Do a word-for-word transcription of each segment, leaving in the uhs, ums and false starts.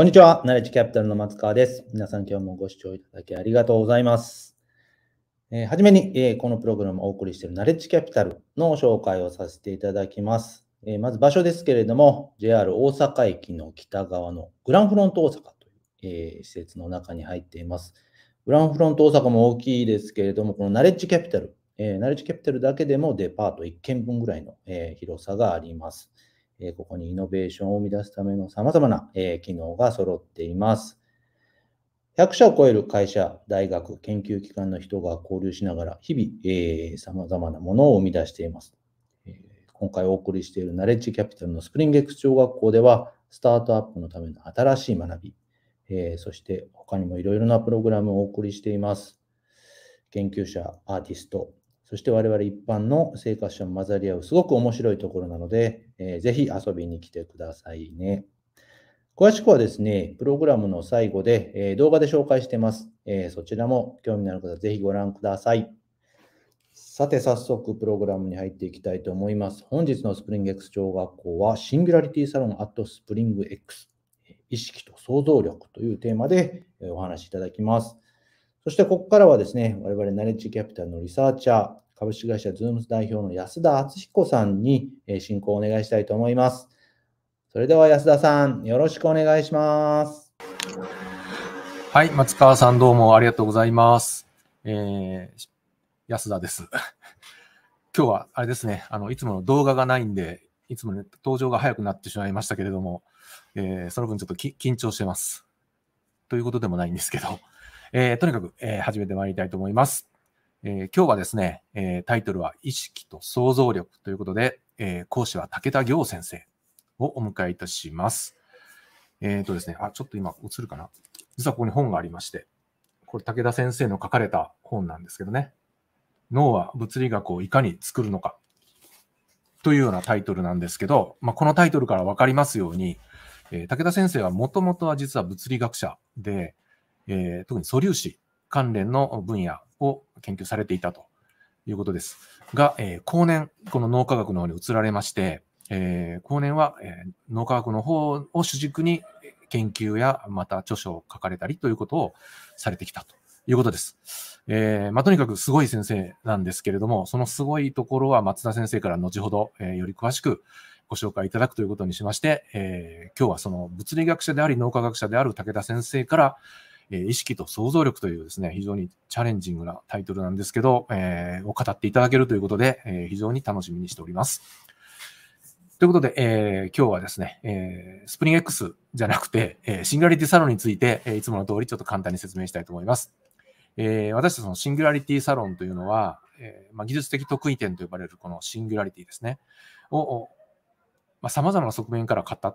こんにちは。ナレッジキャピタルの松川です。皆さん今日もご視聴いただきありがとうございます。えー、はじめに、えー、このプログラムをお送りしているナレッジキャピタルの紹介をさせていただきます。えー、まず場所ですけれども、ジェイアール 大阪駅の北側のグランフロント大阪という、えー、施設の中に入っています。グランフロント大阪も大きいですけれども、このナレッジキャピタル、えー、ナレッジキャピタルだけでもデパートいっけんぶんぐらいの、えー、広さがあります。ここにイノベーションを生み出すための様々な機能が揃っています。ひゃくしゃを超える会社、大学、研究機関の人が交流しながら、日々、様々なものを生み出しています。今回お送りしているナレッジキャピタルのスプリング X 小学校では、スタートアップのための新しい学び、そして他にもいろいろなプログラムをお送りしています。研究者、アーティスト、そして我々一般の生活者も混ざり合うすごく面白いところなので、えー、ぜひ遊びに来てくださいね。詳しくはですね、プログラムの最後で、えー、動画で紹介しています、えー。そちらも興味のある方はぜひご覧ください。さて早速プログラムに入っていきたいと思います。本日のスプリング X 小学校はシンギュラリティサロン at スプリング X 意識と想像力というテーマでお話しいただきます。そしてここからはですね、我々ナレッジキャピタルのリサーチャー、株式会社ズームス代表の安田敦彦さんに進行をお願いしたいと思います。それでは安田さん、よろしくお願いします。 はい、松川さんどうもありがとうございます。えー、安田です。今日はあれですね、あのいつもの動画がないんで、いつも、ね、登場が早くなってしまいましたけれども、えー、その分ちょっと緊張してます。ということでもないんですけど、えー、とにかく、えー、始めてまいりたいと思います。えー、今日はですね、えー、タイトルは意識と想像力ということで、えー、講師は武田行先生をお迎えいたします。えっとですね、あ、ちょっと今映るかな。実はここに本がありまして、これ武田先生の書かれた本なんですけどね、脳は物理学をいかに作るのかというようなタイトルなんですけど、まあ、このタイトルからわかりますように、えー、武田先生はもともとは実は物理学者で、えー、特に素粒子関連の分野を研究されていたということですが、えー、後年この脳科学の方に移られまして、えー、後年は、えー、脳科学の方を主軸に研究やまた著書を書かれたりということをされてきたということです。えーまあ、とにかくすごい先生なんですけれども、そのすごいところは松田先生から後ほど、えー、より詳しくご紹介いただくということにしまして、えー、今日はその物理学者であり脳科学者である武田先生から意識と想像力というですね、非常にチャレンジングなタイトルなんですけど、えー、を語っていただけるということで、えー、非常に楽しみにしております。ということで、えー、今日はですね、えー、スプリング X じゃなくて、えー、シンギュラリティサロンについて、えー、いつもの通りちょっと簡単に説明したいと思います。えー、私たちのシンギュラリティサロンというのは、えーまあ、技術的得意点と呼ばれるこのシンギュラリティですね、をまあ、様々な側面から語って、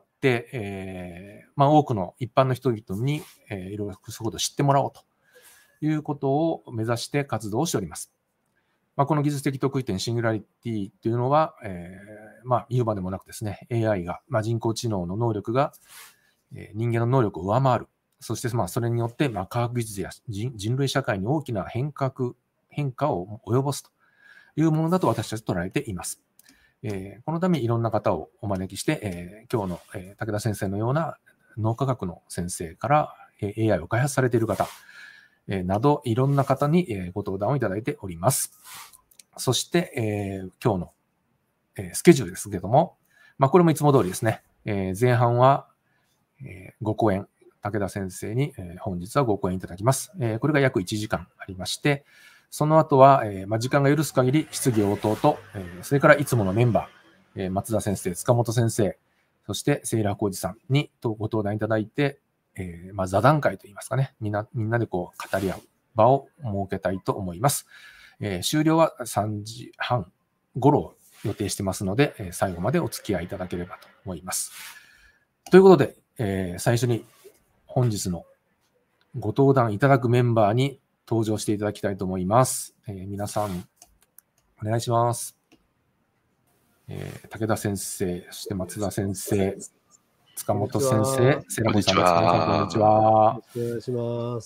えーまあ、多くの一般の人々に、えー、いろいろそういうことを知ってもらおうということを目指して活動をしております。まあ、この技術的得意点、シンギュラリティというのは、えーまあ、言うまでもなくですね、エーアイ が、まあ、人工知能の能力が、えー、人間の能力を上回る。そして、まあ、それによって、まあ、科学技術や 人, 人類社会に大きな変革、変化を及ぼすというものだと私たち捉えています。えー、このためいろんな方をお招きして、えー、今日の、えー、武田先生のような脳科学の先生から、えー、エーアイ を開発されている方、えー、などいろんな方に、えー、ご登壇をいただいております。そして、えー、今日の、えー、スケジュールですけども、まあ、これもいつも通りですね、えー、前半は、えー、ご講演、武田先生に、えー、本日はご講演いただきます。えー、これが約いちじかんありまして、その後は、えーまあ、時間が許す限り質疑応答と、えー、それからいつものメンバー、えー、松田先生、塚本先生、そしてセイラー浩二さんにご登壇いただいて、えーまあ、座談会といいますかね、みんなみんなでこう語り合う場を設けたいと思います。えー、終了はさんじはん頃を予定してますので、えー、最後までお付き合いいただければと思います。ということで、えー、最初に本日のご登壇いただくメンバーに登場していただきたいと思います。えー、皆さん、お願いします。えー、武田先生、そして松田先生、塚本先生、セラボンさんです。皆さん、こんにちは。 よろしくお願いします。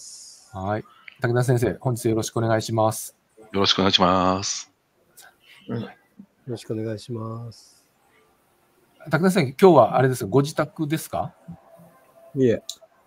はい。武田先生、本日よろしくお願いします。 よろしくお願いします。 うん、よろしくお願いします。 武田先生、今日はあれですか、ご自宅ですか？ いえ、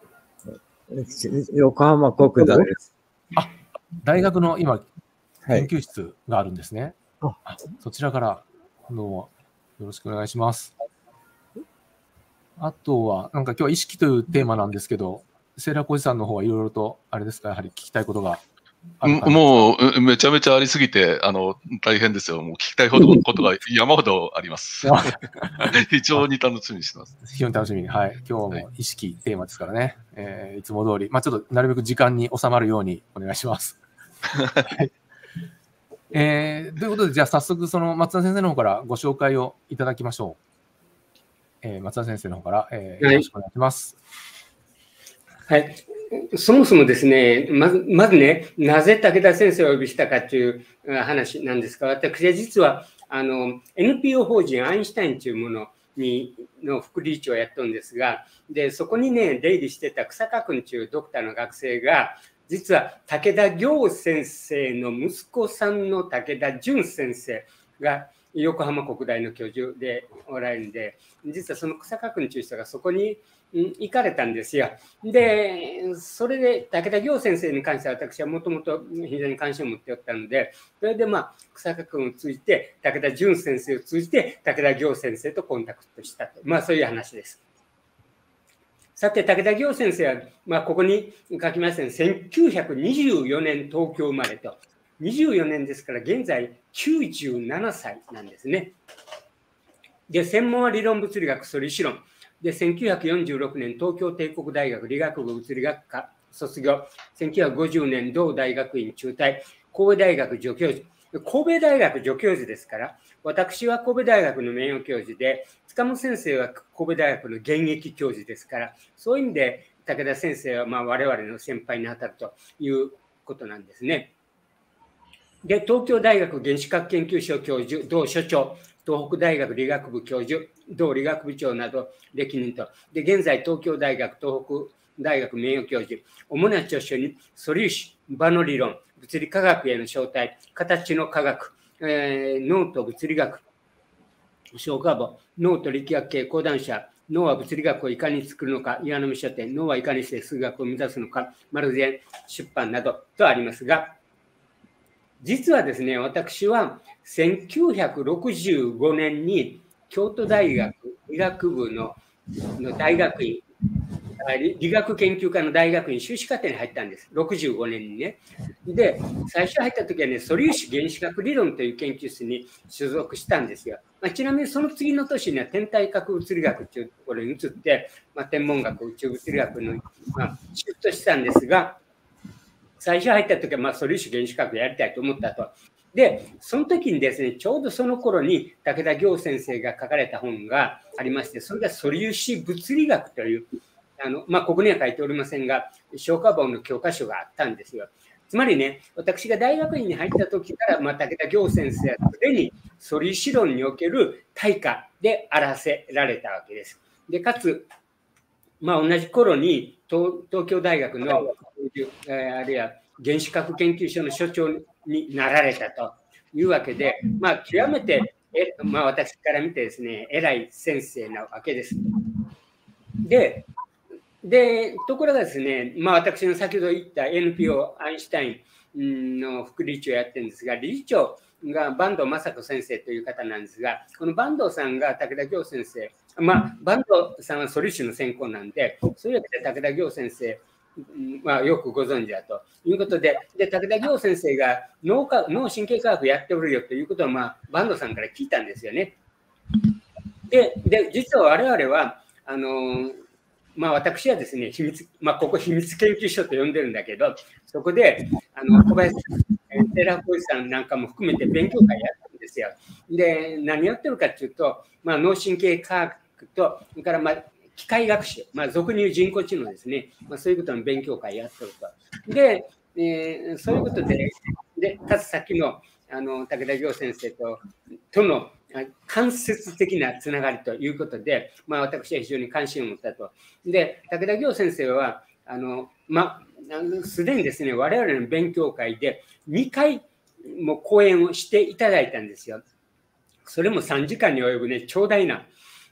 横浜国大です。 あ、大学の今、 はい研究室があるんですね。 ああそちらから、どうもよろしくお願いします。あとは、なんか今日は意識というテーマなんですけど、セーラーコジさんの方はいろいろと、あれですか、やはり聞きたいことがある感じですか？ もう、めちゃめちゃありすぎて、あの、大変ですよ。もう聞きたいほどことが山ほどあります。非常に楽しみにしてます。 非常に楽しみに。はい。今日も意識テーマですからね。えーいつも通り、まあちょっとなるべく時間に収まるようにお願いします。はい。えーということで、じゃあ早速、その松田先生の方からご紹介をいただきましょう。えー松田先生の方から、えーはいよろしくお願いします。 はい。そもそもですね、まず、まずね、なぜ武田先生をお呼びしたかという話なんですが、私は実は、あの、エヌピーオー 法人アインシュタインというものに、の副理事長をやったんですが、で、そこにね、出入りしてた草加君というドクターの学生が、実は武田行先生の息子さんの武田淳先生が横浜国大の教授でおられるんで、実はその草加君という人がそこに行かれたんですよ。で、それで武田行先生に関しては私はもともと非常に関心を持っておったので、それでまあ草加君を通じて、武田淳先生を通じて、武田行先生とコンタクトしたと、まあそういう話です。さて、武田行先生は、まあ、ここに書きましたね、せんきゅうひゃくにじゅうよねん東京生まれと、にじゅうよねんですから、現在きゅうじゅうななさいなんですね。で、専門は理論物理学、素理史論。で、せんきゅうひゃくよんじゅうろくねん東京帝国大学理学部物理学科卒業、せんきゅうひゃくごじゅうねん同大学院中退、神戸大学助教授。神戸大学助教授ですから、私は神戸大学の名誉教授で、塚本先生は神戸大学の現役教授ですから、そういう意味で武田先生はまあ我々の先輩に当たるということなんですね。で、東京大学原子核研究所教授、同所長、東北大学理学部教授、同理学部長など歴任と、で、現在東京大学、東北大学名誉教授、主な著書に素粒子、場の理論、物理科学への招待、形の科学、えー、脳と物理学、小科母、脳と力学系講談社、脳は物理学をいかに作るのか、岩波書店、脳はいかにして数学を目指すのか、丸善出版などとありますが、実はですね、私はせんきゅうひゃくろくじゅうごねんに京都大学医学部 の, の大学院、理学研究科の大学院修士課程に入ったんです。ろくじゅうごねんにね。で、最初入った時はね、素粒子原子核理論という研究室に所属したんですよ。まあ、ちなみにその次の年には天体核物理学というところに移って、まあ、天文学、宇宙物理学の、まあ、シフトしたんですが、最初入った時はまあ素粒子原子核やりたいと思ったと。で、その時にですね、ちょうどその頃に武田行先生が書かれた本がありまして、それが素粒子物理学という、あのまあ、ここには書いておりませんが、小科本の教科書があったんですよ。つまりね、私が大学院に入った時から、まあ、武田行先生はすでに素粒子論における大家であらせられたわけです。で、かつ、まあ、同じ頃に 東, 東京大学の、えー、あるいは原子核研究所の所長になられたというわけで、まあ、極めて、えまあ、私から見てですね、偉い先生なわけです。で、でところがですね、まあ、私の先ほど言った エヌピーオー アインシュタインの副理事長をやってるんですが、理事長が坂東正人先生という方なんですが、この坂東さんが武田行先生、まあ、坂東さんは素粒子の専攻なんで、そういうわけで武田行先生、まあ、よくご存知だということで、で武田行先生が 脳, か脳神経科学やっておるよということを、まあ、坂東さんから聞いたんですよね。で、で実は我々は、あのまあ、私はですね、秘密、まあ、ここ秘密研究所と呼んでるんだけど、そこであの小林さん、テラコイさんなんかも含めて勉強会やったんですよ。で、何やってるかというと、まあ、脳神経科学と、それからまあ機械学習、まあ、俗に言う人工知能ですね、まあ、そういうことの勉強会やってると。で、えー、そういうことで、でかつ先のあの武田行先生ととの間接的なつながりということで、まあ、私は非常に関心を持ったと。で、武田行先生は、あのまあ、すでにですね、我々の勉強会でにかいも講演をしていただいたんですよ。それもさんじかんに及ぶね、長大な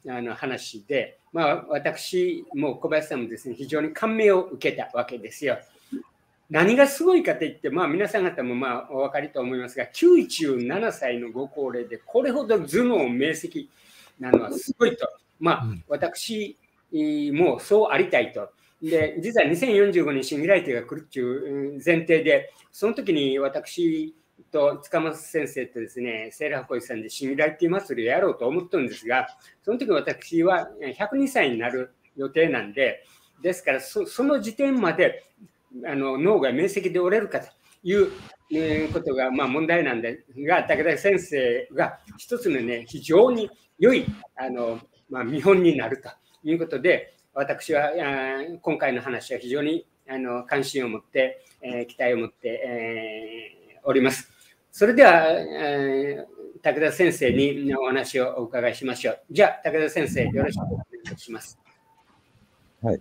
あの話で、まあ、私も小林さんもですね、非常に感銘を受けたわけですよ。何がすごいかといって、まあ、皆さん方もまあお分かりと思いますが、きゅうじゅうななさいのご高齢で、これほど頭脳明晰なのはすごいと、まあ、私もそうありたいと。で、実はにせんよんじゅうごねんシンギュラリティが来るっていう前提で、その時に私と塚本先生とですね、セーラー箱井さんでシンギュラリティ祭りをやろうと思ってるんですが、その時私はひゃくにさいになる予定なんで、ですからそ、その時点まであの脳が明晰で折れるかという、えー、ことがまあ問題なんですが、武田先生が一つのね、非常に良いあの、まあ、見本になるということで、私は今回の話は非常にあの関心を持って、えー、期待を持って、えー、おります。それでは、えー、武田先生にお話をお伺いしましょう。じゃあ、武田先生、よろしくお願いします。 はい。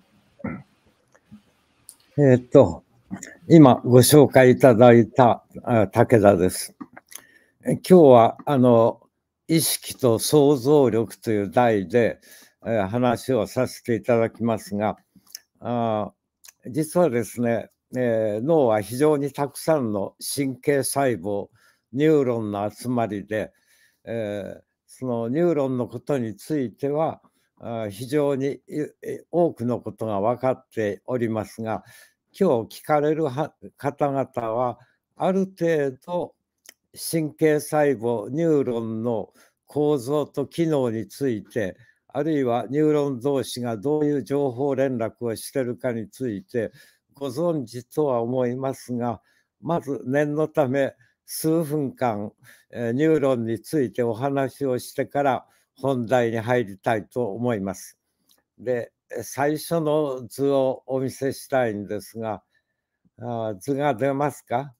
えー、っと、今ご紹介いただいた武田です。今日は、あの、意識と想像力という題で、えー、話をさせていただきますが、あ実はですね、えー、脳は非常にたくさんの神経細胞、ニューロンの集まりで、えー、そのニューロンのことについてはあ非常に多くのことが分かっておりますが、今日聞かれる方々はある程度神経細胞、ニューロンの構造と機能について、あるいはニューロン同士がどういう情報連絡をしているかについてご存知とは思いますが、まず念のため数分間ニューロンについてお話をしてから本題に入りたいと思います。で、最初の図をお見せしたいんですが、あ図が出ますか？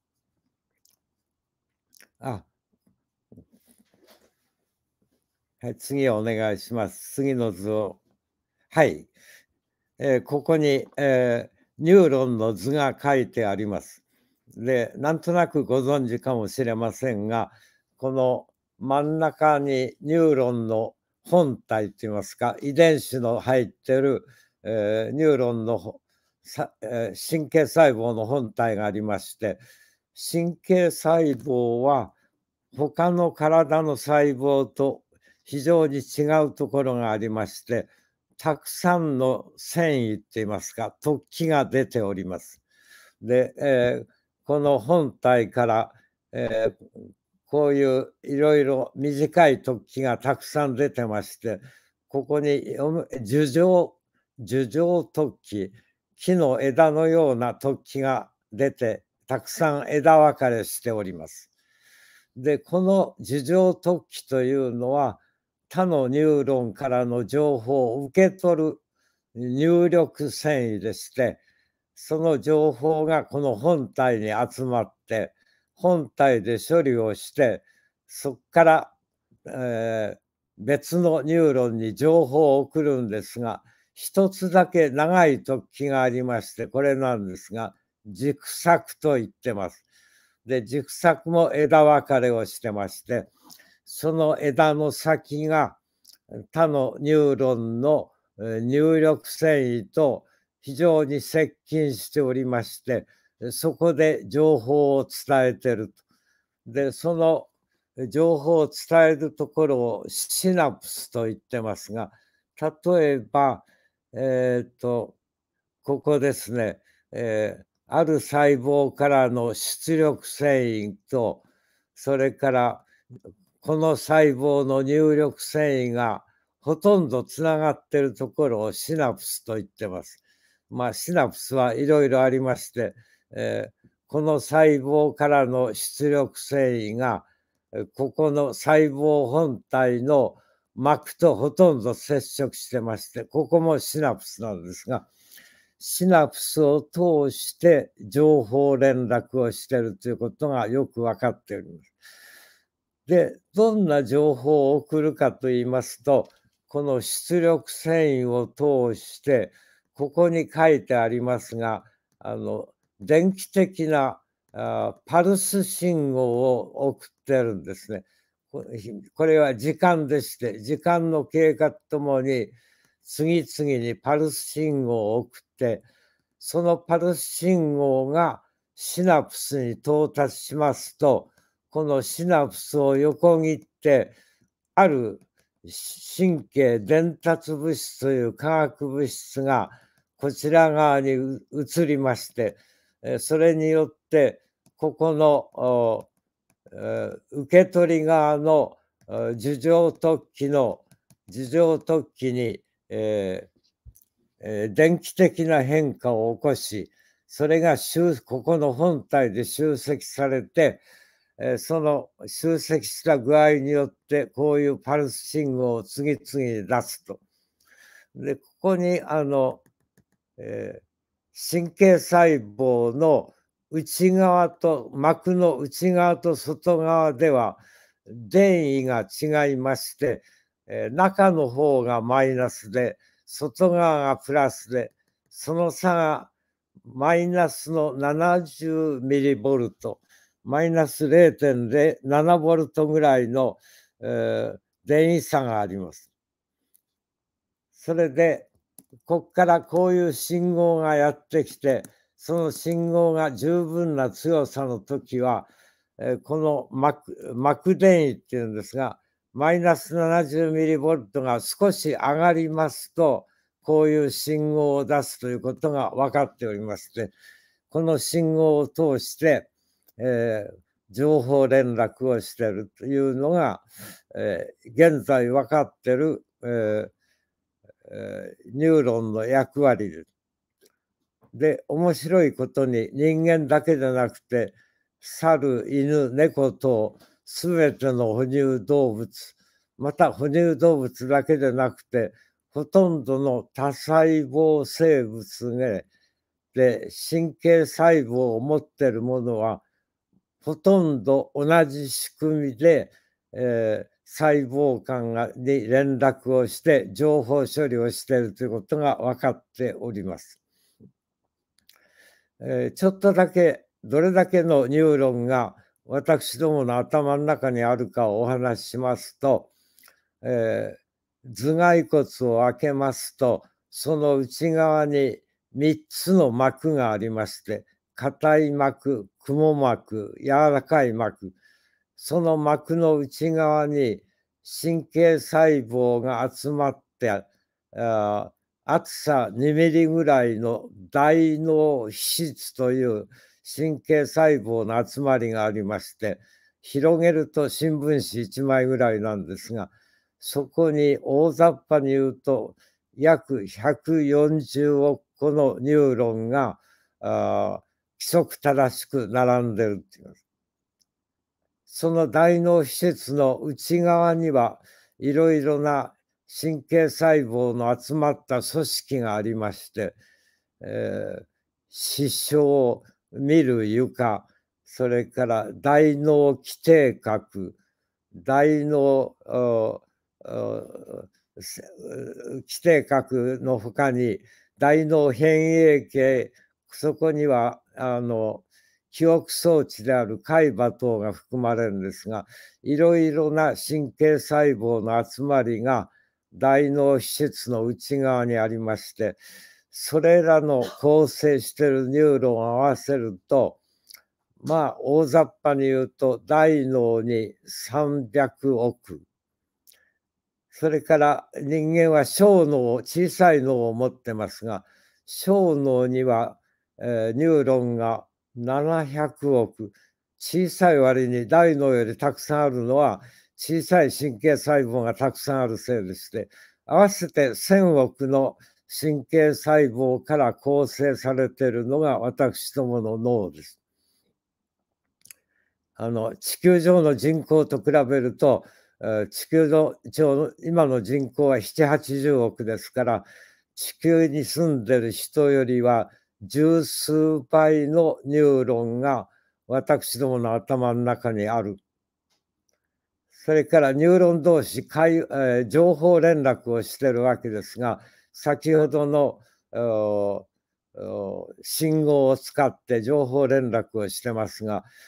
あはい、次お願いします。次の図を。はい。えー、ここに、えー、ニューロンの図が書いてあります。で、なんとなくご存知かもしれませんが、この真ん中にニューロンの本体といいますか、遺伝子の入っている、えー、ニューロンのさ、えー、神経細胞の本体がありまして、神経細胞は他の体の細胞と非常に違うところがありまして、たくさんの繊維っていいますか、突起が出ております。で、えー、この本体から、えー、こういういろいろ短い突起がたくさん出てまして、ここに樹状、樹状突起、木の枝のような突起が出て、たくさん枝分かれしております。で、この樹状突起というのは、他のニューロンからの情報を受け取る入力繊維でして、その情報がこの本体に集まって、本体で処理をして、そこから、えー、別のニューロンに情報を送るんですが、一つだけ長い突起がありまして、これなんですが、軸索と言ってます。で、軸索も枝分かれをしてまして、その枝の先が他のニューロンの入力繊維と非常に接近しておりまして、そこで情報を伝えていると。で、その情報を伝えるところをシナプスと言ってますが、例えば、えっと、ここですね、えー、ある細胞からの出力繊維と、それからこの細胞の入力繊維がほとんどつながっているところをシナプスと言ってます。まあ、シナプスはいろいろありまして、えー、この細胞からの出力繊維がここの細胞本体の膜とほとんど接触してまして、ここもシナプスなんですが、シナプスを通して情報連絡をしているということがよく分かっております。で、どんな情報を送るかと言いますと、この出力繊維を通して、ここに書いてありますが、あの電気的なあパルス信号を送ってるんですね。 これは時間でして、時間の経過とともに次々にパルス信号を送って、そのパルス信号がシナプスに到達しますと、このシナプスを横切って、ある神経伝達物質という化学物質がこちら側に移りまして、それによってここの受け取り側の樹状突起の樹状突起に、えーえー、電気的な変化を起こし、それがここの本体で集積されて、えー、その集積した具合によってこういうパルス信号を次々に出すと。でここにあの、えー、神経細胞の内側と膜の内側と外側では電位が違いまして、えー、中の方がマイナスで外側がプラスで、その差がマイナスのななじゅうミリボルト、マイナス れいてんななボルトぐらいの、えー、電位差があります。それでここからこういう信号がやってきて、その信号が十分な強さの時は、えー、この膜、膜電位っていうんですが、マイナスななじゅうミリボルトが少し上がりますと、こういう信号を出すということが分かっておりまして、この信号を通して、えー、情報連絡をしているというのが、えー、現在分かっている、えーえー、ニューロンの役割です。で、面白いことに人間だけでなくて、猿、犬、猫等、すべての哺乳動物、また哺乳動物だけでなくて、ほとんどの多細胞生物で神経細胞を持っているものは、ほとんど同じ仕組みで、えー、細胞間がに連絡をして情報処理をしているということが分かっております。えー、ちょっとだけどれだけのニューロンが私どもの頭の中にあるかをお話ししますと、えー、頭蓋骨を開けますと、その内側にみっつの膜がありまして、硬い膜、雲膜、柔らかい膜、その膜の内側に神経細胞が集まって、あ厚さにミリぐらいの大脳皮質という神経細胞の集まりがありまして、広げると新聞紙いちまいぐらいなんですが、そこに大雑把に言うと約ひゃくよんじゅうおく個のニューロンがあ規則正しく並んでるっていう。その大脳皮質の内側にはいろいろな神経細胞の集まった組織がありまして、えー、視床、見る床、それから大脳基底核、大脳基底核のほかに大脳変影系、そこにはあの記憶装置である海馬等が含まれるんですが、いろいろな神経細胞の集まりが大脳皮質の内側にありまして、それらの構成しているニューロンを合わせると、まあ大雑把に言うと大脳にさんびゃくおく、それから人間は小脳、小さい脳を持ってますが、小脳には、えー、ニューロンがななひゃくおく、小さい割に大脳よりたくさんあるのは小さい神経細胞がたくさんあるせいでして、合わせてせんおくの神経細胞から構成されているのが私どもの脳です。あの地球上の人口と比べると、地球の上の今の人口はななじゅうはちじゅうおくですから、地球に住んでる人よりは十数倍のニューロンが私どもの頭の中にある。それからニューロン同士、えー、情報連絡をしているわけですが、先ほどの信号を使って情報連絡をしてますが、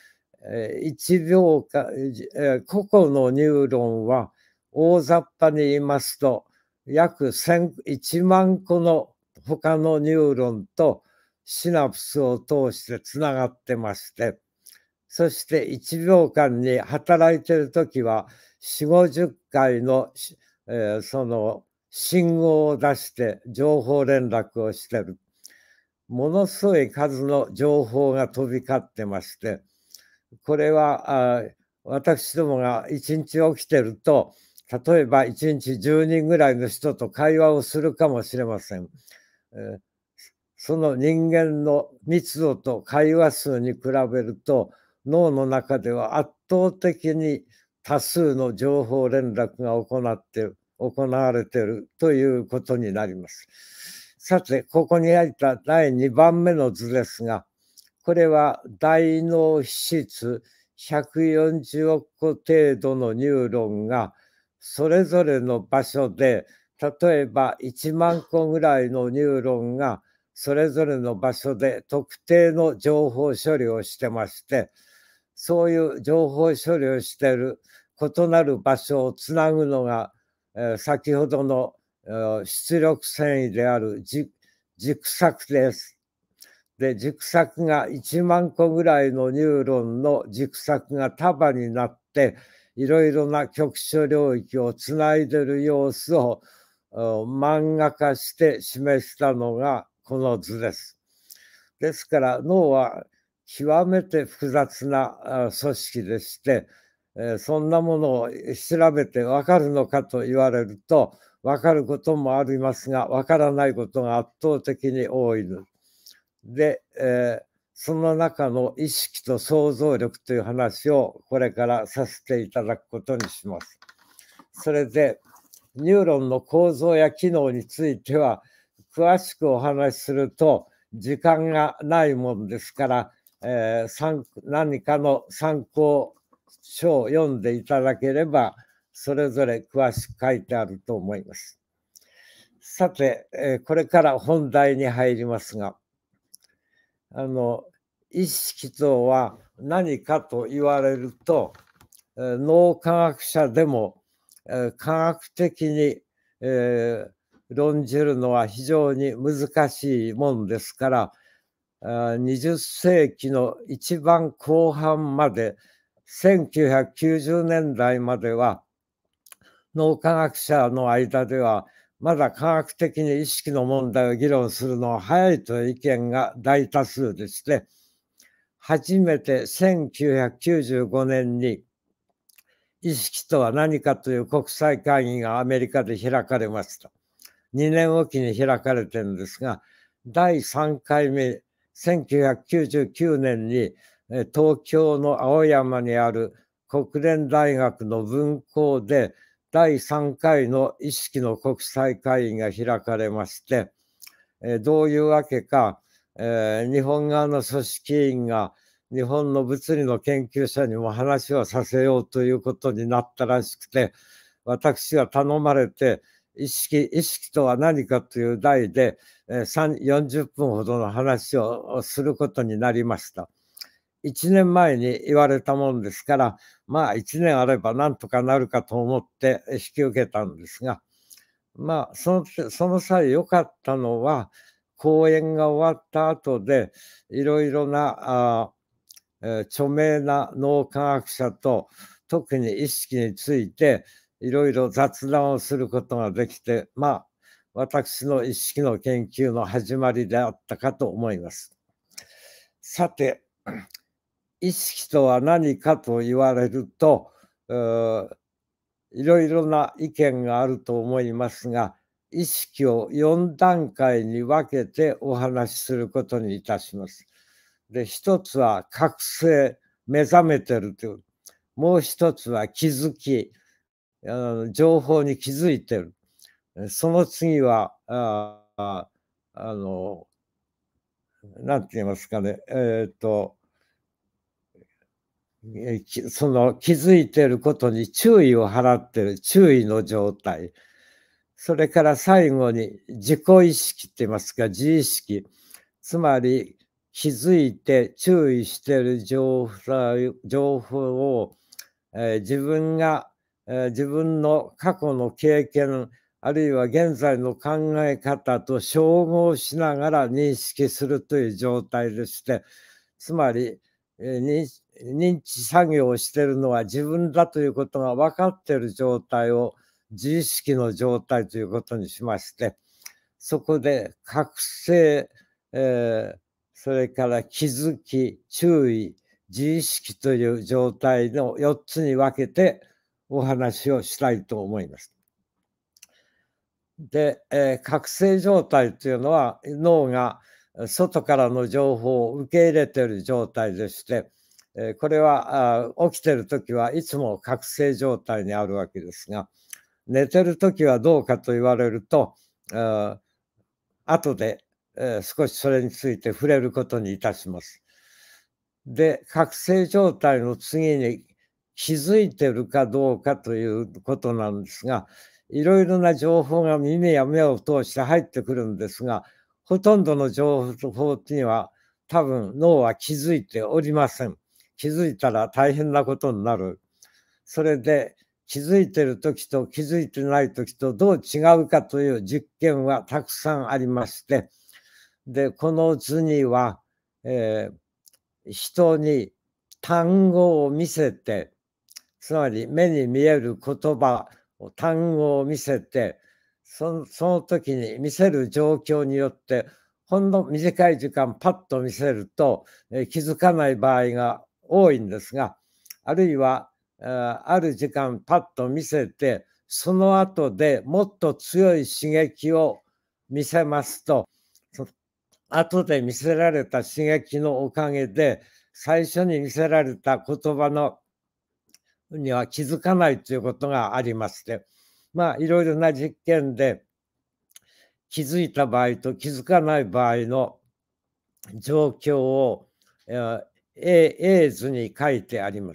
いちびょうかん、個々のニューロンは大雑把に言いますと約いちまんこの他のニューロンとシナプスを通してつながってまして、そしていちびょうかんに働いているときはよんじゅう、ごじゅっかいの、えー、その信号を出して情報連絡をしている。ものすごい数の情報が飛び交ってまして、これはあ私どもがいちにち起きてると、例えばいちにちじゅうにんぐらいの人と会話をするかもしれません。えー、その人間の密度と会話数に比べると、脳の中では圧倒的に多数の情報連絡が行って行われているということになります。さて、ここにあっただいにばんめの図ですが、これは大脳皮質ひゃくよんじゅうおくこ程度のニューロンがそれぞれの場所で、例えばいちまんこぐらいのニューロンがそれぞれの場所で特定の情報処理をしてまして、そういう情報処理をしている異なる場所をつなぐのが、えー、先ほどの、えー、出力繊維である軸索です。で、軸索がいちまんこぐらいのニューロンの軸索が束になって、いろいろな局所領域をつないでいる様子を漫画化して示したのがこの図です。ですから脳は極めて複雑な組織でして、そんなものを調べて分かるのかと言われると、分かることもありますが、分からないことが圧倒的に多いので、えー、その中の意識と想像力という話をこれからさせていただくことにします。それでニューロンの構造や機能については詳しくお話しすると時間がないもんですから、えー、何かの参考書を読んでいただければそれぞれ詳しく書いてあると思います。さて、えー、これから本題に入りますが、あの意識とは何かと言われると、えー、脳科学者でも、えー、科学的に、えー、論じるのは非常に難しいもんですから、あにじゅっせいきの一番後半までせんきゅうひゃくきゅうじゅうねんだいまでは脳科学者の間ではまだ科学的に意識の問題を議論するのは早いという意見が大多数でして、初めてせんきゅうひゃくきゅうじゅうごねんに意識とは何かという国際会議がアメリカで開かれました。にねんおきに開かれてるんですが、だいさんかいめ、せんきゅうひゃくきゅうじゅうきゅうねんに東京の青山にある国連大学の分校でだいさんかいの意識の国際会議が開かれまして、どういうわけか、日本側の組織委員が日本の物理の研究者にも話をさせようということになったらしくて、私は頼まれて意識、意識とは何かという題でよんじゅっぷんほどの話をすることになりました。いちねんまえに言われたもんですから、まあいちねんあればなんとかなるかと思って引き受けたんですが、まあその、その際良かったのは、講演が終わった後でいろいろなあ、えー、著名な脳科学者と特に意識についていろいろ雑談をすることができて、まあ私の意識の研究の始まりであったかと思います。さて、意識とは何かと言われると、いろいろな意見があると思いますが、意識をよんだんかいに分けてお話しすることにいたします。で、一つは覚醒、目覚めてるという。もう一つは気づき、情報に気づいてる。その次は、あ, あ, あの、なんて言いますかね、えっと、その気づいていることに注意を払っている注意の状態。それから最後に自己意識って言いますか、自意識。つまり気づいて注意している情報情報を、えー自分が、えー自分の過去の経験、あるいは現在の考え方と照合しながら認識するという状態でして、つまり、えー認認知作業をしているのは自分だということが分かっている状態を自意識の状態ということにしまして、そこで覚醒、えーそれから気づき、注意、自意識という状態のよっつに分けてお話をしたいと思います。で、えー覚醒状態というのは脳が外からの情報を受け入れている状態でして、えーこれはあ起きているときはいつも覚醒状態にあるわけですが、寝てるときはどうかと言われると、あ後で、えー少しそれについて触れることにいたします。で、覚醒状態の次に気づいてるかどうかということなんですが、いろいろな情報が耳や目を通して入ってくるんですが、ほとんどの情報には多分脳は気づいておりません。気づいたら大変なことになる。それで気づいてる時と気づいてない時とどう違うかという実験はたくさんありまして、で、この図には、えー人に単語を見せて、つまり目に見える言葉を単語を見せて、そのその時に見せる状況によって、ほんの短い時間パッと見せると、えー気づかない場合が多いんですが、あるいは、えーある時間パッと見せて、その後でもっと強い刺激を見せますと、そ後で見せられた刺激のおかげで、最初に見せられた言葉のには気づかないということがありまして、まあいろいろな実験で気づいた場合と気づかない場合の状況を、えー、A 図に書いてあります。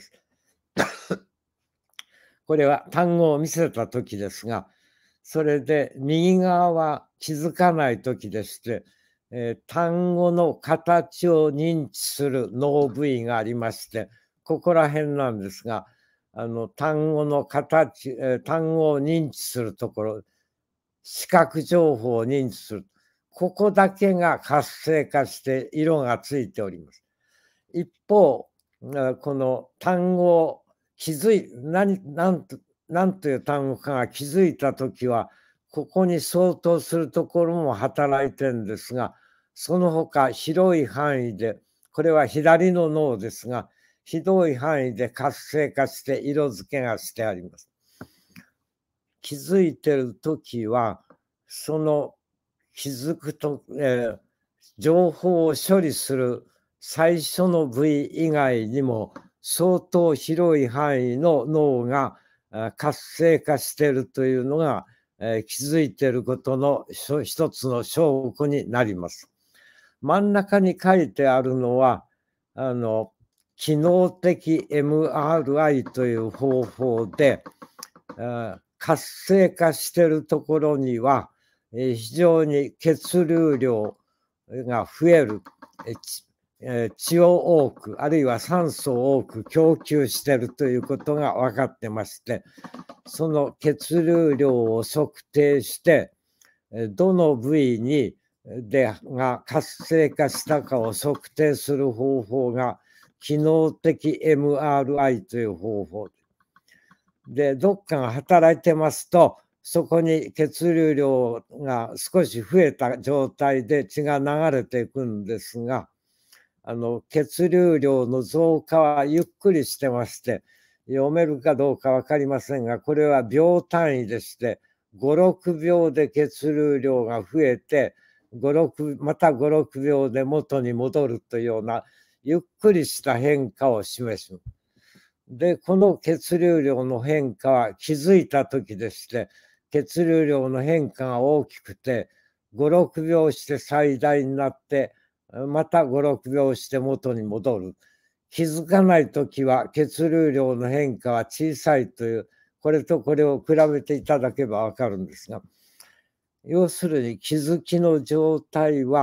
これは単語を見せたときですが、それで右側は気づかないときでして、えー単語の形を認知する脳部位がありまして、ここら辺なんですが、あの単語の形、えー単語を認知するところ、視覚情報を認知する。ここだけが活性化して色がついております。一方、あこの単語を気づい、何、何と、何という単語かが気づいたときは、ここに相当するところも働いてるんですが、その他広い範囲で、これは左の脳ですが、広い範囲で活性化して色付けがしてあります。気づいてるときは、その気づくと、えー情報を処理する最初の部位以外にも、相当広い範囲の脳があ活性化しているというのが、えー気づいていることのし一つの証拠になります。真ん中に書いてあるのは、あの、機能的 エムアールアイ という方法で、あ活性化しているところには、えー非常に血流量が増える、えちえー血を多く、あるいは酸素を多く供給しているということが分かってまして、その血流量を測定して、えーどの部位にでが活性化したかを測定する方法が機能的 エムアールアイ という方法で、どっかが働いてますと、そこに血流量が少し増えた状態で血が流れていくんですが、あの血流量の増加はゆっくりしてまして、読めるかどうか分かりませんが、これは秒単位でして、ご、ろくびょうで血流量が増えて、ご、ろくまたご、ろくびょうで元に戻るというような、ゆっくりした変化を示す。で、この血流量の変化は気づいた時でして、血流量の変化が大きくて、ご、ろくびょうして最大になって、またご、ろくびょうして元に戻る。気づかない時は血流量の変化は小さいという、これとこれを比べていただけばわかるんですが、要するに気づきの状態は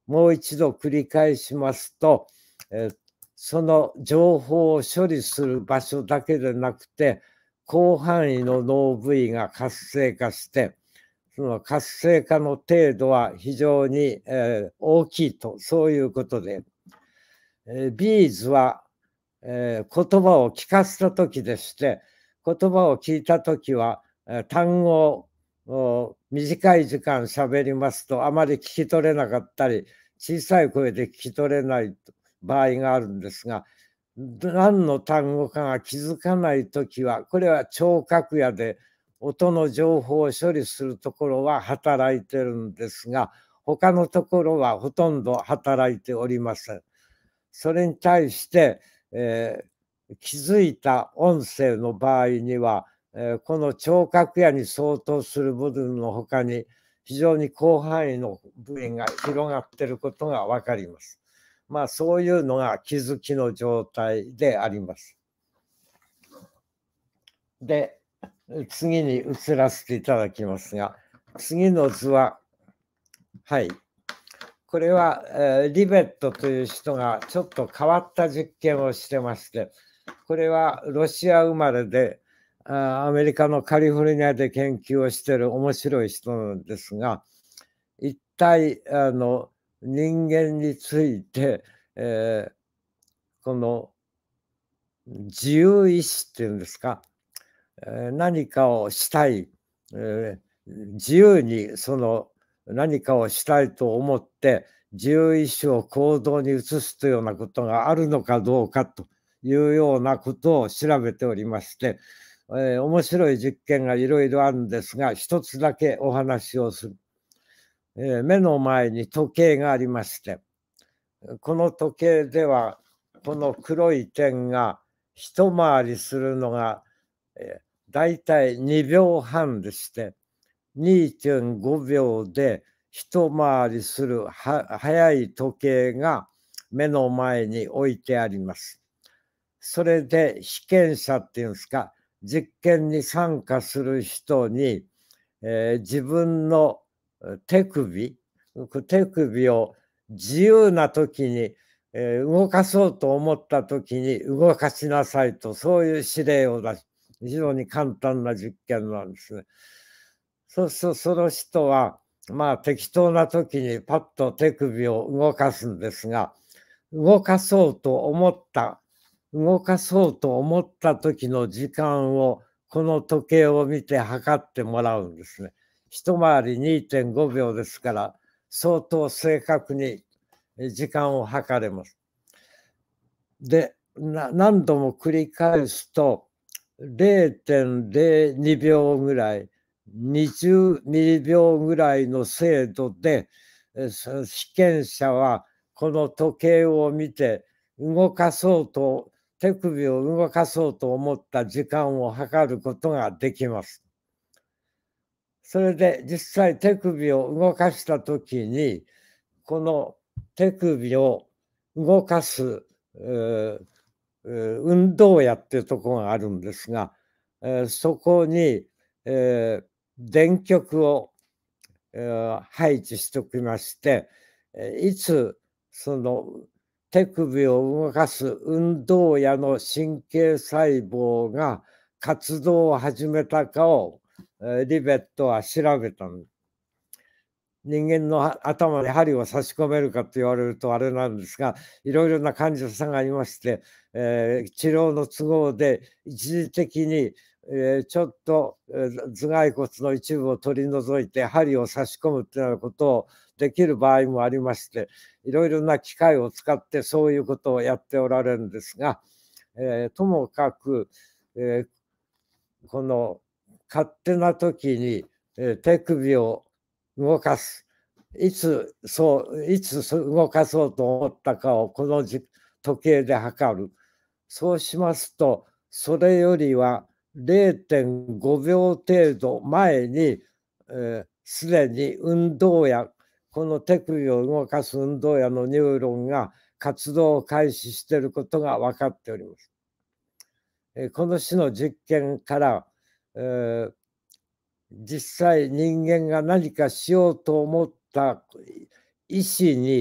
もう一度繰り返しますと、えーその情報を処理する場所だけでなくて、広範囲の脳部位が活性化して、その活性化の程度は非常に、えー大きいと、そういうことで、えービーズは、えー言葉を聞かせたときでして、言葉を聞いたときは、えー単語を短い時間喋りますとあまり聞き取れなかったり、小さい声で聞き取れない場合があるんですが、何の単語かが気づかないときは、これは聴覚野で音の情報を処理するところは働いてるんですが、他のところはほとんど働いておりません。それに対して、えー気づいた音声の場合には、えーこの聴覚野に相当する部分の他に、非常に広範囲の部位が広がっていることがわかります。まあそういうのが気づきの状態であります。で、次に移らせていただきますが、次の図は、はい。これは、えーリベットという人がちょっと変わった実験をしてまして、これはロシア生まれで、あアメリカのカリフォルニアで研究をしている面白い人なんですが、一体あの人間について、えーこの自由意志っていうんですか、えー何かをしたい、えー自由にその何かをしたいと思って自由意志を行動に移すというようなことがあるのかどうかというようなことを調べておりまして、えー面白い実験がいろいろあるんですが、一つだけお話をする。えー目の前に時計がありまして、この時計ではこの黒い点が一回りするのが、えー、だいたいにびょうはんでして、にてんごびょうで一回りするは速い時計が目の前に置いてあります。それで被験者っていうんですか、実験に参加する人に、えー自分の手首、手首を自由な時に、えー動かそうと思った時に動かしなさいと、そういう指令を出し、非常に簡単な実験なんですね。そうするとその人は、まあ適当な時にパッと手首を動かすんですが、動かそうと思った、動かそうと思った時の時間をこの時計を見て測ってもらうんですね。一回り にてんごびょうですから相当正確に時間を測れます。で、な何度も繰り返すと れいてんぜろにびょうぐらい、にじゅうミリびょうぐらいの精度で、えそ被験者はこの時計を見て動かそうと、手首を動かそうと思った時間を測ることができます。それで実際手首を動かしたときに、この手首を動かす、えーえー運動野っていうところがあるんですが、えーそこに、えー電極を、えー配置しておきまして、えーいつその手首を動かす運動野の神経細胞が活動を始めたかを、えーリベットは調べたんです。人間の頭に針を差し込めるかと言われるとあれなんですが、いろいろな患者さんがいまして、えー治療の都合で一時的に、えーちょっと、えー頭蓋骨の一部を取り除いて針を差し込むというようなことをできる場合もありまして、いろいろな機械を使ってそういうことをやっておられるんですが、えーともかく、えーこの勝手な時に、えー手首を動かす。いつそう、いつ動かそうと思ったかをこの時計で測る。そうしますと、それよりは れいてんごびょう程度前に、す、え、で、に運動や、この手首を動かす運動やのニューロンが活動を開始していることが分かっております。えこの種の実験から、えー実際人間が何かしようと思った意思に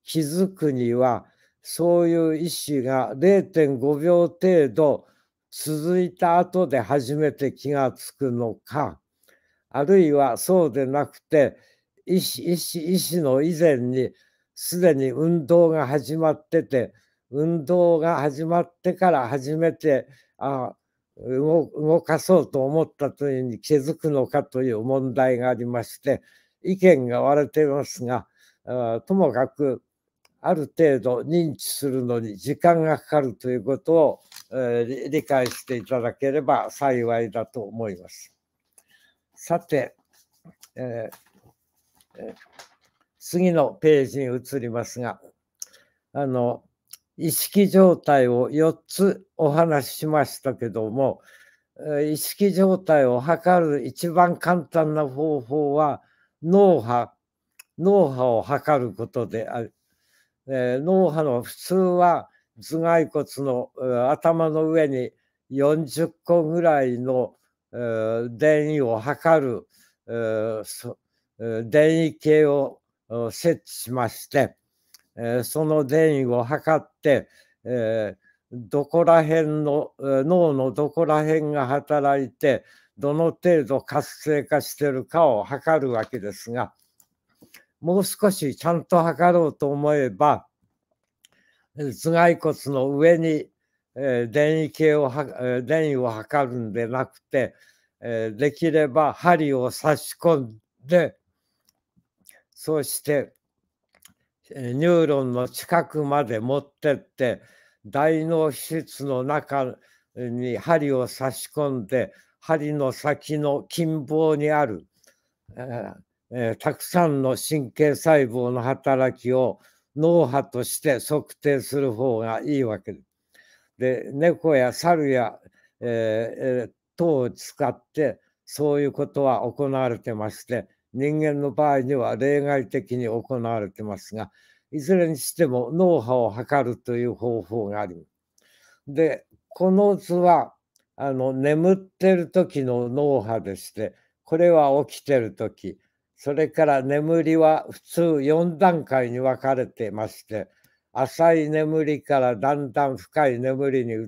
気づくには、そういう意思が れいてんごびょう程度続いた後で初めて気がつくのか、あるいはそうでなくて、意思、意思、意思の以前にすでに運動が始まってて、運動が始まってから初めて、あ動動かそうと思ったというに気づくのかという問題がありまして、意見が割れていますが、あともかくある程度認知するのに時間がかかるということを、えー、理解していただければ幸いだと思います。さて、えーえー、次のページに移りますが、あの意識状態をよっつお話ししましたけども、意識状態を測る一番簡単な方法は脳波、脳波を測ることである。えー、脳波の普通は頭蓋骨の、えー、頭の上によんじゅっこぐらいの、えー、電位を測る、えーそえー、電位計を設置しまして、えー、その電位を測って、えー、どこら辺の、えー、脳のどこら辺が働いてどの程度活性化しているかを測るわけですが、もう少しちゃんと測ろうと思えば、頭蓋骨の上に、えー、電位計をは、えー、電位を測るんでなくて、えー、できれば針を差し込んで、そしてニューロンの近くまで持ってって大脳皮質の中に針を差し込んで、針の先の近傍にある、えーえー、たくさんの神経細胞の働きを脳波として測定する方がいいわけです。で、猫や猿や、えー、等を使ってそういうことは行われてまして、人間の場合には例外的に行われてますが、いずれにしても脳波を測るという方法があります。で、この図はあの眠ってる時の脳波でして、これは起きてる時、それから眠りは普通よんだんかいに分かれてまして、浅い眠りからだんだん深い眠りに移って、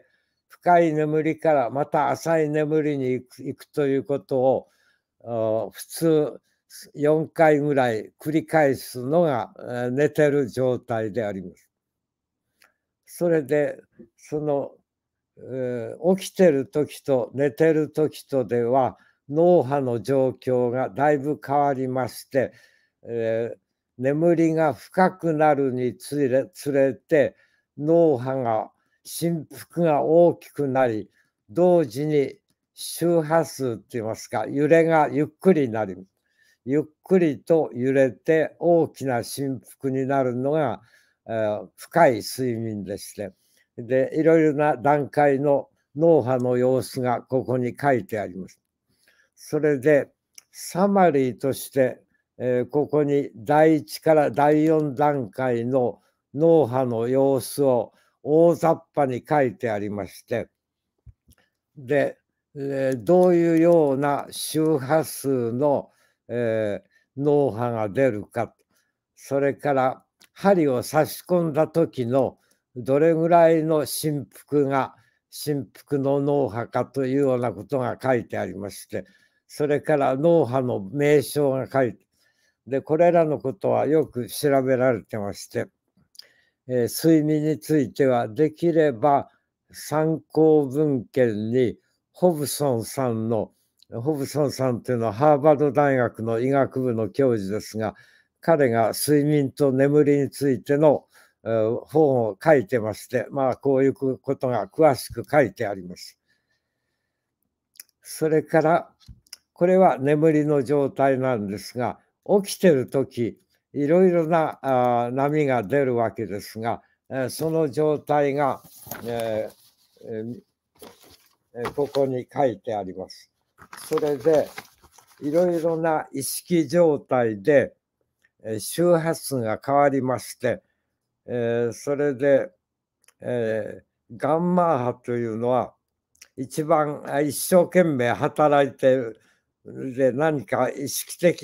深い眠りからまた浅い眠りに行く、行くということを普通よんかいぐらい繰り返すのが寝てる状態であります。それでその、えー、起きてる時と寝てる時とでは脳波の状況がだいぶ変わりまして、えー、眠りが深くなるにつれ、つれて脳波が振幅が大きくなり、同時に周波数って言いますか、揺れがゆっくりになり、ゆっくりと揺れて大きな振幅になるのが、えー、深い睡眠でして、でいろいろな段階の脳波の様子がここに書いてあります。それでサマリーとして、えー、ここにだいいちからだいよんだんかいの脳波の様子を大雑把に書いてありまして、で、えー、どういうような周波数の、えー、脳波が出るか、それから針を差し込んだ時のどれぐらいの振幅が振幅の脳波かというようなことが書いてありまして、それから脳波の名称が書いて、でこれらのことはよく調べられてまして、えー、睡眠についてはできれば参考文献にホブソンさんの、ホブソンさんというのはハーバード大学の医学部の教授ですが、彼が睡眠と眠りについての本を書いてまして、まあこういうことが詳しく書いてあります。それからこれは眠りの状態なんですが、起きてる時いろいろなあ波が出るわけですが、えその状態が、えーえー、ここに書いてあります。それでいろいろな意識状態で周波数が変わりまして、えー、それで、えー、ガンマ波というのは一番一生懸命働いているで、何か意識的に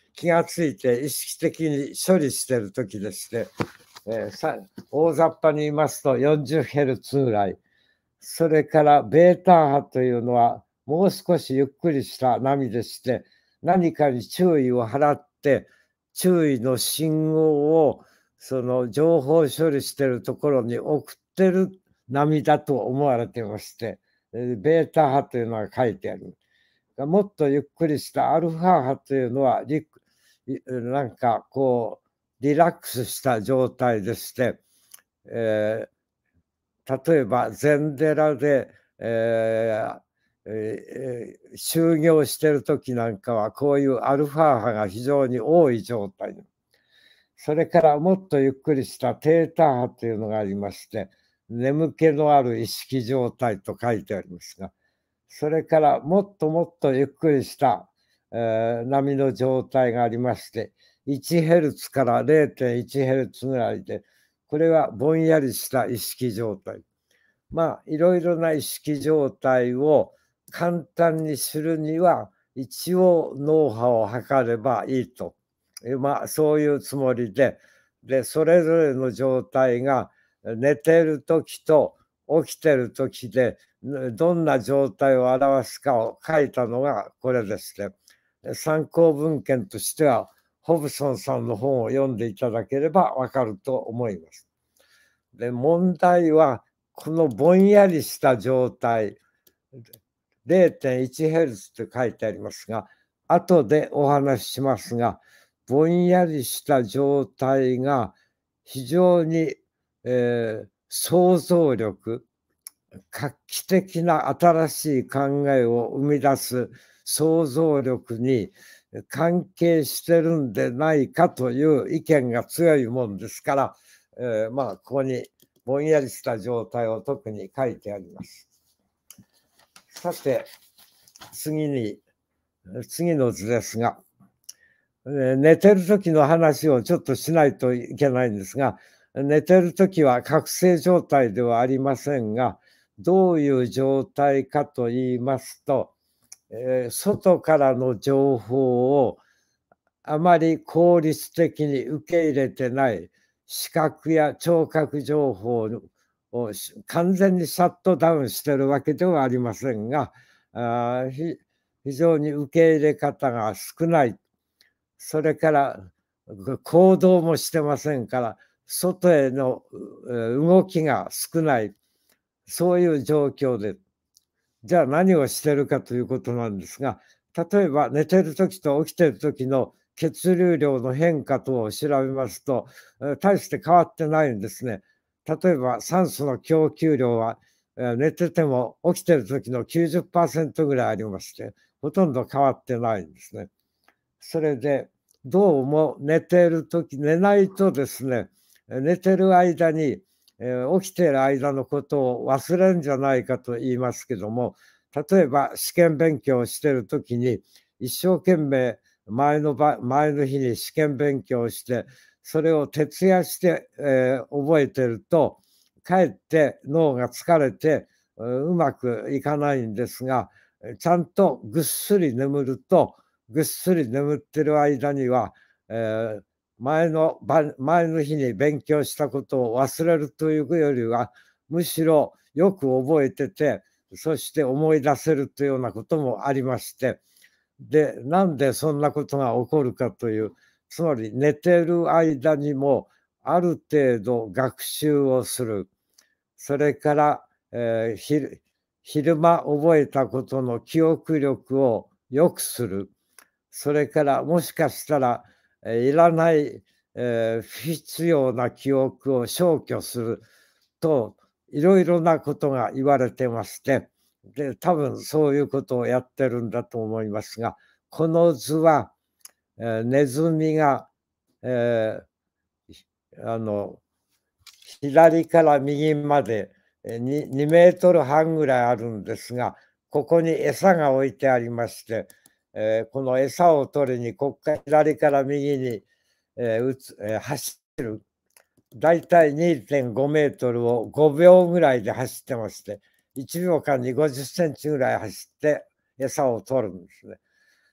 気がついて意識的に処理している時でして、えー、さ大雑把に言いますと よんじゅうヘルツ ぐらい。それからベータ波というのはもう少しゆっくりした波でして、何かに注意を払って注意の信号をその情報処理しているところに送ってる波だと思われていまして、ベータ波というのが書いてある。もっとゆっくりしたアルファ波というのはリなんかこうリラックスした状態でして、えー、例えば禅寺で、えーえー、修行している時なんかはこういうアルファ波が非常に多い状態。それからもっとゆっくりしたテータ波というのがありまして、眠気のある意識状態と書いてありますが、それからもっともっとゆっくりした、えー、波の状態がありまして、いちヘルツ から れいてんいちヘルツ ぐらいで、これはぼんやりした意識状態。まあ、いろいろな意識状態を簡単にするには、一応脳波を測ればいいと。まあ、そういうつもりで、で、それぞれの状態が寝てる時と起きてる時で、どんな状態を表すかを書いたのがこれですね。参考文献としては、ホブソンさんの本を読んでいただければわかると思います。で、問題は、このぼんやりした状態、れいてんいちヘルツ って書いてありますが、後でお話ししますが、ぼんやりした状態が非常に、えー、想像力、画期的な新しい考えを生み出す想像力に関係してるんでないかという意見が強いもんですから、えー、まあここにぼんやりした状態を特に書いてあります。さて次に次の図ですが、寝てる時の話をちょっとしないといけないんですが、寝てる時は覚醒状態ではありませんが、どういう状態かと言いますと、えー、外からの情報をあまり効率的に受け入れてない視覚や聴覚情報を完全にシャットダウンしてるわけではありませんが、あ非常に受け入れ方が少ない。それから行動もしてませんから、外への動きが少ない。そういう状況で、じゃあ何をしてるかということなんですが、例えば寝てる時と起きてる時の血流量の変化等を調べますと、大して変わってないんですね。例えば酸素の供給量は寝てても起きてる時の きゅうじゅっパーセント ぐらいありまして、ほとんど変わってないんですね。それでどうも寝てる時、寝ないとですね、寝てる間に起きている間のことを忘れるんじゃないかと言いますけども、例えば試験勉強をしている時に一生懸命前の場前の日に試験勉強をしてそれを徹夜して、えー、覚えてるとかえって脳が疲れてうまくいかないんですが、ちゃんとぐっすり眠るとぐっすり眠ってる間には、えー前の前の日に勉強したことを忘れるというよりは、むしろよく覚えてて、そして思い出せるというようなこともありまして、で、なんでそんなことが起こるかという、つまり寝てる間にもある程度学習をする。それから、えー、昼、昼間覚えたことの記憶力を良くする。それからもしかしたら、いらない、えー、不必要な記憶を消去するといろいろなことが言われてまして、で多分そういうことをやってるんだと思いますが、この図は、えー、ネズミが、えー、あの左から右まで 2, にメートルはんぐらいあるんですが、ここに餌が置いてありまして、えー、この餌を取りにここから左から右に、えーつえー、走る。だいたい にてんごメートルをごびょうぐらいで走ってまして、いちびょうかんにごじゅっセンチぐらい走って餌を取るんですね。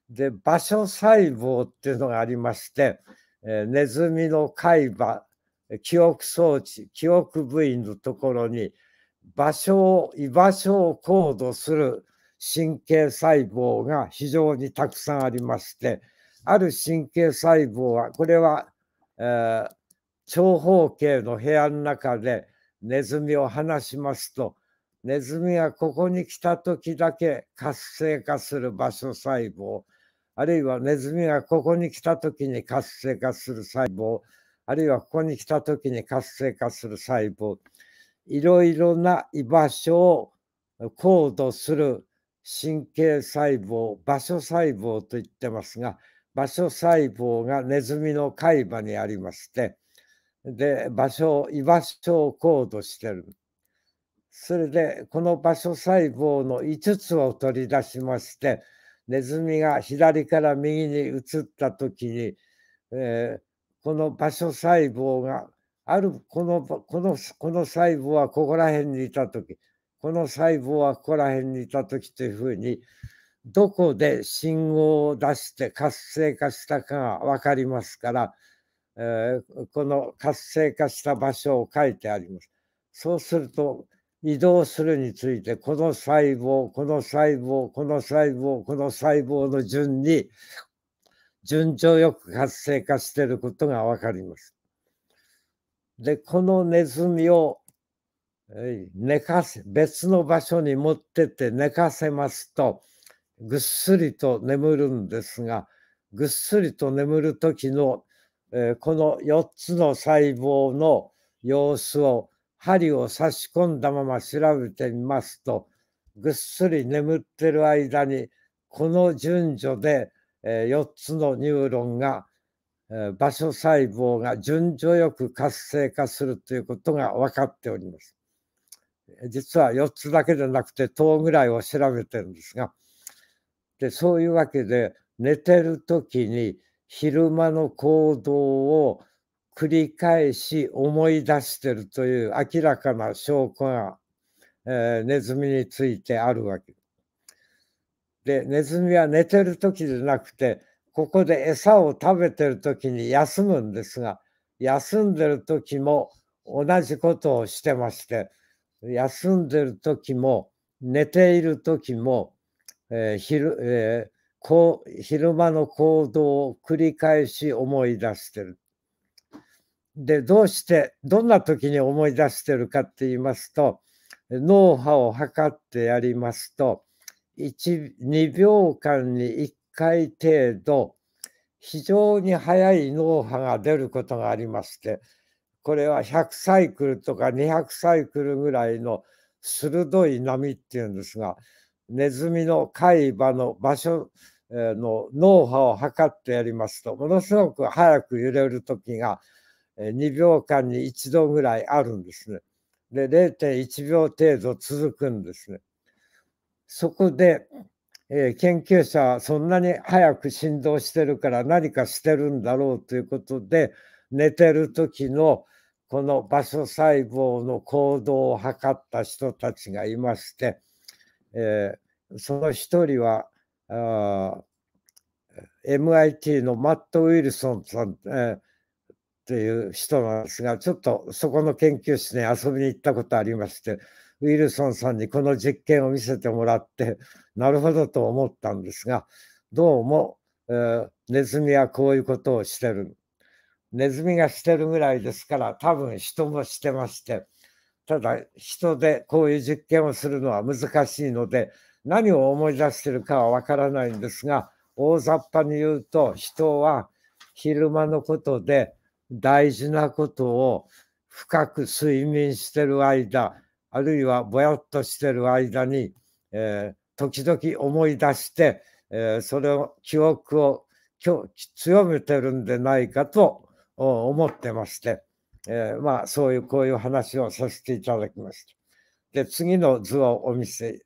で、場所細胞っていうのがありまして、えーネズミの海馬、記憶装置、記憶部位のところに場所を、居場所をコードする神経細胞が非常にたくさんありまして、ある神経細胞は、これは、えー長方形の部屋の中でネズミを離しますと、ネズミがここに来た時だけ活性化する場所細胞、あるいはネズミがここに来た時に活性化する細胞、あるいはここに来た時に活性化する細胞、いろいろな居場所をコードする神経細胞、場所細胞と言ってますが、場所細胞がネズミの海馬にありまして、で、場所、居場所をコードしてる。それで、この場所細胞のいつつを取り出しまして、ネズミが左から右に移ったときに、えーこの場所細胞がある、この、この、この細胞はここら辺にいたとき、この細胞はここら辺にいたときというふうに、どこで信号を出して活性化したかが分かりますから、えーこの活性化した場所を書いてあります。そうすると、移動するについて、この細胞、この細胞、この細胞、この細胞の順に、順序よく活性化していることがわかります。で、このネズミをえー寝かせ、別の場所に持ってって寝かせますと、ぐっすりと眠るんですが、ぐっすりと眠る時の、えーこのよっつの細胞の様子を針を差し込んだまま調べてみますと、ぐっすり眠ってる間にこの順序で、えーよっつのニューロンが、えー場所細胞が順序よく活性化するということが分かっております。実はよっつだけでなくて等ぐらいを調べてるんですが、でそういうわけで寝てる時に昼間の行動を繰り返し思い出してるという明らかな証拠が、えーネズミについてあるわけで、ネズミは寝てる時でなくて、ここで餌を食べてる時に休むんですが、休んでる時も同じことをしてまして、休んでる時も寝ている時も、えー昼えーこう昼間の行動を繰り返し思い出してる。で、どうして、どんな時に思い出してるかって言いますと、脳波を測ってやりますと、いち、にびょうかんにいっかい程度、非常に速い脳波が出ることがありまして、これはひゃくサイクルとかにひゃくサイクルぐらいの鋭い波っていうんですが、ネズミの海馬の場所えーの脳波を測ってやりますと、ものすごく速く揺れる時がえーにびょうかんに一度ぐらいあるんですね。で、れいてんいちびょう程度続くんですね。そこで、えー研究者はそんなに早く振動してるから何かしてるんだろうということで、寝てる時のこの場所細胞の行動を測った人たちがいまして、えーその一人はあー エムアイティー のマット・ウィルソンさん、えーっていう人なんですが、ちょっとそこの研究室に遊びに行ったことありまして、ウィルソンさんにこの実験を見せてもらって、なるほどと思ったんですが、どうも、えーネズミはこういうことをしてる。ネズミがしてるぐらいですから、多分人もしてまして、ただ人でこういう実験をするのは難しいので、何を思い出してるかはわからないんですが、大雑把に言うと、人は昼間のことで大事なことを深く睡眠してる間、あるいはぼやっとしてる間に、えー時々思い出して、えーそれを記憶を強めてるんでないかと思ってまして、えーまあそういうこういう話をさせていただきました。で、次の図をお見せ。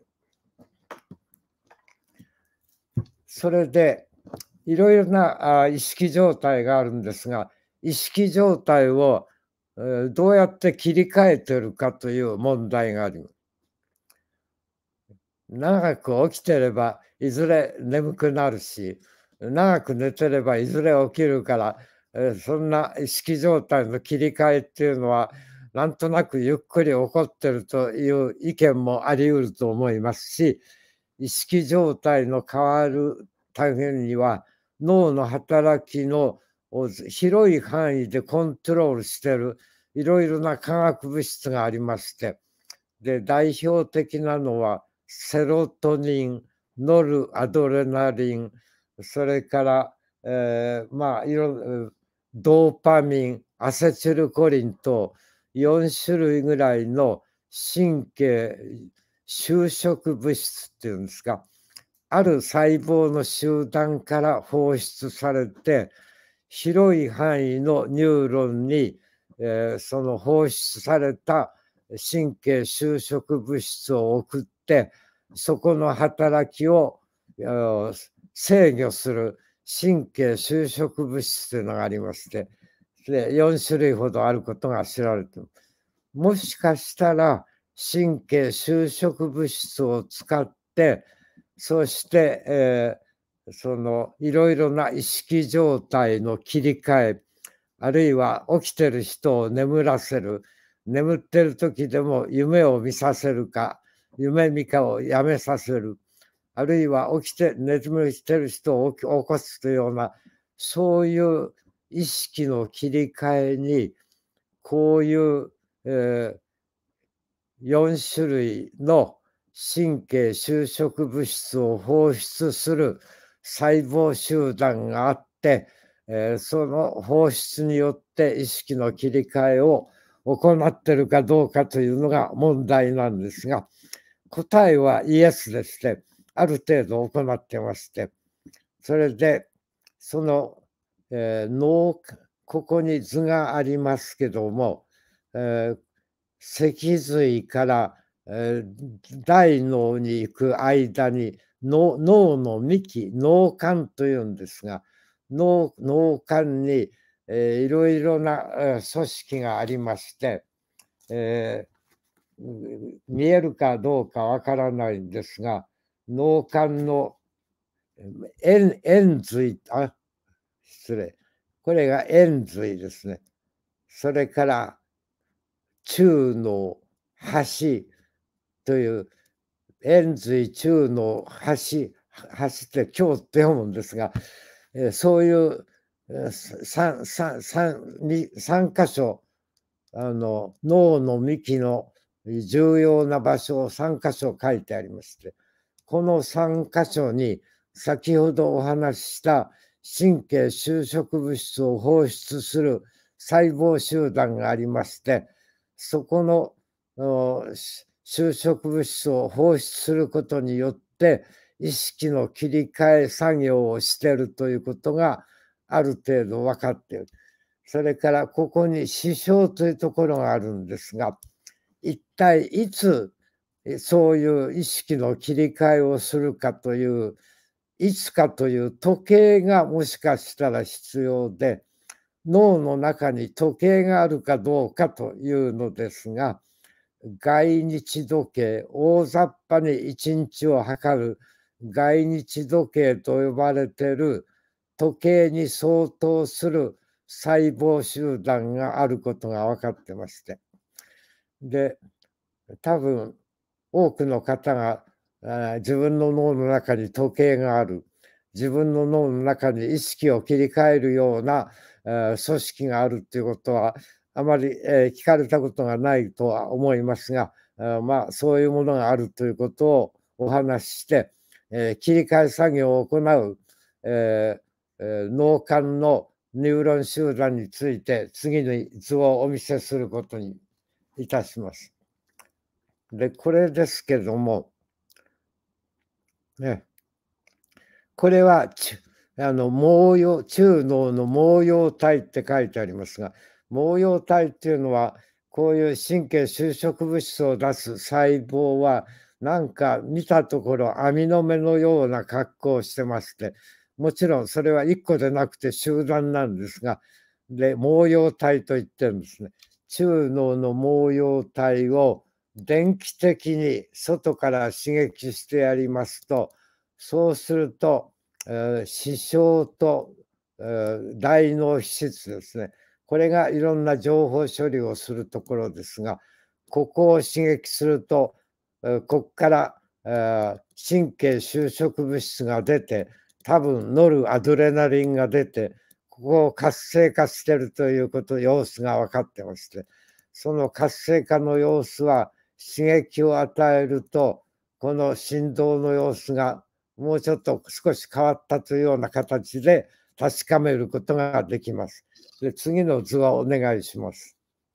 それでいろいろなあ意識状態があるんですが、意識状態を、えーどうやって切り替えてるかという問題があります。長く起きてればいずれ眠くなるし、 長く寝てればいずれ起きるから、えーそんな意識状態の切り替えっていうのは、なんとなくゆっくり起こってるという意見もあり得ると思いますし、意識状態の変わるためには、脳の働きのを広い範囲でコントロールしているいろいろな化学物質がありまして、で、代表的なのはセロトニン、ノルアドレナリン、それから、えーまあ、いろドーパミン、アセチルコリンとよん種類ぐらいの神経修飾物質っていうんですか、ある細胞の集団から放出されて、広い範囲のニューロンに、えーその放出された神経修飾物質を送って、そこの働きをえー制御する神経修飾物質というのがありまして、でよん種類ほどあることが知られている。もしかしたら神経修飾物質を使って、そして、えーそのいろいろな意識状態の切り替え、あるいは起きてる人を眠らせる、眠ってる時でも夢を見させるか、夢見かをやめさせる、あるいは起きて眠ってる人を起き起こすというような、そういう意識の切り替えに、こういう、えーよん種類の神経修飾物質を放出する細胞集団があって、えーその放出によって意識の切り替えを行っているかどうかというのが問題なんですが、答えはイエスでして、ある程度行ってまして、それでその、えー脳ここに図がありますけども、えー脊髄から、えー大脳に行く間に脳脳の幹、脳幹というんですが、脳脳幹に、えーいろいろな、えー組織がありまして、えー見えるかどうかわからないんですが、脳幹の円円髄、あ、失礼。これが円髄ですね。それから中脳、端という円髄中脳、端、端って今日って読むんですが、えーそういう3、三三二三箇所、あの脳の幹の重要な場所をさん箇所書いてありまして、このさん箇所に先ほどお話しした神経修飾物質を放出する細胞集団がありまして、そこの修飾物質を放出することによって意識の切り替え作業をしているということがある程度分かっている。それからここに視床というところがあるんですが、一体いつそういう意識の切り替えをするかという、いつかという時計がもしかしたら必要で、脳の中に時計があるかどうかというのですが、外日時計、大雑把に一日を測る外日時計と呼ばれている時計に相当する細胞集団があることが分かってまして、で、多分多くの方が自分の脳の中に時計がある、自分の脳の中に意識を切り替えるような組織があるということはあまり聞かれたことがないとは思いますが、まあそういうものがあるということをお話しして、切り替え作業を行う脳幹のニューロン集団について次に図をお見せすることにいたします。で、これですけども、ね、これはあの毛様、中脳の毛様体って書いてありますが、毛様体っていうのは、こういう神経修飾物質を出す細胞は、なんか見たところ網の目のような格好をしてまして、もちろんそれはいっこでなくて集団なんですが、で、毛様体と言ってるんですね。中脳の毛様体を電気的に外から刺激してやりますと、そうするとえー視床と、えー大脳皮質ですね。これがいろんな情報処理をするところですが、ここを刺激すると、えーここから、えー神経収縮物質が出て、多分ノルアドレナリンが出て、ここを活性化しているということ、様子が分かってまして、その活性化の様子は刺激を与えると、この振動の様子がもうちょっと少し変わったというような形で確かめることができます。で、次の図をお願いします。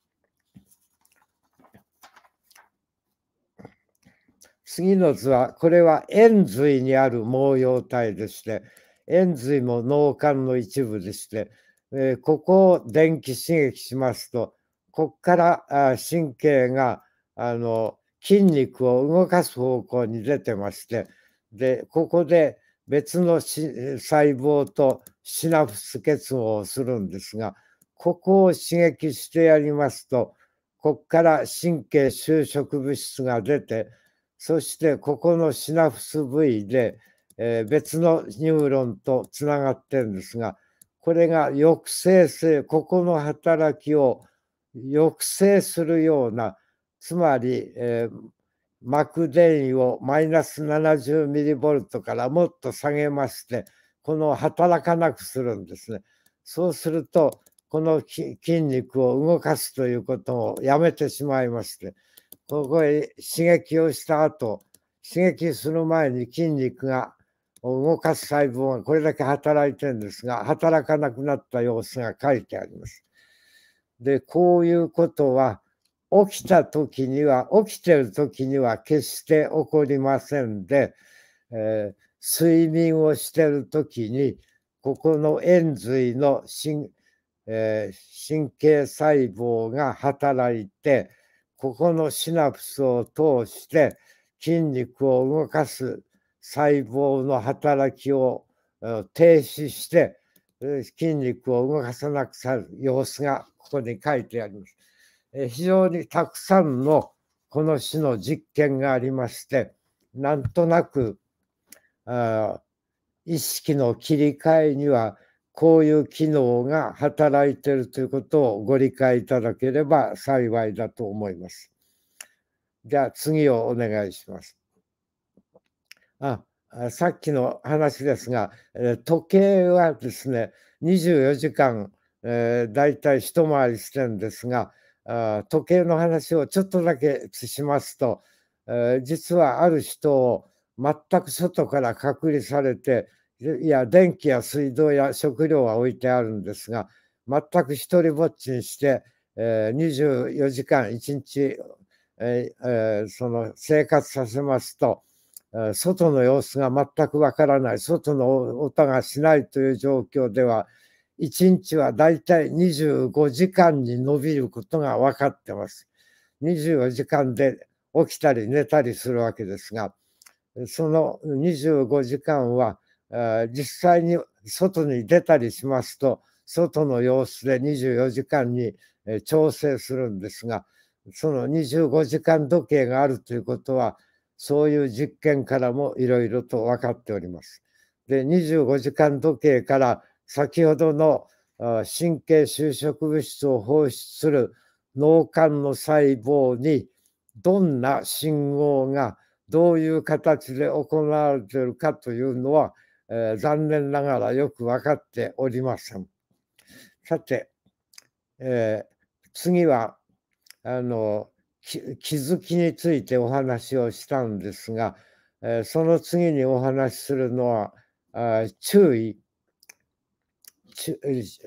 次の図は、これは延髄にある毛様体でして、延髄も脳幹の一部でして、えーここを電気刺激しますと、ここからあ神経があの筋肉を動かす方向に出てまして、で、ここで別のし細胞とシナプス結合をするんですが、ここを刺激してやりますと、ここから神経収縮物質が出て、そしてここのシナプス部位で、えー別のニューロンとつながってるんですが、これが抑制性、ここの働きを抑制するような、つまり、えー膜電位をマイナスななじゅうミリボルトからもっと下げまして、この働かなくするんですね。そうすると、このき筋肉を動かすということをやめてしまいまして、ここへ刺激をした後、刺激する前に筋肉が動かす細胞がこれだけ働いてるんですが、働かなくなった様子が書いてあります。で、こういうことは、起きた時には、起きてる時には決して起こりませんで、えー睡眠をしてる時に、ここの延髄の神、えー神経細胞が働いて、ここのシナプスを通して筋肉を動かす細胞の働きをえー停止して、えー筋肉を動かさなくなる様子がここに書いてあります。えー非常にたくさんのこの種の実験がありまして、なんとなくあー意識の切り替えにはこういう機能が働いているということをご理解いただければ幸いだと思います。じゃあ次をお願いします。あ、あさっきの話ですが、えー時計はですね、にじゅうよじかん、えー、だいたい一回りしてるんですが、あ時計の話をちょっとだけしますと、えー実はある人を全く外から隔離されて、いや、電気や水道や食料は置いてあるんですが、全く一人ぼっちにして、えーにじゅうよじかん、いちにち、えーえーその生活させますと、えー外の様子が全くわからない、外の音がしないという状況では、いちにちはだいたいにじゅうごじかんに延びることが分かってます。にじゅうよじかんで起きたり寝たりするわけですが、そのにじゅうごじかんは、えー実際に外に出たりしますと、外の様子でにじゅうよじかんにえー調整するんですが、そのにじゅうごじかん時計があるということは、そういう実験からもいろいろと分かっております。で、にじゅうごじかん時計から先ほどのあ神経収縮物質を放出する脳幹の細胞にどんな信号がどういう形で行われているかというのは、えー残念ながらよく分かっておりません。さて、えー次はあのき気づきについてお話をしたんですが、えーその次にお話しするのはあ注意注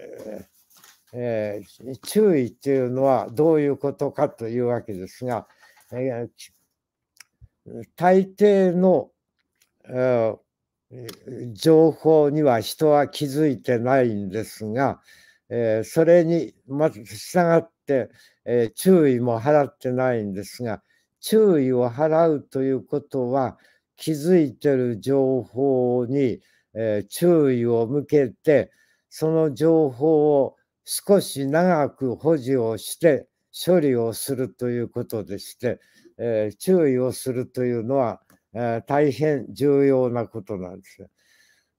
えー注意っていうのはどういうことかというわけですが、えー大抵の、えー情報には人は気づいてないんですが、えーそれにまず従って、えー注意も払ってないんですが、注意を払うということは気づいてる情報に、えー注意を向けて、その情報を少し長く保持をして処理をするということでして、えー注意をするというのは、えー大変重要なことなんですよ。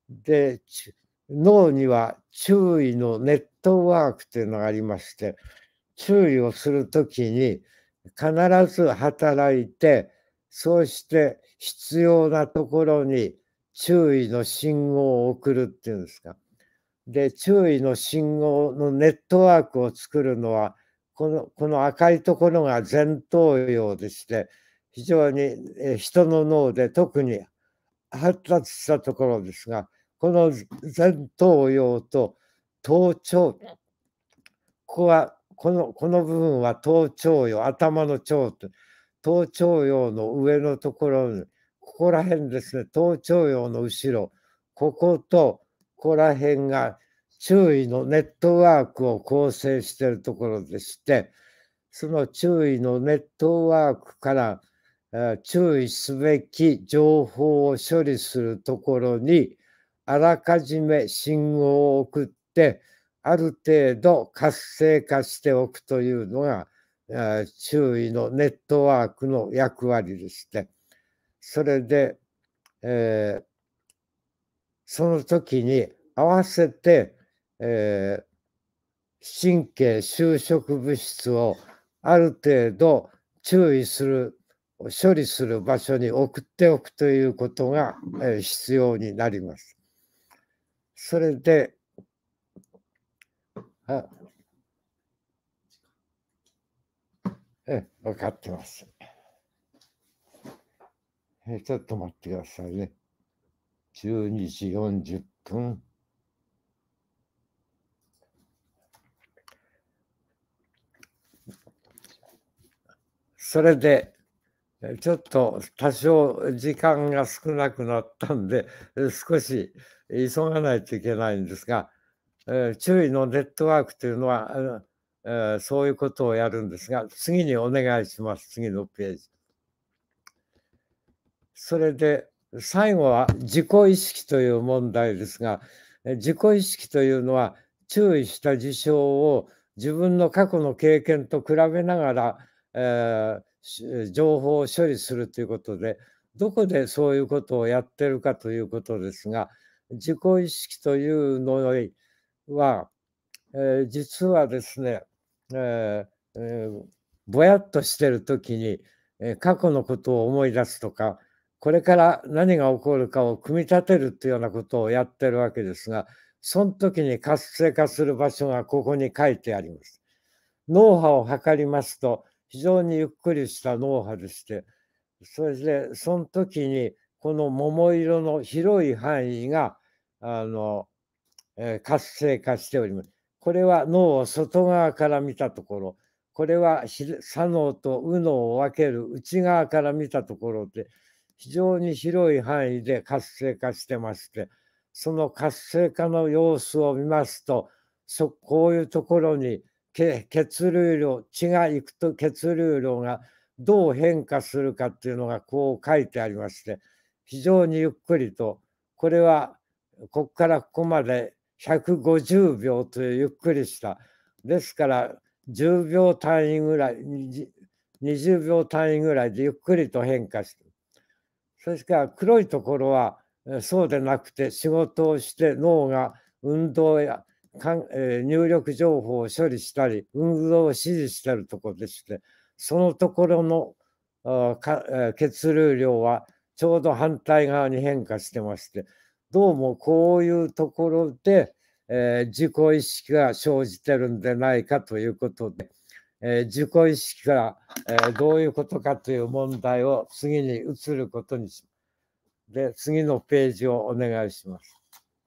で、脳には注意のネットワークというのがありまして、注意をするときに必ず働いて、そうして必要なところに注意の信号を送るっていうんですか。で、注意の信号のネットワークを作るのは、この、この赤いところが前頭葉でして、非常に人の脳で特に発達したところですが、この前頭葉と頭頂、ここは、この、この部分は頭頂葉、頭の頂と、頭頂葉の上のところに、ここら辺ですね、頭頂葉の後ろ、こことここら辺が注意のネットワークを構成しているところでして、その注意のネットワークから注意すべき情報を処理するところにあらかじめ信号を送ってある程度活性化しておくというのが注意のネットワークの役割でして、それで、えー、その時に合わせて、えー、神経修飾物質をある程度注意する処理する場所に送っておくということが必要になります。それで、あえ、分かってます。え、ちょっと待ってくださいね。じゅうにじよんじゅっぷん。それで、ちょっと多少時間が少なくなったんで、少し急がないといけないんですが、えー、注意のネットワークというのは、えー、そういうことをやるんですが、次にお願いします。次のページ。それで、最後は自己意識という問題ですが、自己意識というのは、注意した事象を自分の過去の経験と比べながら、えー情報を処理するということで、どこでそういうことをやってるかということですが、自己意識というのは、えー、実はですね、えーえー、ぼやっとしてるときに、えー、過去のことを思い出すとか、これから何が起こるかを組み立てるというようなことをやってるわけですが、その時に活性化する場所がここに書いてあります。脳波を測りますと、非常にゆっくりした脳波でして、それでその時にこの桃色の広い範囲があの、えー、活性化しております。これは脳を外側から見たところ、これは左脳と右脳を分ける内側から見たところで、非常に広い範囲で活性化してまして、その活性化の様子を見ますと、そこういうところに血流量、血がいくと血流量がどう変化するかっていうのがこう書いてありまして、非常にゆっくりと、これはここからここまでひゃくごじゅうびょうというゆっくりした、ですからじゅうびょう単位ぐらい、にじゅうびょう単位ぐらいでゆっくりと変化している。それから黒いところはそうでなくて、仕事をして脳が運動や入力情報を処理したり、運動を指示しているところでして、そのところの血流量はちょうど反対側に変化してまして、どうもこういうところで、えー、自己意識が生じてるんでないかということで、えー、自己意識から、えー、どういうことかという問題を次に移ることにします。で、次のページをお願いします。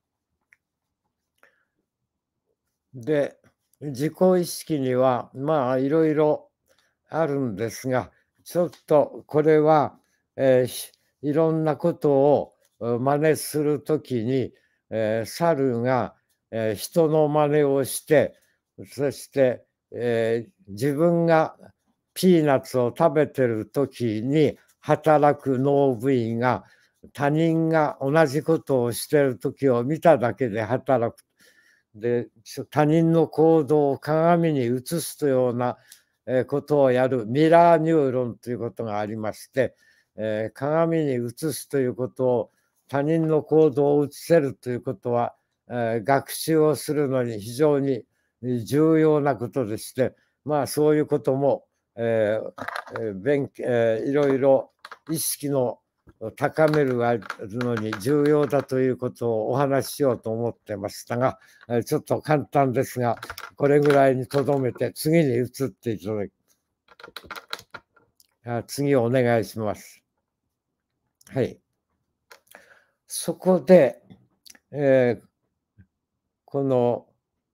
で、自己意識にはまあいろいろあるんですが、ちょっとこれは、えー、いろんなことを真似するときに、えー、猿が、えー、人の真似をして、そして、えー、自分がピーナッツを食べてるときに働く脳部位が他人が同じことをしてるときを見ただけで働く。で、他人の行動を鏡に映すというようなことをやるミラーニューロンということがありまして、えー、鏡に映すということを他人の行動を移せるということは、えー、学習をするのに非常に重要なことでして、まあそういうことも、えー勉えー、いろいろ意識の高めるのに重要だということをお話ししようと思ってましたが、ちょっと簡単ですが、これぐらいにとどめて次に移っていただき、次お願いします。はい。そこで、えー、この、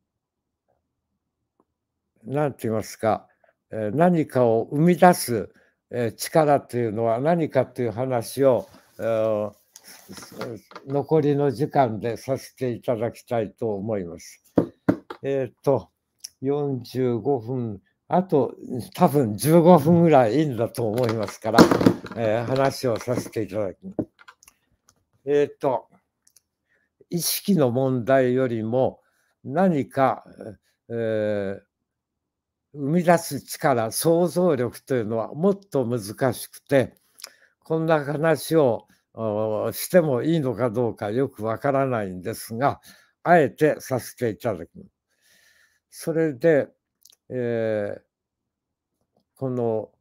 なんて言いますか、えー、何かを生み出す、えー、力というのは何かという話を、えー、残りの時間でさせていただきたいと思います。えっと、よんじゅうごふん、あと多分じゅうごふんぐらいいいんだと思いますから、えー、話をさせていただきます。えっと、意識の問題よりも何か、えー、生み出す力、想像力というのはもっと難しくて、こんな話をしてもいいのかどうかよくわからないんですが、あえてさせていただきます。それで、えー、この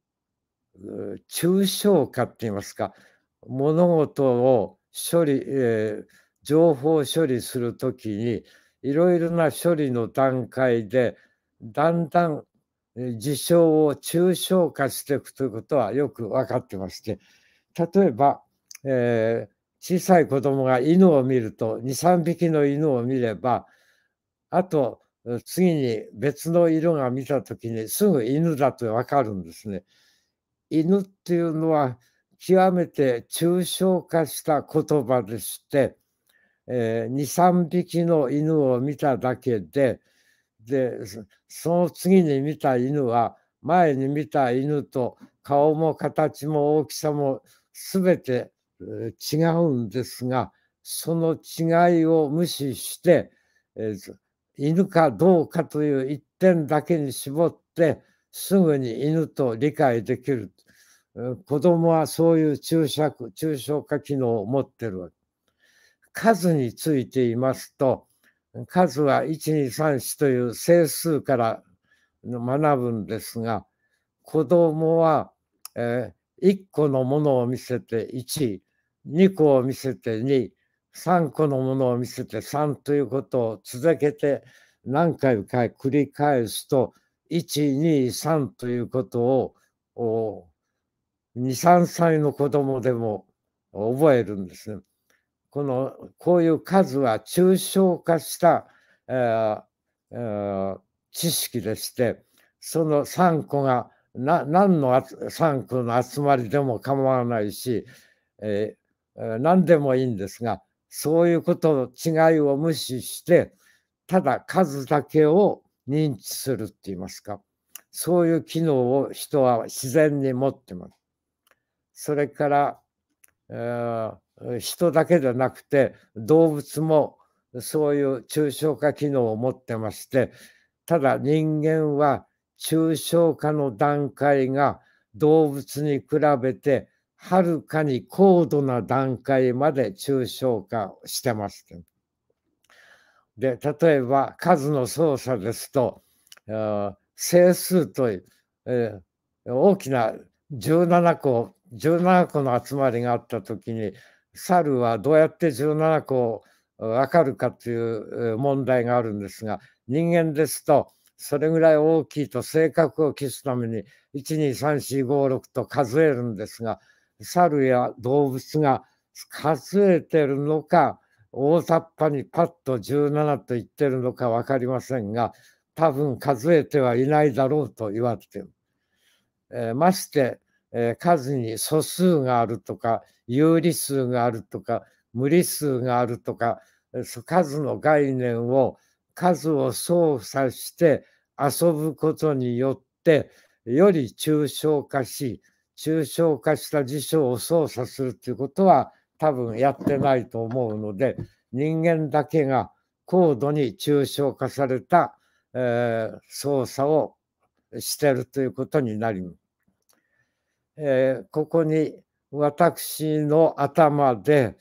抽象化って言いますか、物事を処理、えー、情報処理するときに、いろいろな処理の段階で、だんだん事象を抽象化していくということはよく分かってまして、例えば、えー、小さい子供が犬を見ると、に、さんびきの犬を見れば、あと次に別の色が見たときにすぐ犬だと分かるんですね。犬っていうのは極めて抽象化した言葉でして、えー、に、さんびきの犬を見ただけで、で、その次に見た犬は前に見た犬と顔も形も大きさも全て違うんですが、その違いを無視して、えー、犬かどうかという一点だけに絞ってすぐに犬と理解できる。子供はそういう抽象化、抽象化機能を持っているわけ。数について言いますと、数はいち、に、さん、よんという整数から学ぶんですが、子供は、えー、いっこのものを見せていち、にこを見せてに、さんこのものを見せてさんということを続けて何回か繰り返すと、いち、に、さんということをに、さんさいの子供でも覚えるんですね。このこういう数は抽象化した、えーえー、知識でして、そのさんこがな何のさんこの集まりでも構わないし、えー、何でもいいんですが、そういうことの違いを無視して、ただ数だけを認知するって言いますか、そういう機能を人は自然に持ってます。それから、えー人だけでなくて動物もそういう抽象化機能を持ってまして、ただ人間は抽象化の段階が動物に比べてはるかに高度な段階まで抽象化してます。で、例えば数の操作ですと、整数という、えー、大きなじゅうななこ、じゅうななこの集まりがあったときに、猿はどうやってじゅうななこ分かるかという問題があるんですが、人間ですとそれぐらい大きいと性格を期すためにいち、に、さん、よん、ご、ろくと数えるんですが、猿や動物が数えてるのか大雑把にパッとじゅうななと言ってるのか分かりませんが、多分数えてはいないだろうと言われている。えー、まして、えー、数に素数があるとか有理数があるとか無理数があるとか、数の概念を数を操作して遊ぶことによってより抽象化し、抽象化した事象を操作するということは多分やってないと思うので、人間だけが高度に抽象化された、えー、操作をしているということになります。えー、ここに私の頭で、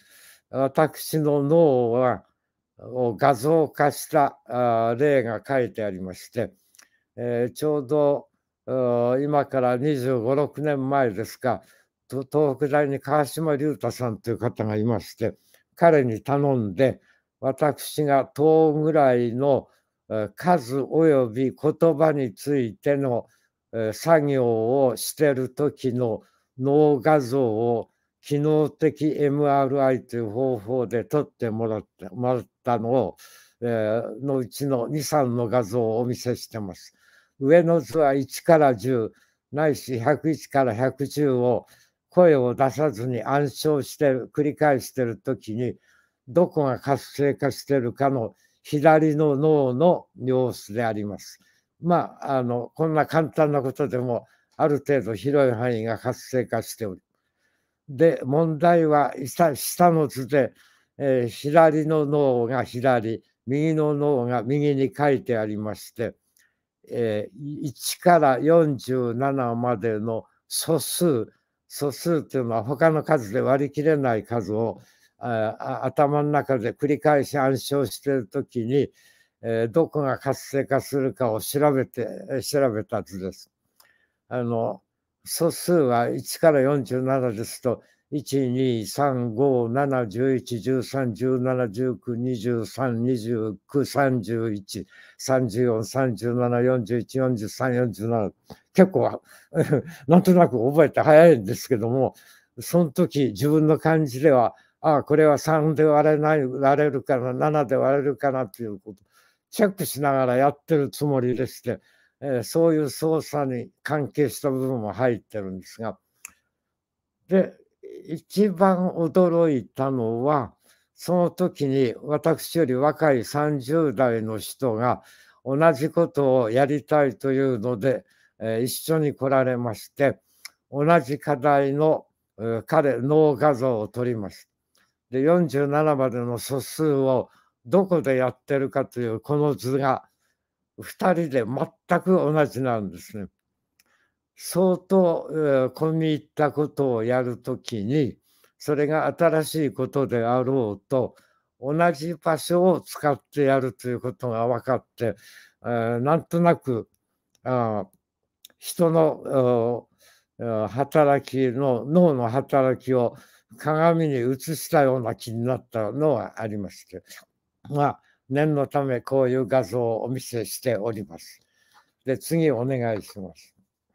私の脳はを画像化した例が書いてありまして、えー、ちょうど今からにじゅうご、ろくねんまえですか、東北大に川島隆太さんという方がいまして、彼に頼んで、私がとぐらいの数及び言葉についての作業をしている時の脳画像を機能的 エムアールアイ という方法で撮ってもらったもらったのを、えー、のうちのに、さんの画像をお見せしてます。上の図はいちからじゅう、ないしひゃくいちからひゃくじゅうを声を出さずに暗唱してる、繰り返しているときに、どこが活性化しているかの左の脳の様子であります。まあ、あの、こんな簡単なことでも、ある程度広い範囲が活性化しておる。で、問題は下の図で、えー、左の脳が左、右の脳が右に書いてありまして、えー、いちからよんじゅうななまでの素数、素数というのは他の数で割り切れない数をあ頭の中で繰り返し暗唱しているときに、えー、どこが活性化するかを調べて、調べた図です。あの、素数はいちからよんじゅうななですと、いち、に、さん、ご、なな、じゅういち、じゅうさん、じゅうなな、じゅうきゅう、にじゅうさん、にじゅうきゅう、さんじゅういち、さんじゅうよん、さんじゅうなな、よんじゅういち、よんじゅうさん、よんじゅうなな。結構、なんとなく覚えて早いんですけども、その時自分の感じでは、ああ、これはさんで割れない、割れるかな、ななで割れるかなということ、チェックしながらやってるつもりでして、えー、そういう操作に関係した部分も入ってるんですが、で、一番驚いたのは、その時に私より若いさんじゅう代の人が同じことをやりたいというので、えー、一緒に来られまして、同じ課題の、えー、彼、脳画像を撮りました。で、よんじゅうななまでの素数をどこでやってるかというこの図がふたりで全く同じなんですね。相当、えー、込み入ったことをやるときに、それが新しいことであろうと、同じ場所を使ってやるということが分かって、えー、なんとなくあ人の働きの、脳の働きを鏡に映したような気になったのはありまして、まあ、念のためこういう画像をお見せしております。で、次お願いします。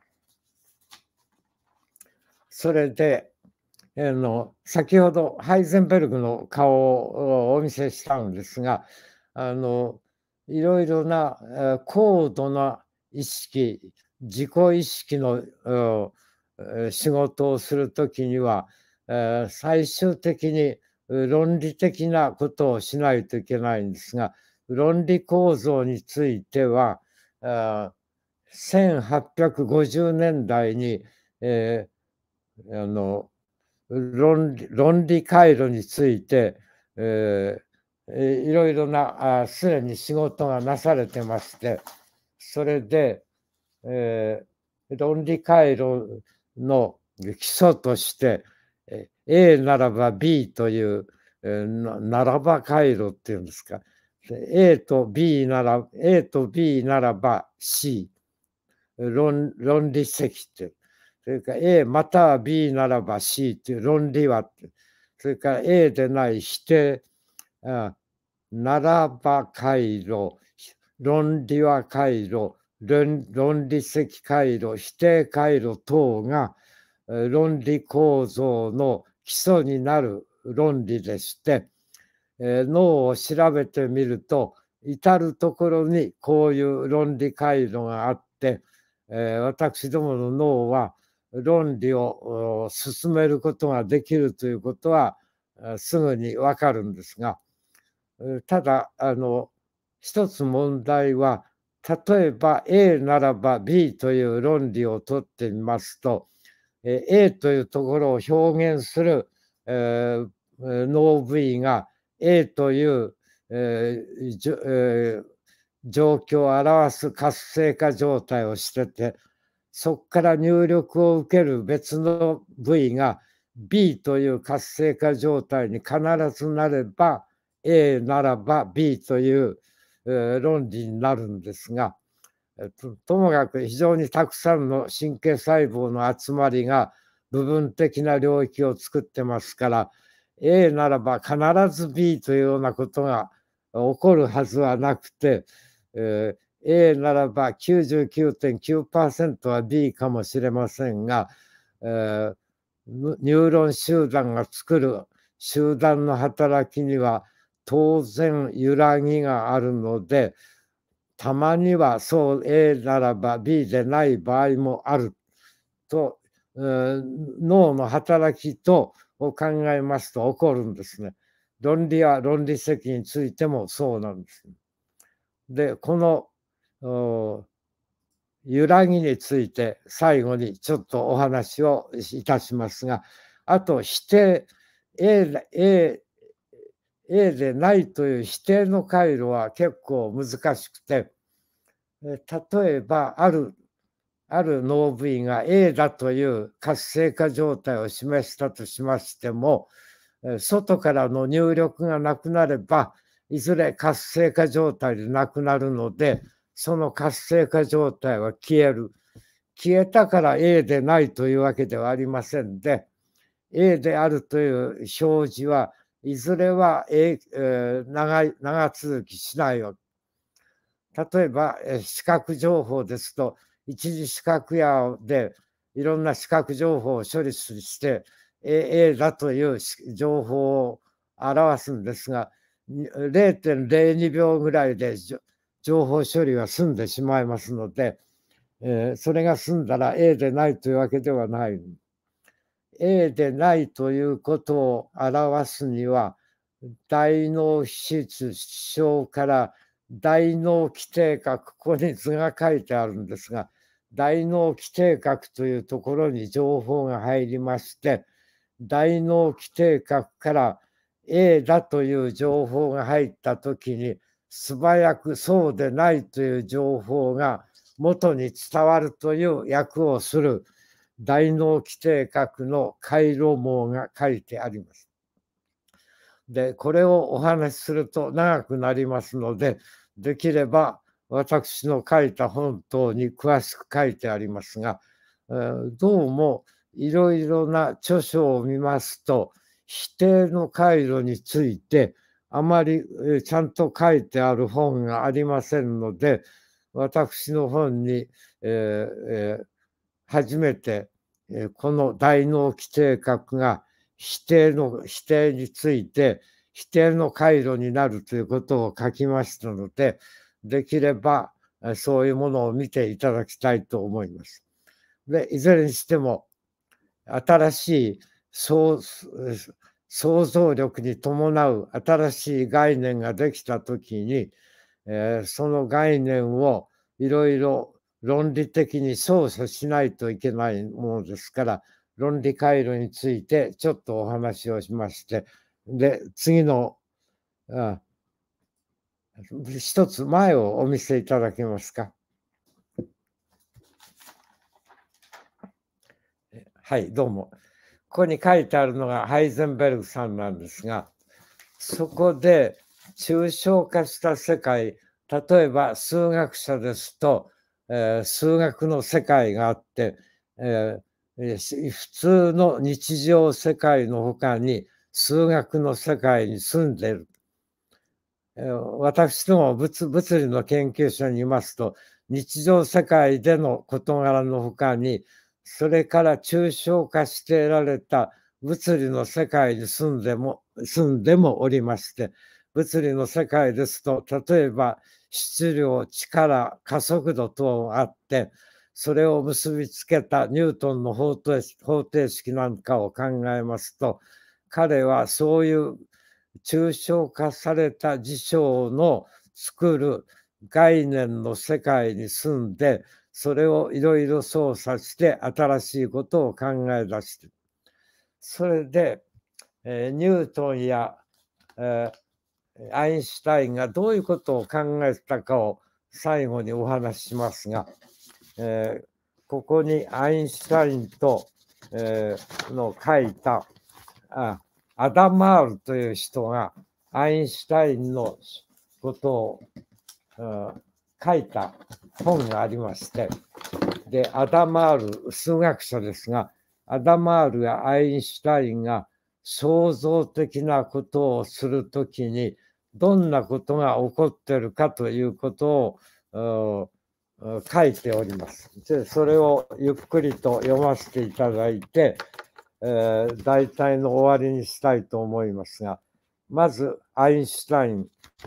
それで、えー、の先ほどハイゼンベルグの顔をお見せしたんですが、あのいろいろな、えー、高度な意識、自己意識の、えー、仕事をするときには、えー、最終的に論理的なことをしないといけないんですが、論理構造については、せんはっぴゃくごじゅうねんだいに、えー、あの論理、論理回路について、えー、いろいろなすでに仕事がなされてまして、それで、えー、論理回路の基礎として、A ならば B という、えー、ならば回路っていうんですか。A と B なら、A と B ならば C。論、論理積って。それから A または B ならば C っていう論理はって。それから A でない否定。あならば回路。論理は回路。論, 論理積回路。否定回路等が論理構造の基礎になる論理でして、えー、脳を調べてみると至るところにこういう論理回路があって、えー、私どもの脳は論理を進めることができるということはすぐにわかるんですが、ただあの一つ問題は、例えば A ならば B という論理をとってみますと、A というところを表現する、えー、脳部位が A という、えーえー、状況を表す活性化状態をしてて、そこから入力を受ける別の部位が B という活性化状態に必ずなれば A ならば B という、えー、論理になるんですが、と, ともかく非常にたくさんの神経細胞の集まりが部分的な領域を作ってますから、 A ならば必ず B というようなことが起こるはずはなくて、えー、A ならば きゅうじゅうきゅうてんきゅうパーセント は B かもしれませんが、えー、ニューロン集団が作る集団の働きには当然揺らぎがあるので、たまにはそう A ならば B でない場合もあると、えー、脳の働きとを考えますと起こるんですね。論理は論理積についてもそうなんです。で、この揺らぎについて最後にちょっとお話をいたしますが、あと否定、A, A, A でないという否定の回路は結構難しくて、例えばあるある脳部位が A だという活性化状態を示したとしましても、外からの入力がなくなればいずれ活性化状態でなくなるので、その活性化状態は消える。消えたから A でないというわけではありませんで、A であるという表示はいずれは、A えー、長い長続きしないよ。例えば視覚情報ですと、一次視覚野でいろんな視覚情報を処理して A, A だという情報を表すんですが、れいてんれいにびょうぐらいで情報処理が済んでしまいますので、えー、それが済んだら A でないというわけではない。A でないということを表すには、大脳皮質症から大脳基底核、ここに図が書いてあるんですが、大脳基底核というところに情報が入りまして、大脳基底核から A だという情報が入ったときに、素早くそうでないという情報が元に伝わるという役をする大脳基底核の回路網が書いてあります。で、これをお話しすると長くなりますので、できれば私の書いた本等に詳しく書いてありますが、どうもいろいろな著書を見ますと、否定の回路についてあまりちゃんと書いてある本がありませんので、私の本に、えーえー、初めて、えー、この大脳基底核が否定の否定について否定の回路になるということを書きましたので、できればそういうものを見ていただきたいと思います。で、いずれにしても新しい想像力に伴う新しい概念ができたときに、えー、その概念をいろいろ論理的に操作しないといけないものですから、論理回路についてちょっとお話をしまして、で、次のあ一つ前をお見せいただけますか。はい、どうも。ここに書いてあるのがハイゼンベルグさんなんですが、そこで抽象化した世界、例えば数学者ですと、えー、数学の世界があって、えー、普通の日常世界のほかに数学の世界に住んでいる。えー、私ども 物, 物理の研究者にいますと、日常世界での事柄のほかに、それから抽象化して得られた物理の世界に住んでも、住んでもおりまして、物理の世界ですと、例えば質量、力、加速度等があって、それを結びつけたニュートンの方程方程式なんかを考えますと、彼はそういう抽象化された事象の作る概念の世界に住んで、それをいろいろ操作して新しいことを考え出して、それで、えー、ニュートンや、えー、アインシュタインがどういうことを考えたかを最後にお話ししますが、えー、ここにアインシュタインとえーの書いたあアダマールという人がアインシュタインのことを、うん、書いた本がありまして、で、アダマール、数学者ですが、アダマールやアインシュタインが創造的なことをするときに、どんなことが起こっているかということを書いております。で、それをゆっくりと読ませていただいて、えー、大体の終わりにしたいと思いますが、まずアインシュタイン、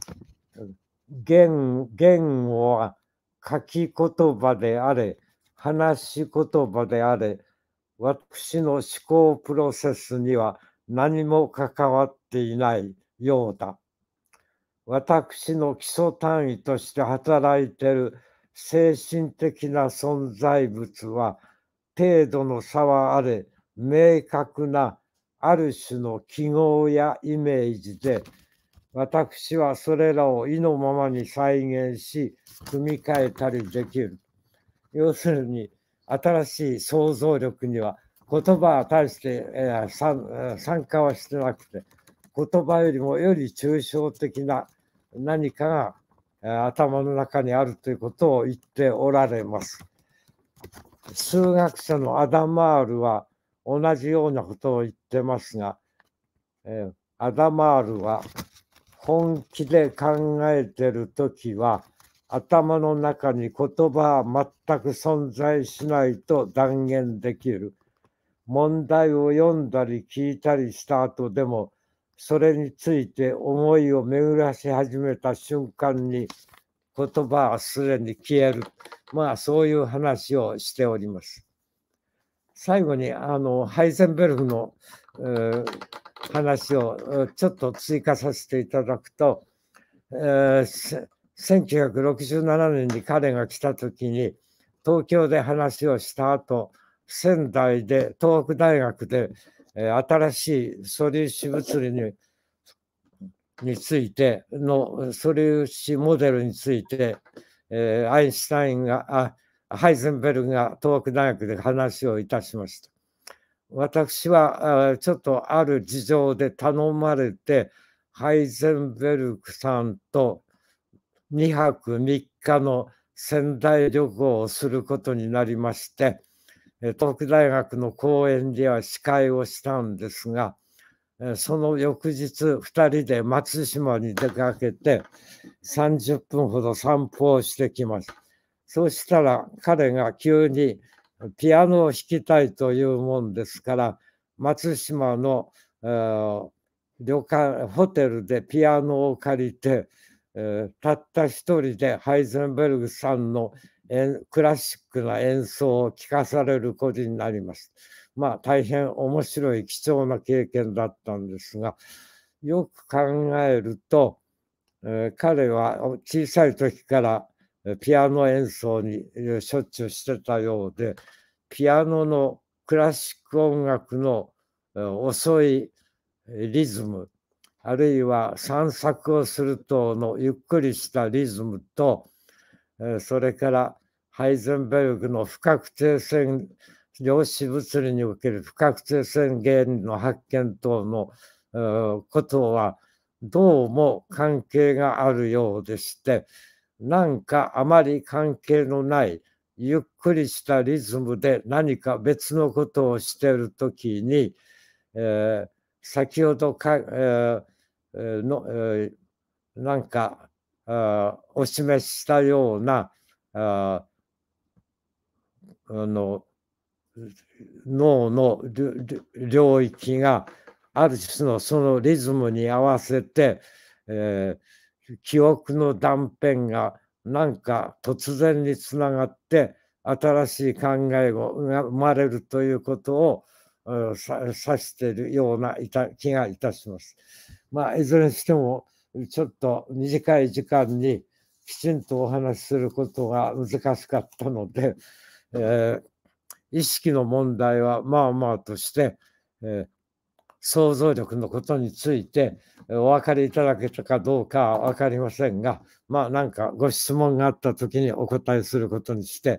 言、言語は書き言葉であれ、話し言葉であれ、私の思考プロセスには何も関わっていないようだ。私の基礎単位として働いている精神的な存在物は、程度の差はあれ、明確なある種の記号やイメージで、私はそれらを意のままに再現し、組み替えたりできる。要するに、新しい想像力には言葉は大して、えー、参加はしてなくて、言葉よりもより抽象的な何かが、えー、頭の中にあるということを言っておられます。数学者のアダマールは同じようなことを言ってますが、えー、アダマールは本気で考えているときは、頭の中に言葉は全く存在しないと断言できる。問題を読んだり聞いたりした後でも、それについて思いを巡らし始めた瞬間に言葉はすでに消える。まあそういう話をしております。最後にあのハイゼンベルグの、えー、話をちょっと追加させていただくと、えーせんきゅうひゃくろくじゅうななねんに彼が来たときに、東京で話をした後、仙台で、東北大学で、えー、新しい素粒子物理にについての素粒子モデルについて、えー、アインシュタインが、あ、ハイゼンベルグが東北大学で話をいたしました。私はあちょっとある事情で頼まれて、ハイゼンベルグさんとにはくみっかの仙台旅行をすることになりまして、東北大学の講演では司会をしたんですが、その翌日ふたりで松島に出かけてさんじゅっぷんほど散歩をしてきます。そうしたら彼が急にピアノを弾きたいというもんですから、松島の旅館ホテルでピアノを借りて、えー、たった一人でハイゼンベルグさんのクラシックな演奏を聴かされることになります。まあ大変面白い貴重な経験だったんですが、よく考えると、えー、彼は小さい時からピアノ演奏にしょっちゅうしてたようで、ピアノのクラシック音楽の遅いリズム、あるいは散策をするとのゆっくりしたリズムと、それからハイゼンベルグの不確定線、量子物理における不確定線原理の発見等のことはどうも関係があるようでして、なんかあまり関係のないゆっくりしたリズムで何か別のことをしているときに、えー、先ほどか、えー、の、えー、なんかあお示ししたようなああの脳の領域がある種のそのリズムに合わせて、えー、記憶の断片がなんか突然につながって新しい考えが生まれるということを指しているような気がいたします。まあいずれにしてもちょっと短い時間にきちんとお話しすることが難しかったので、えー、意識の問題はまあまあとして、えー、想像力のことについてお分かりいただけたかどうかは分かりませんが、まあなんかご質問があったときにお答えすることにして、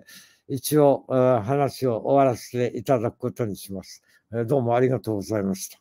一応あ話を終わらせていただくことにします。えーどうもありがとうございました。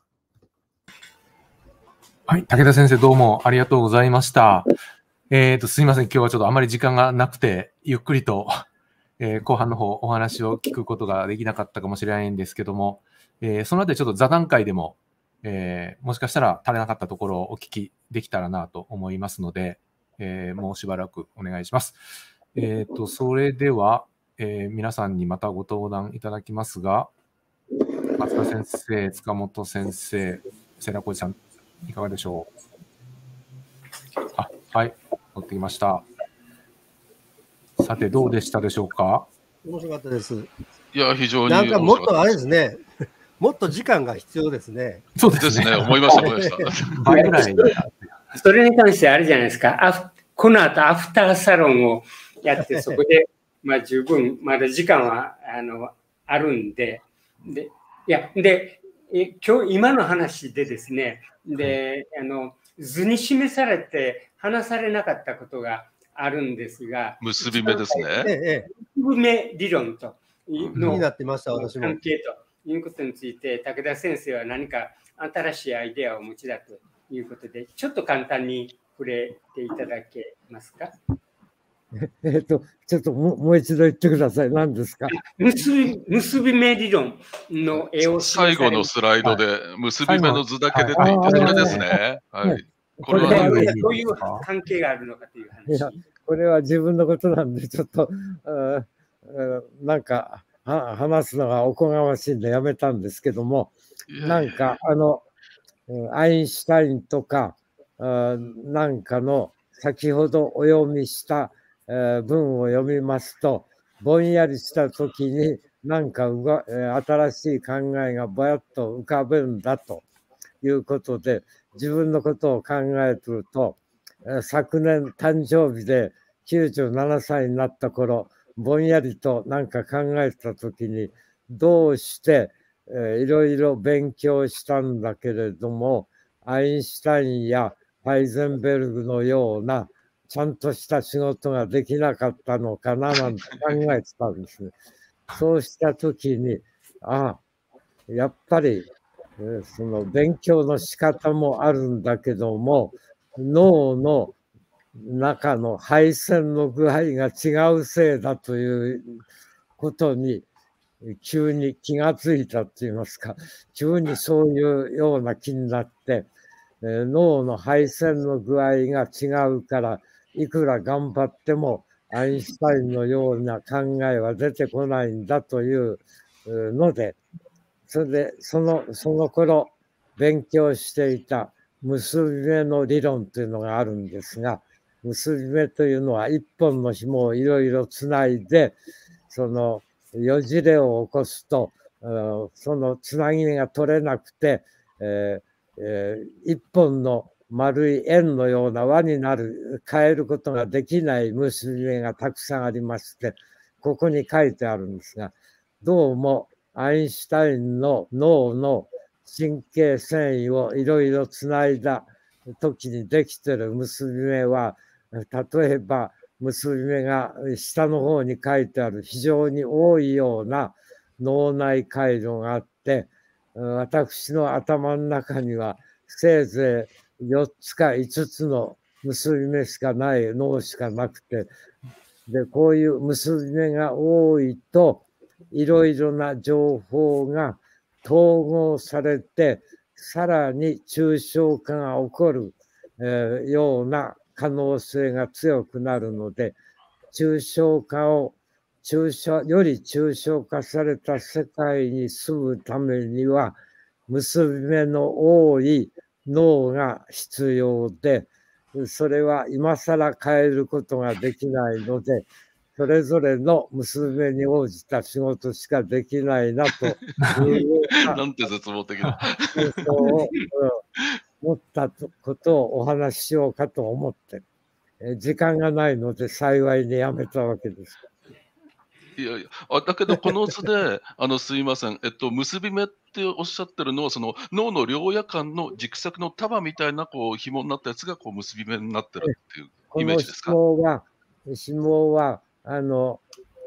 はい、武田先生どうもありがとうございました。えっと、すいません。今日はちょっとあまり時間がなくて、ゆっくりと、えー後半の方お話を聞くことができなかったかもしれないんですけども、えーそのあたりちょっと座談会でも、えーもしかしたら足りなかったところをお聞きできたらなと思いますので、えーもうしばらくお願いします。えっと、それでは、えー皆さんにまたご登壇いただきますが、松田先生、塚本先生、世良浩二さん、いかがでしょう。あ、はい、持ってきました。さて、どうでしたでしょうか。 面白かったです。 いや、非常になんかもっとあれ面白かったですね、もっと時間が必要ですね。 そうでね。 ですすね。思いました、思いました。 倍ぐらい。 それに関してあれじゃないですか。アフこの後アフターサロンをやって、そこで、まあ十分、まだ時間は、あの、あるんで、で、いや、で、え今日、今の話でですね、で、あの、図に示されて話されなかったことがあるんですが、 結び目ですえね。 え、え結び目理論といえ、 う気になのってました、私も関。係ということについて、武田先生は何か新しいアイデアをお持ちだということで、ちょっと簡単に触れていただけますか。 えっと、ちょっとももう一度言ってください。何ですか。 結び結び目理論の絵を最後のスライドで結び目の図だけ出ていて、 はいそれですね。 ははいい。これはこれはね、 どういう関係があるのかといういや話。 これは自分のことなんで、ちょっと、あーあーなんかは話すのがおこがましいんでやめたんですけども、 いやなんか、あの、うんアインシュタインとか、あーなんかの先ほどお読みした、えー文を読みますと、ぼんやりした時になんかうが、えー新しい考えがぼやっと浮かべるんだということで、自分のことを考えてると、えー昨年誕生日できゅうじゅうななさいになった頃、ぼんやりとなんか考えてた時に、どうしてえーいろいろ勉強したんだけれども、アインシュタインやハイゼンベルグのようなちゃんとした仕事ができなかったのかななんて考えてたんですね。そうした時に、ああ、やっぱり、えーその勉強の仕方もあるんだけども、脳の中の配線の具合が違うせいだということに急に気がついたって言いますか、急にそういうような気になって、えー脳の配線の具合が違うから、いくら頑張ってもアインシュタインのような考えは出てこないんだというので、それでそのその頃勉強していた結び目の理論というのがあるんですが、結び目というのは一本の紐をいろいろつないで、そのよじれを起こすと、うんそのつなぎ目が取れなくて、えーえー一本の丸い円のような輪になる、変えることができない結び目がたくさんありまして、ここに書いてあるんですが、どうもアインシュタインの脳の神経繊維をいろいろつないだ時にできている結び目は、例えば結び目が下の方に書いてある非常に多いような脳内回路があって、私の頭の中にはせいぜいよっつかいつつの結び目しかない脳しかなくて、で、こういう結び目が多いと、いろいろな情報が統合されて、さらに抽象化が起こる、えーような可能性が強くなるので、抽象化を、抽象、より抽象化された世界に住むためには、結び目の多い脳が必要で、それは今更変えることができないので、それぞれの結び目に応じた仕事しかできないなというようななんて絶望的な。 空想をうん持ったことをお話ししようかと思って、え時間がないので幸いにやめたわけです。 いやいや、あだけどこの図で、あのすいません、えっと、結び目っておっしゃってるのは、その脳の両野間の軸索の束みたいなこう紐になったやつがこう結び目になってるっていうこのイメージですか。 紐は、紐は、あの、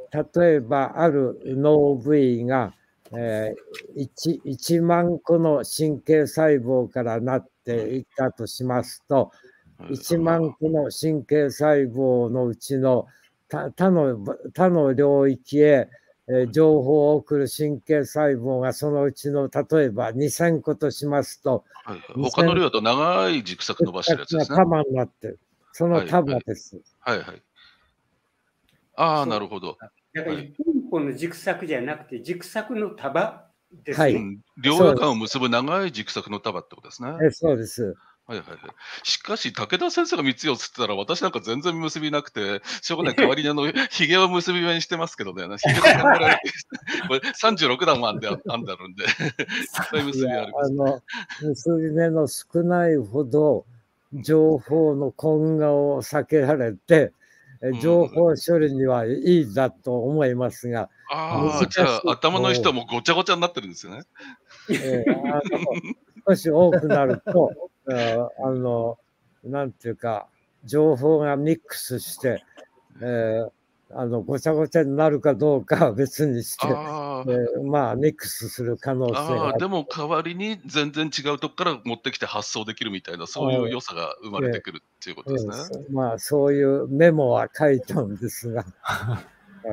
例えばある脳部位が、えー、1, いちまん個の神経細胞からなっていたとしますと、いちまん個の神経細胞のうちの 他, 他, の他の領域へ、えー、情報を送る神経細胞がそのうちの例えばにせんことしますと、 はいはい、他の量だと長い軸索伸ばしてるやつですね。 束になってる。その束です。 はいはい。はいはい、ああ、なるほど。 だから一本一本の軸索じゃなくて、軸索の束ですね。 はい、 うん、両野間を結ぶ長い軸索の束ってことですね。 えそうです。 はいはいはい。しかし、武田先生がみっつよっつってたら、私なんか全然結びなくて、しょうがない代わりにあの、ひげを結び目にしてますけどね、ひげで考えられて、これさんじゅうろくだんもあんであんだろうんで、いっぱい結びあります。 あの、結び目の少ないほど、情報の混合を避けられて、情報処理にはいいだと思いますが、 うん、ああ、じゃあ頭の人もごちゃごちゃになってるんですよね。 えー、あの少し多くなると、あの、なんていうか、情報がミックスして、えー、あのごちゃごちゃになるかどうかは別にして、あ、えー、まあ、ミックスする可能性がある。 あでも代わりに全然違うとこから持ってきて発送できるみたいな、そういう良さが生まれてくるっていうことですね。 えーえー、まあ、そういうメモは書いたんですが、はい、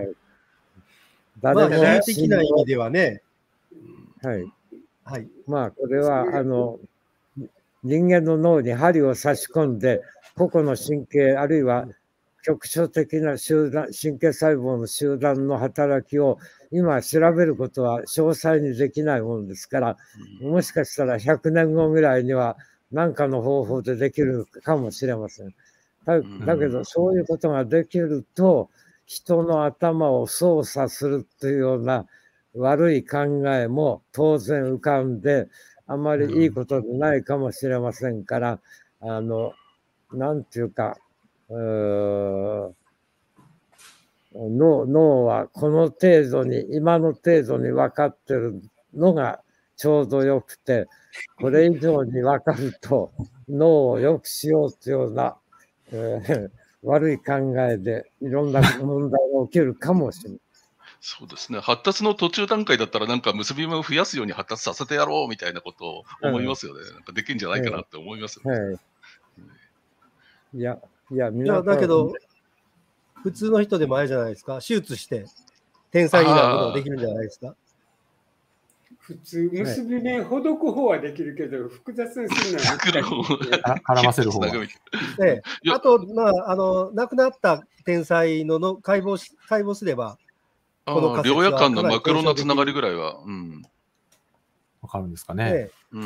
誰もまあ、的な意味ではね、 はい。 はい、 まあ、これは、あの、人間の脳に針を差し込んで、個々の神経、あるいは局所的な集団、神経細胞の集団の働きを今調べることは詳細にできないものですから、もしかしたらひゃくねんごぐらいには何かの方法でできるかもしれません。だ, だけど、そういうことができると、人の頭を操作するというような悪い考えも当然浮かんで、あまりいいことでないかもしれませんから、あの、なんていうか、うー脳、脳はこの程度に、今の程度に分かってるのがちょうどよくて、これ以上に分かると脳を良くしようというような、えー、悪い考えでいろんな問題が起きるかもしれない。 そうですね。発達の途中段階だったら、なんか結び目を増やすように発達させてやろうみたいなことを思いますよね。うん、なんかできるんじゃないかなって思いますよね。はいはい、 いや、いや、 いやだけど、普通の人でもあれじゃないですか、手術して天才になることができるんじゃないですか。 普通、結び目ほどく方はできるけど、複雑にするのは難しい。 絡ませる方は。 ええ、あと、まあ、あの、亡くなった天才のの解剖し解剖すれば、 この両野間のマクロのつながりぐらいは、うん。 わかるんですかね。ええ、うん。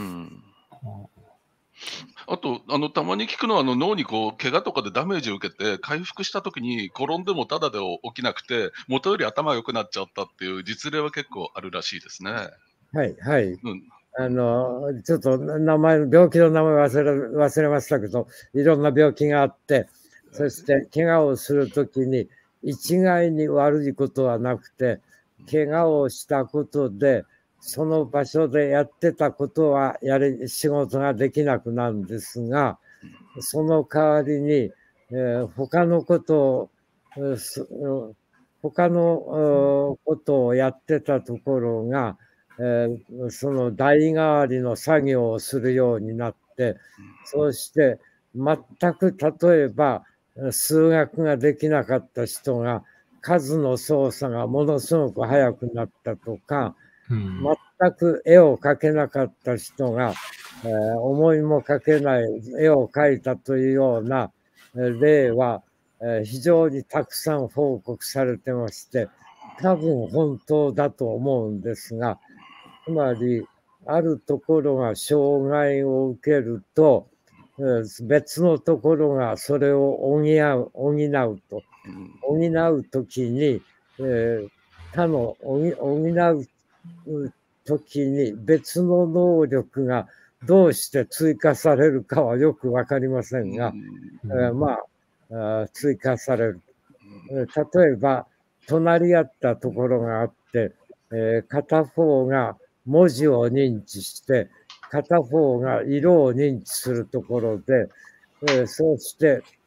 あと、あの、たまに聞くのは、あの、脳にこう、怪我とかでダメージを受けて、回復したときに転んでもただで起きなくて、元より頭が良くなっちゃったっていう実例は結構あるらしいですね。 はい、はい。うん、あの、ちょっと名前、病気の名前忘れ、忘れましたけど、いろんな病気があって、そして怪我をするときに、一概に悪いことはなくて、怪我をしたことで、その場所でやってたことはやり、仕事ができなくなるんですが、その代わりに、えー、他のことを、他のことをやってたところが、えー、その代替わりの作業をするようになって、そうして全く例えば数学ができなかった人が数の操作がものすごく速くなったとか、うん、全く絵を描けなかった人が、えー、思いもかけない絵を描いたというような例は、えー、非常にたくさん報告されてまして、多分本当だと思うんですが、つまりあるところが障害を受けると、えー、別のところがそれを補う、補うと、補うときに、えー、他の補う時に別の能力がどうして追加されるかはよくわかりませんが、うんえー、まあ追加される。例えば隣り合ったところがあって、えー、片方が文字を認知して片方が色を認知するところで、えー、そうして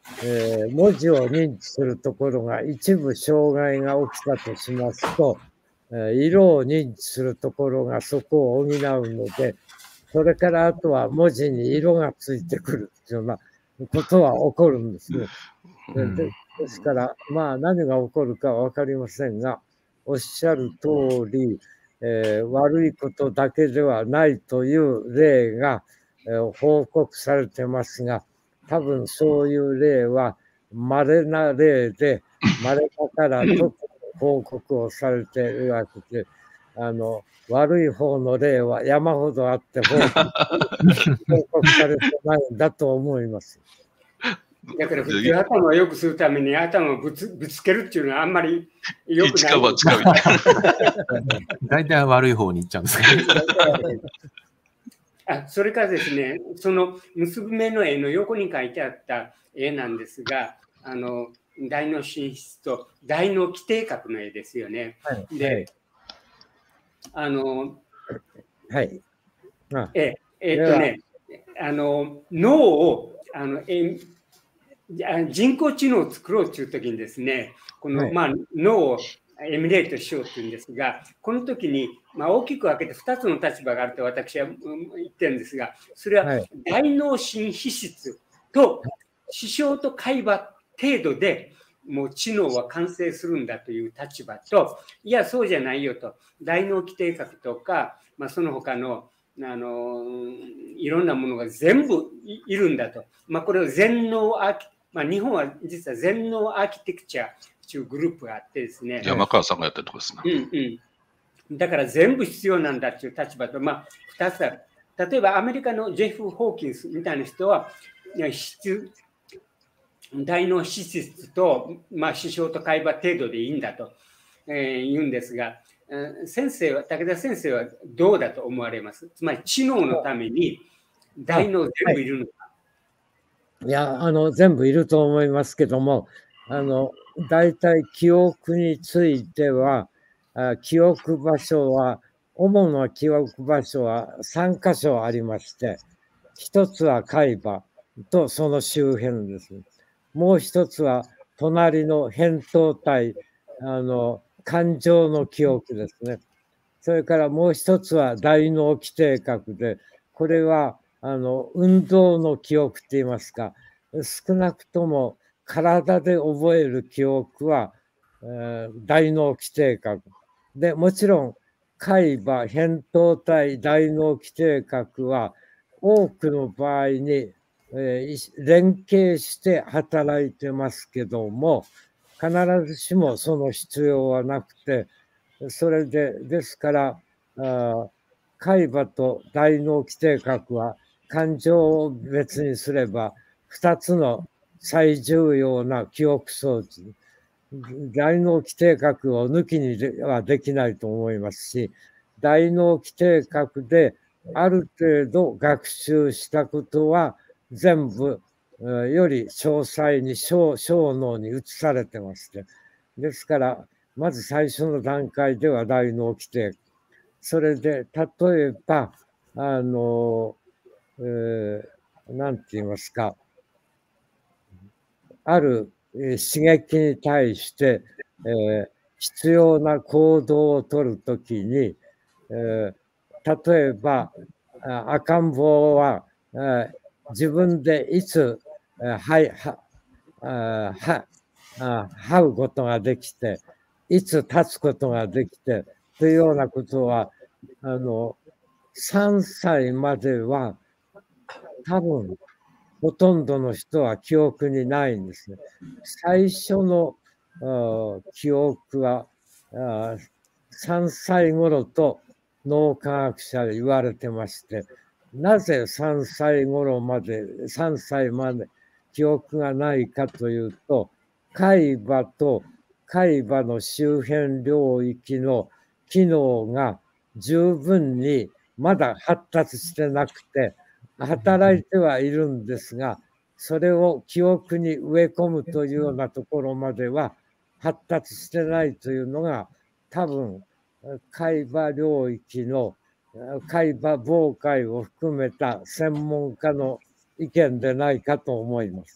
えー文字を認知するところが一部障害が起きたとしますと、えー色を認知するところがそこを補うので、それからあとは文字に色がついてくるというようなことは起こるんですね。ででですから、まあ何が起こるかは分かりませんが、おっしゃる通り、えー悪いことだけではないという例が、えー報告されてますが、多分そういう例は稀な例で、稀だから特に報告をされているわけで、あの悪い方の例は山ほどあって報告報告されてないんだと思います。 だから普通頭を良くするために頭をぶつぶつけるっていうのはあんまり良くない。 一か八かみたい大体悪い方に行っちゃうんですけど。 あ、それからですね、その娘の絵の横に描いてあった絵なんですが、あの大脳進出と大脳基底核の絵ですよね。 はいで、あの、 はい。あええっとね、あの脳をあのえあ人工知能を作ろうというときにですね、この、 はいまあ、脳をエミュレートしようというんですが、この時に、まあ、大きく分けてふたつの立場があると私はうん言ってるんですが、それははい大脳新皮質と視床と海馬程度でもう知能は完成するんだという立場と、いや、そうじゃないよと、大脳基底核とか、まあ、その他のあのいろんなものが全部いいるんだと、まあ、これを全脳アーキまあ、日本は実は全脳アーキテクチャというグループがあってですね。 な。山川さんがやってるとこですね。 うんうん。だから全部必要なんだという立場と、まあ、ふたつある。例えばアメリカのジェフ・ホーキンスみたいな人は、質大脳皮質と、まあ、視床と海馬程度でいいんだと、えー、言うんですが、先生は、武田先生はどうだと思われます？つまり知能のために大脳全部いるのか。 いや、あの、全部いると思いますけども、あの、大体記憶については、あ記憶場所は、主な記憶場所はさんかしょありまして、一つは海馬とその周辺です。もう一つは隣の扁桃体、あの、感情の記憶ですね。それからもう一つは大脳基底核で、これはあの運動の記憶って言いますか、少なくとも体で覚える記憶は、えー、大脳基底核で、もちろん海馬、扁桃体、大脳基底核は多くの場合に、えー、連携して働いてますけども、必ずしもその必要はなくて、それで、ですから、あ海馬と大脳基底核は感情を別にすれば、ふたつの最重要な記憶装置、大脳基底核を抜きにはできないと思いますし、大脳基底核である程度学習したことは全部より詳細に小脳に移されてまして、ですからまず最初の段階では大脳基底、それで例えばあの、えー、なんて言いますか、ある刺激に対して、えー、必要な行動を取るときに、えー、例えば赤ん坊は、えー、自分でいつ、えー、はいはあはあ這うことができて、いつ立つことができてというようなことは、あのさんさいまでは多分ほとんどの人は記憶にないんですね。最初の記憶はさんさい頃と脳科学者で言われてまして、なぜさんさい頃まで、さんさいまで記憶がないかというと、海馬と海馬の周辺領域の機能が十分にまだ発達してなくて、働いてはいるんですが、それを記憶に植え込むというようなところまでは発達してないというのが、多分海馬領域の海馬傍回を含めた専門家の意見でないかと思います。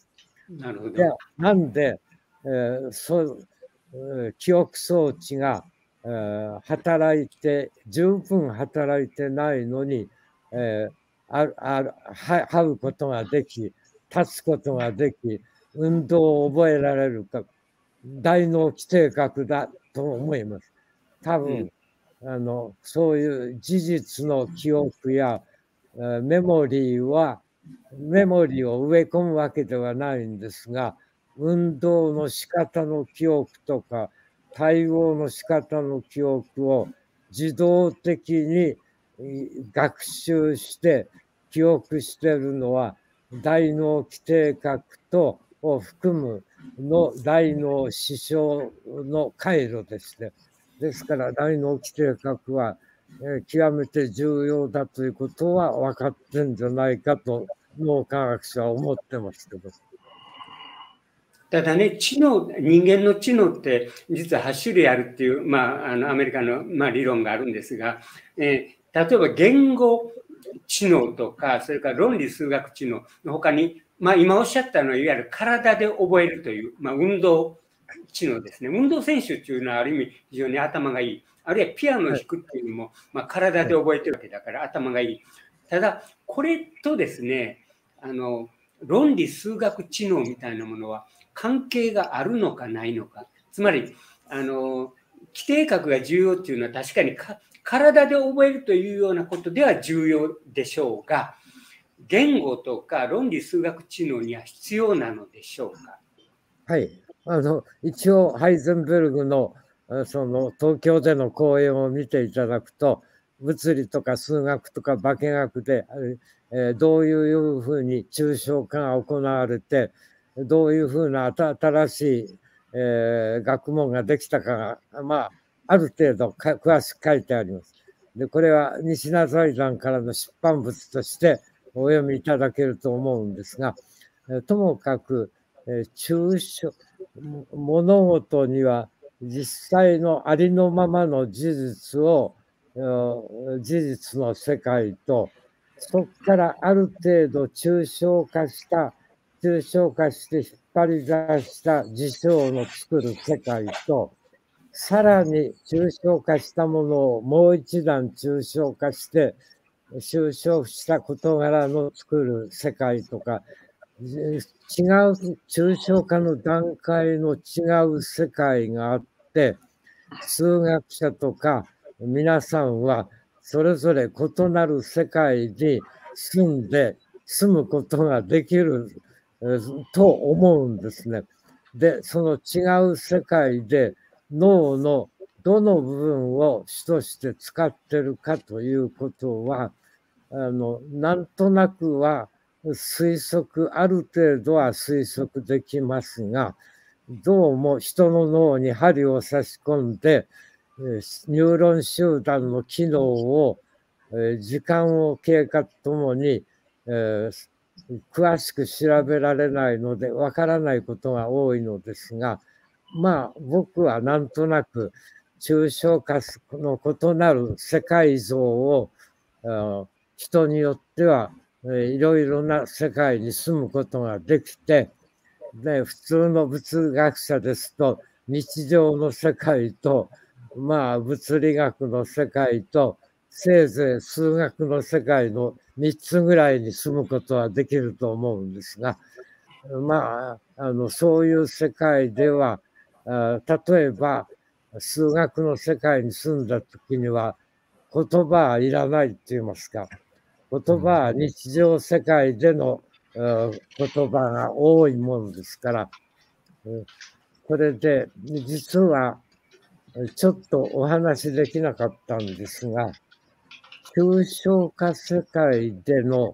なるほど。 でなんで、えーそうえー記憶装置が、えー働いて、十分働いてないのに、えーあるあるは這うことができ、立つことができ、運動を覚えられるか、大脳基底核だと思います。多分、あのそういう事実の記憶や、えーメモリーは、メモリーを植え込むわけではないんですが、運動の仕方の記憶とか、対応の仕方の記憶を自動的に学習して記憶しているのは、大脳基底核とを含むの大脳視床の回路ですね。ですから大脳基底核は、えー、極めて重要だということは分かってんじゃないかと脳科学者は思ってますけど。 ただね、知能、人間の知能って実ははち種類あるっていう、まあ、あのアメリカの、まあ、理論があるんですが、えー、例えば言語知能とか、それから論理数学知能の他に、まあ、今おっしゃったのは、いわゆる体で覚えるという、まあ、運動知能ですね。運動選手っていうのはある意味非常に頭がいい。あるいはピアノを弾くっていうのも、はい、まあ、体で覚えてるわけだから頭がいい。ただ、これとですね、あの、論理数学知能みたいなものは関係があるのかないのか。つまり、あの、基底核が重要っていうのは確かにか体で覚えるというようなことでは重要でしょうが、言語とか論理数学知能には必要なのでしょうか。 はい。あの、一応、ハイゼンベルグの、その、東京での講演を見ていただくと、物理とか数学とか化学で、えー、どういうふうに抽象化が行われて、どういうふうな新しい、えー、学問ができたかが、まあ、ある程度か詳しく書いてあります。で、これは西名財団からの出版物としてお読みいただけると思うんですが、ともかく、えー、抽象、物事には実際のありのままの事実を、事実の世界と、そこからある程度抽象化した、抽象化して引っ張り出した事象の作る世界と、さらに抽象化したものをもう一段抽象化して、抽象した事柄の作る世界とか、違う抽象化の段階の違う世界があって、数学者とか皆さんはそれぞれ異なる世界に住んで住むことができると思うんですね。で、その違う世界で脳のどの部分を主として使ってるかということは、あの、なんとなくは推測、ある程度は推測できますが、どうも人の脳に針を差し込んで、ニューロン集団の機能を、時間を経過とともに、えー、詳しく調べられないので、わからないことが多いのですが、まあ、僕はなんとなく、抽象化の異なる世界像を、人によってはいろいろな世界に住むことができて、で普通の物学者ですと日常の世界と、まあ、物理学の世界とせいぜい数学の世界のみっつぐらいに住むことはできると思うんですが、まあ、あのそういう世界では、あ例えば数学の世界に住んだ時には言葉はいらないって言いますか、言葉は日常世界での言葉が多いものですから、それで実はちょっとお話できなかったんですが、抽象化世界での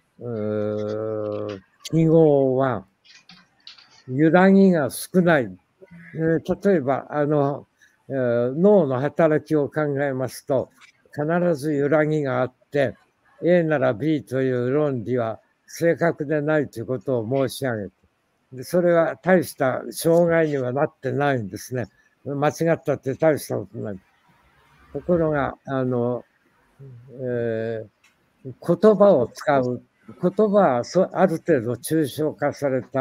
記号は揺らぎが少ない。例えばあの脳の働きを考えますと、必ず揺らぎがあって、A なら B という論理は正確でないということを申し上げて、でそれは大した障害にはなってないんですね。間違ったって大したことない。ところが、あの、えー、言葉を使う。言葉はある程度抽象化された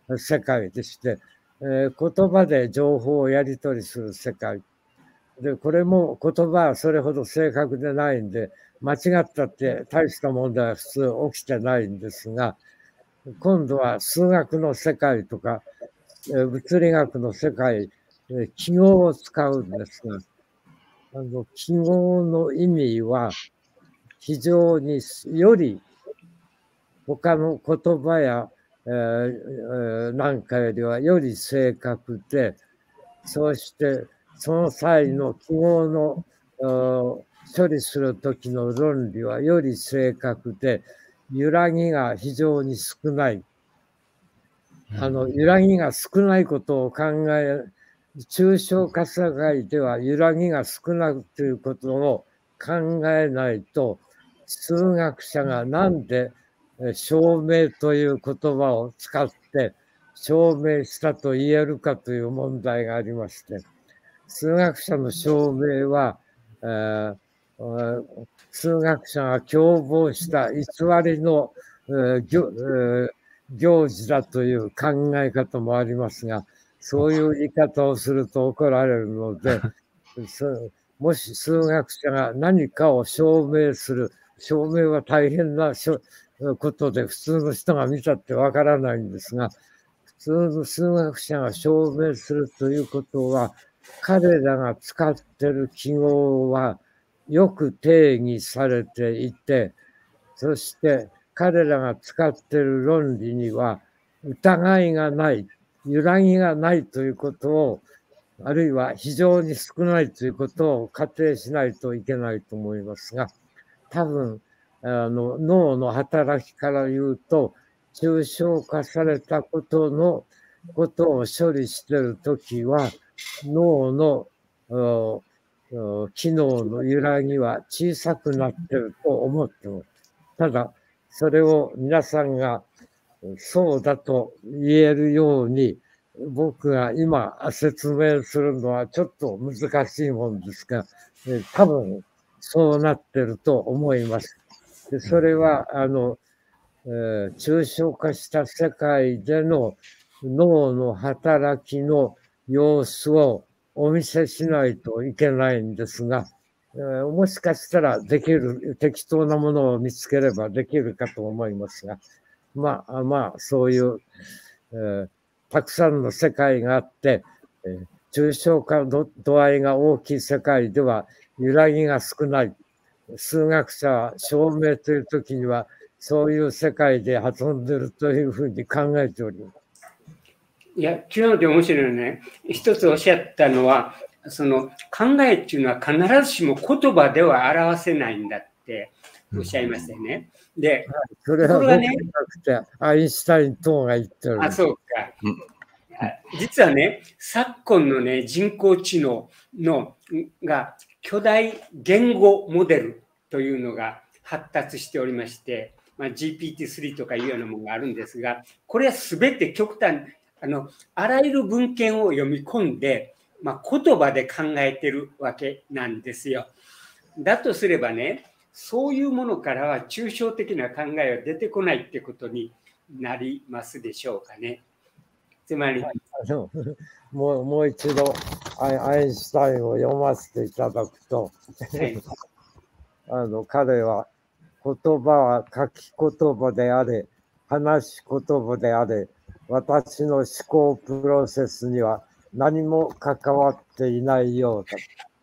世界でして、えー、言葉で情報をやり取りする世界で、これも言葉はそれほど正確でないんで、間違ったって大した問題は普通起きてないんですが、今度は数学の世界とか、物理学の世界、記号を使うんですが、あの記号の意味は非常により他の言葉や、えー、なんかよりはより正確で、そしてその際の記号の処理するときの論理はより正確で、揺らぎが非常に少ない。あの揺らぎが少ないことを考え、抽象化社会では揺らぎが少ないということを考えないと、数学者がなんで証明という言葉を使って証明したと言えるかという問題がありまして、数学者の証明は、えー、数学者が共謀した偽りの、えー行えー、行事だという考え方もありますが、そういう言い方をすると怒られるので、もし数学者が何かを証明する、証明は大変なことで普通の人が見たってわからないんですが、普通の数学者が証明するということは、彼らが使っている記号はよく定義されていて、そして彼らが使っている論理には疑いがない、揺らぎがないということを、あるいは非常に少ないということを仮定しないといけないと思いますが、多分あの脳の働きから言うと、抽象化されたことのことを処理しているときは、脳の機能の揺らぎは小さくなっていると思ってます。ただ、それを皆さんがそうだと言えるように、僕が今説明するのはちょっと難しいもんですが、多分そうなってると思います。でそれはあの、えー、抽象化した世界での脳の働きの様子をお見せしないといけないんですが、えー、もしかしたらできる、適当なものを見つければできるかと思いますが、まあまあそういう、えー、たくさんの世界があって、えー、抽象化の度合いが大きい世界では揺らぎが少ない。数学者は証明というときにはそういう世界で遊んでるというふうに考えております。 いや、極めて面白いね。一つおっしゃったのは、その考えっていうのは必ずしも言葉では表せないんだっておっしゃいましたよね。で、 それは僕じゃなくて、アインシュタイン等が言ってる。 あ、そうか。実はね、昨今のね、人工知能のが巨大言語モデルというのが発達しておりまして、まあ、ジーピーティースリー とかいうようなものがあるんですが、これはすべて極端、あの、あらゆる文献を読み込んで、まあ、言葉で考えてるわけなんですよ。だとすればね、そういうものからは抽象的な考えは出てこないってことになりますでしょうかね。つまり、はい、 あのもうもう一度アインシュタインを読ませていただくと、はい、あの彼は言葉は書き言葉であれ、話し言葉であれ、私の思考プロセスには何も関わっていないようだ。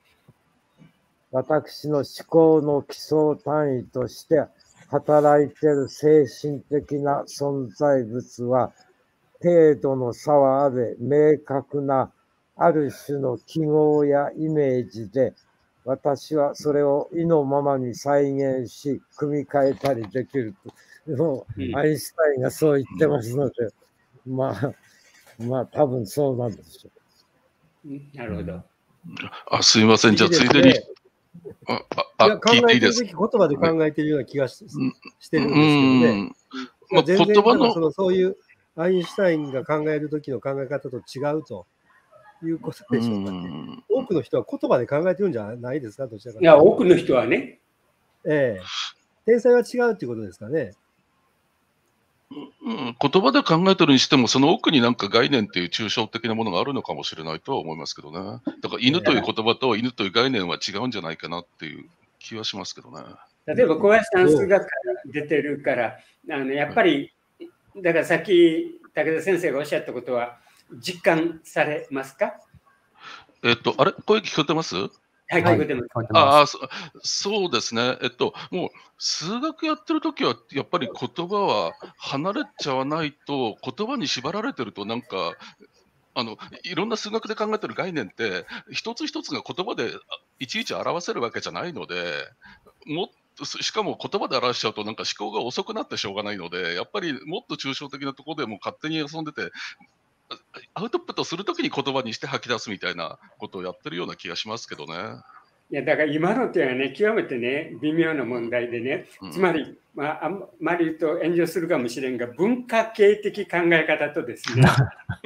私の思考の基礎単位として働いている精神的な存在物は、程度の差はあれ、明確なある種の記号やイメージで、私はそれを意のままに再現し、組み替えたりできると。もうアインシュタインがそう言ってますので、まあ、まあ、多分そうなんでしょう。なるほど。 あ、すいません。じゃあ、ついでに。 ああいや考えてるべき言葉で考えてるような気が し,、はい、してるんですけどね。まあ、全然言葉のそのそういうアインシュタインが考える時の考え方と違うということでしょうかね。多くの人は言葉で考えてるんじゃないですか、どちらかというと。 いや、多くの人はね。 ええ。天才は違うっていうことですかね。 うん、言葉で考えてるにしても、その奥になんか概念っていう抽象的なものがあるのかもしれないとは思いますけどね。だから犬という言葉と犬という概念は違うんじゃないかなっていう気はしますけどね。 例えば小林さん数学から出てるから、あのやっぱり、だからさっき武田先生がおっしゃったことは実感されますか？ えっと、あれ声聞こえてます？ はい、聞こえてます。 ああ、そそうですね。えっと、もう数学やってるときは、やっぱり言葉は離れちゃわないと、言葉に縛られてると、なんか、あの、いろんな数学で考えてる概念って、一つ一つが言葉でいちいち表せるわけじゃないので、もっとしかも言葉で表しちゃうと、なんか思考が遅くなってしょうがないので、やっぱりもっと抽象的なところでもう勝手に遊んでて、アウトプットするときに言葉にして吐き出すみたいなことをやってるような気がしますけどね。 いやだから今のっていうのはね、極めてね、微妙な問題でね、 うん、 つまり、まあ、あんまり言うと炎上するかもしれんが、文化系的考え方とですね、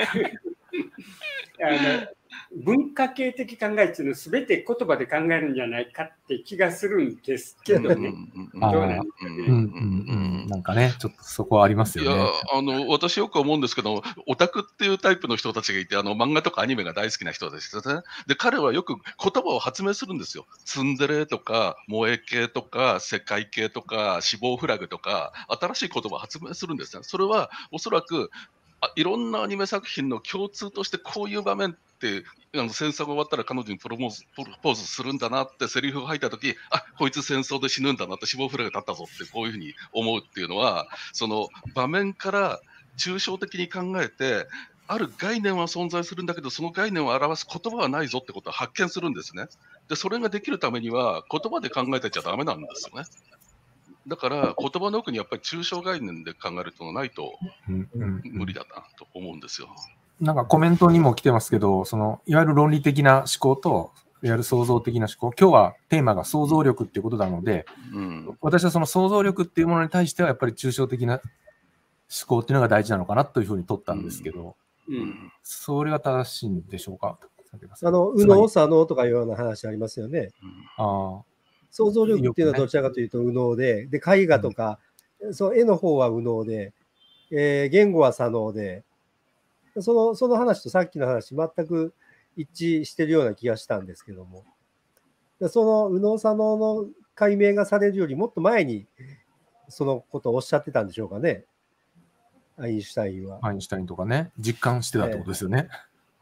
あの文化系的考えっていうのを全て言葉で考えるんじゃないかって気がするんですけどね。どうなんですかね。 なんかね、ちょっとそこはありますよね。 いや、あの、私よく思うんですけど、オタクっていうタイプの人たちがいて、あの、漫画とかアニメが大好きな人たちですね。で、彼はよく言葉を発明するんですよ。ツンデレとか、萌え系とか、世界系とか、死亡フラグとか、新しい言葉を発明するんですね。それは、おそらく、あいろんなアニメ作品の共通としてこういう場面ってあの戦争が終わったら彼女にプロポーズプロポーズするんだなってセリフが入った時、あこいつ戦争で死ぬんだなって死亡フラグ立ったぞってこういうふうに思うっていうのは、その場面から抽象的に考えてある概念は存在するんだけど、その概念を表す言葉はないぞってことを発見するんですね。でそれができるためには言葉で考えてちゃダメなんですよね。だから言葉の奥にやっぱり抽象概念で考えるとないと無理だなと思うんですよ。 なんかコメントにも来てますけど、そのいわゆる論理的な思考といわゆる創造的な思考、今日はテーマが想像力っていうことなので、うん、私はその想像力っていうものに対してはやっぱり抽象的な思考っていうのが大事なのかなというふうに取ったんですけど、うんうん、それは正しいんでしょうか？ あの右脳左脳とかいうような話ありますよね。 うん、あ想像力っていうのはどちらかというと右脳で、で絵画とか、うん、その絵の方は右脳で、えー、言語は左脳で、そのその話とさっきの話全く一致してるような気がしたんですけども、その右脳左脳の解明がされるよりもっと前にそのことをおっしゃってたんでしょうかね、アインシュタインは。 アインシュタインとかね、実感してたってことですよね。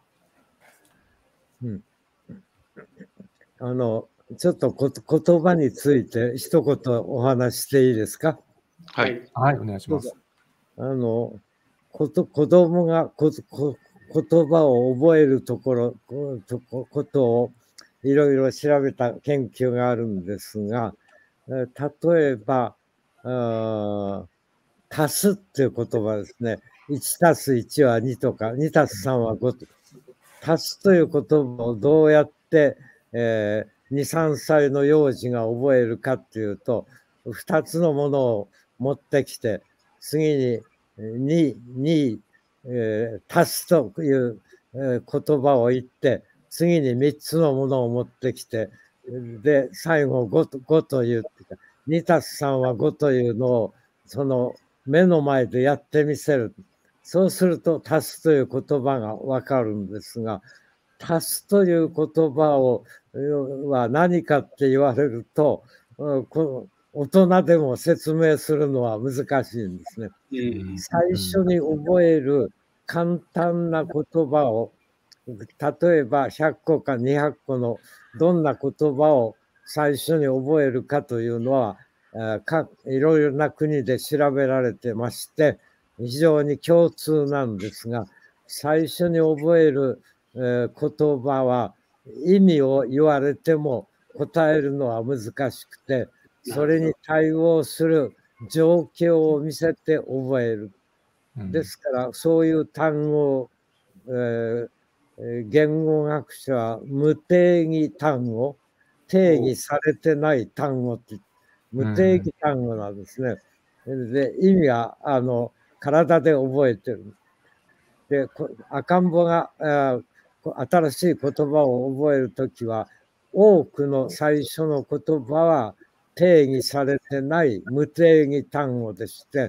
えー、うん、あのちょっとこ言葉について一言お話していいですか？ はい、はい、お願いします。 あのこと子供がここ言葉を覚えるところこことをいろいろ調べた研究があるんですが、例えば足すっていう言葉ですね。いちたすいちはにとかにたすさんはごと。足すという言葉をどうやって、えー、に、さんさいの幼児が覚えるかっていうと、ふたつのものを持ってきて、次にに、に、えー、足すという、えー、言葉を言って、次にみっつのものを持ってきて、で、最後 5, とごという、にたすさんはごというのを、その目の前でやってみせる。そうすると、足すという言葉がわかるんですが、足すという言葉をは何かって言われると、こ大人でも説明するのは難しいんですね。最初に覚える簡単な言葉を、例えばひゃっこかにひゃっこのどんな言葉を最初に覚えるかというのは、いろいろな国で調べられてまして、非常に共通なんですが、最初に覚える、えー、言葉は意味を言われても答えるのは難しくて、それに対応する状況を見せて覚える。ですから、そういう単語を、えー、言語学者は無定義単語、定義されてない単語って、無定義単語なんですね。で、意味は、あの、体で覚えてる。で、赤ん坊が新しい言葉を覚えるときは、多くの最初の言葉は定義されてない無定義単語でして、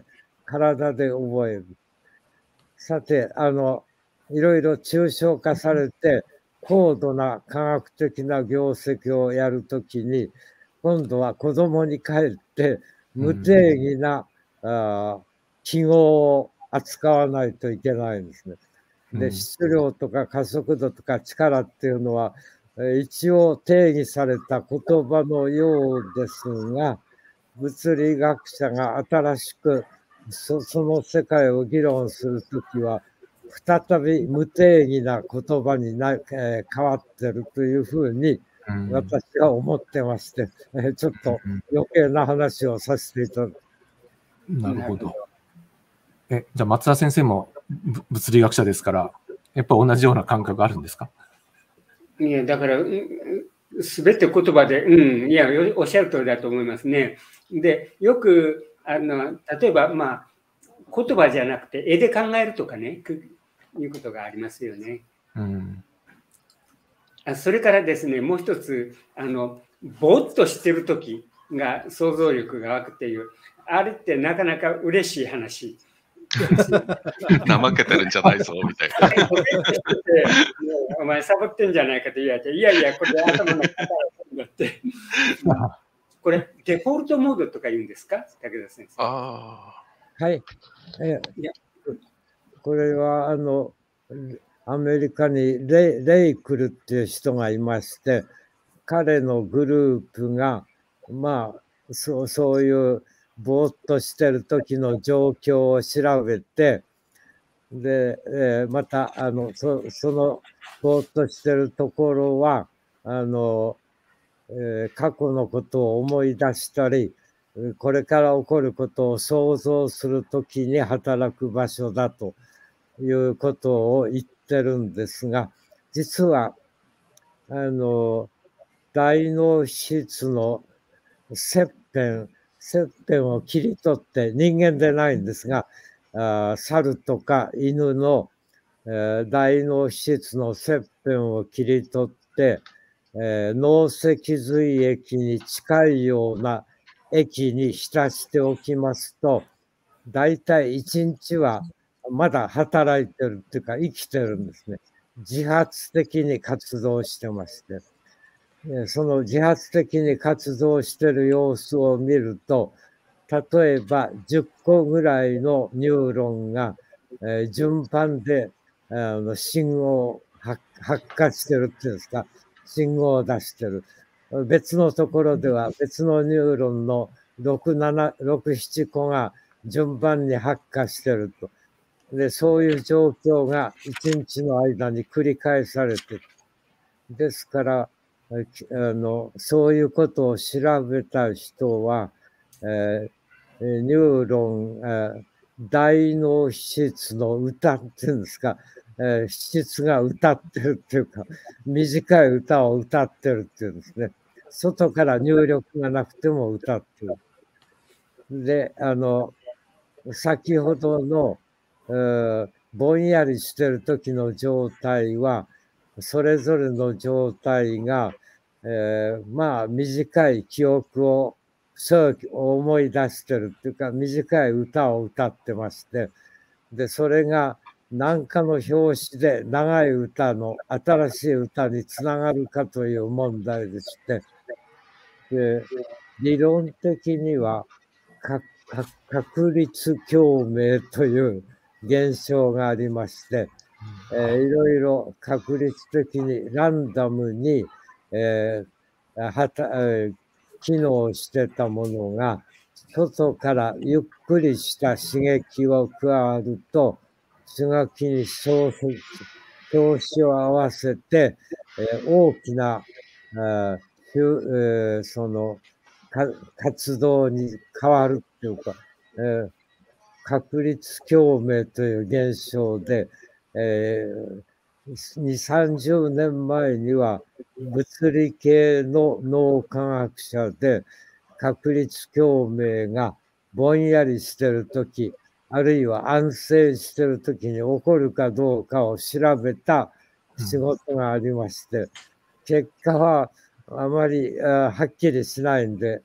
体で覚える。さて、あの、いろいろ抽象化されて、高度な科学的な業績をやるときに、今度は子供に帰って無定義な、うん、あ記号を扱わないといけないんですね。で、質量とか加速度とか力っていうのは、一応定義された言葉のようですが、物理学者が新しく そ, その世界を議論するときは、再び無定義な言葉にな、えー、変わってるというふうに私は思ってまして、えー、ちょっと余計な話をさせていただく。 なるほど。え、じゃあ松田先生も物理学者ですから、やっぱ同じような感覚あるんですか？ いや、だから、すべて言葉で、うん、いや、おっしゃる通りだと思いますね。で、よく、あの、例えば、まあ、言葉じゃなくて、絵で考えるとかね、いうことがありますよね。うん、それからですね、もう一つ、あの、ぼーっとしてるときが想像力が湧くっていう、あれってなかなか嬉しい話。 怠けてるんじゃないぞみたいな。 お前サボってんじゃないかと言われて、いやいや、これ頭の片だって。これ、デフォルトモードとか言うんですか、武田先生。 あはい。えいやこれは、あの、アメリカにレイ、レイクルっていう人がいまして、彼のグループが、まあ、そう、そういうぼーっとしてる時の状況を調べて、で、えー、また、あの、そ, そのぼーっとしてるところは、あの、えー、過去のことを思い出したり、これから起こることを想像するときに働く場所だということを言ってるんですが、実は、あの、大脳質の切片、切片を切り取って、人間でないんですが、あ猿とか犬の、えー、大脳質の切片を切り取って、えー、脳脊髄液に近いような液に浸しておきますと、だいたいいちにちはまだ働いてるっていうか生きてるんですね。自発的に活動してまして。その自発的に活動してる様子を見ると、例えばじゅっこぐらいのニューロンが、えー、順番であの信号を発火してるっていうんですか、信号を出してる。別のところでは別のニューロンのろく、なな、ろく、ななこが順番に発火してると。で、そういう状況が一日の間に繰り返されてる。ですから、あの、そういうことを調べた人は、えー、ニューロン、えー、大脳質の歌っていうんですか、えー、質が歌ってるっていうか、短い歌を歌ってるっていうんですね。外から入力がなくても歌ってる。で、あの、先ほどの、えー、ぼんやりしてる時の状態は、それぞれの状態が、えー、まあ短い記憶をそう思い出してるっていうか、短い歌を歌ってまして、で、それが何かの表紙で長い歌の新しい歌につながるかという問題でして、で、理論的にはかか確率共鳴という現象がありまして、えー、いろいろ確率的にランダムに、えーはたえー、機能してたものが外からゆっくりした刺激を加わると刺激に調子を合わせて、えー、大きな、えーえー、その活動に変わるっていうか、えー、確率共鳴という現象で、えー、に、さんじゅうねんまえには物理系の脳科学者で確率共鳴がぼんやりしてるとき、あるいは安静してるときに起こるかどうかを調べた仕事がありまして、結果はあまりはっきりしないんで、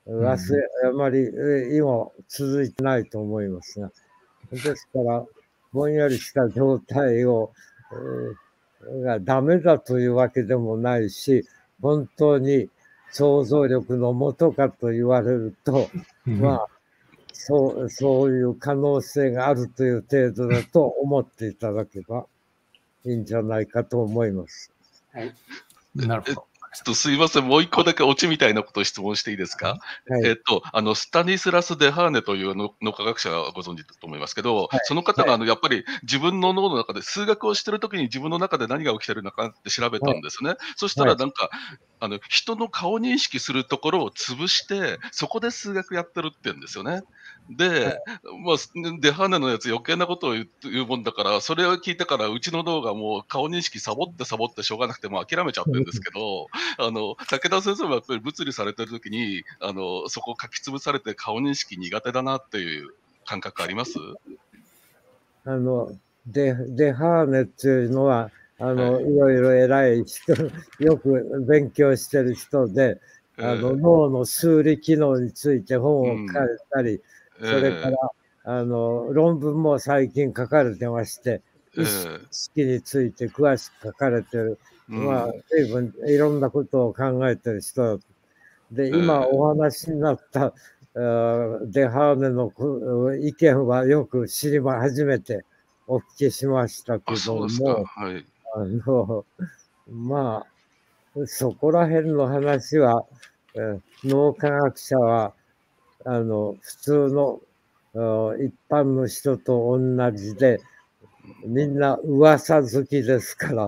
忘れ、あまり今続いてないと思いますが、ですから、ぼんやりした状態を、えー、がダメだというわけでもないし、本当に想像力のもとかと言われると、まあ、そう、そういう可能性があるという程度だと思っていただけばいいんじゃないかと思います。 はい。 なるほど。 ちょっとすいません、もう一個だけオチみたいなことを質問していいですか。はい、えっと、あの、スタニスラス・デハーネというの脳科学者がご存知だと思いますけど、はい、その方があの、やっぱり自分の脳の中で、数学をしてるときに自分の中で何が起きてるのかって調べたんですね。はい、そしたらなんか、あの、人の顔認識するところを潰して、そこで数学やってるって言うんですよね。で、はい、まあ、デハーネのやつ余計なことを言うもんだから、それを聞いてから、うちの脳がもう顔認識サボってサボってしょうがなくて、もう諦めちゃってるんですけど、あの、武田先生もやっぱり物理されてるときに、あの、そこを書き潰されて顔認識苦手だなっていう感覚あります？ あの、デ、デハーネっていうのは、あの、はい、いろいろ偉い人、よく勉強してる人で、あの、えー、脳の数理機能について本を書いたり、うん、それから、えー、あの、論文も最近書かれてまして、意識について詳しく書かれてる、うん、まあ、随分いろんなことを考えてる人で、今お話になった、えー、デハーネの意見はよく知りま、初めてお聞きしましたけども、 はい、 あの、まあ、そこら辺の話は、えー、脳科学者は、あの、普通の一般の人と同じで、みんな噂好きですから、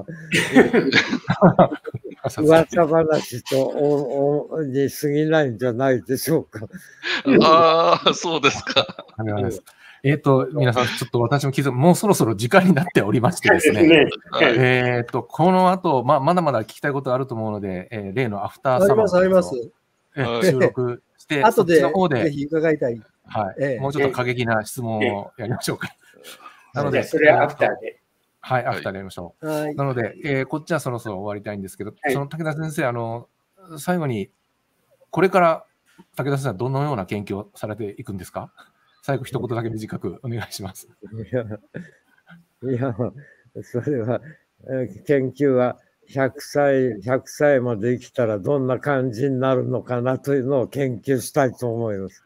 噂話とおおに過ぎないんじゃないでしょうか。 ああ、そうですか。 えっと、皆さん、ちょっと私も気づく、もうそろそろ時間になっておりましてですね。えっと、この後、ま、まだまだ聞きたいことあると思うので、えー、例のアフターサマーあります、あります。収録して、 後での方でぜひ伺いたい。 はい。ええ、もうちょっと過激な質問をやりましょうか。 なので、それはアフターで。 はい、アフターでやりましょう。はい、なので、えー、こっちはそろそろ終わりたいんですけど、はい、その武田先生、あの、最後に、これから武田先生はどのような研究をされていくんですか？最後一言だけ短くお願いします。 いや、いや、それは、研究はひゃくさい、ひゃくさいまで生きたらどんな感じになるのかなというのを研究したいと思います。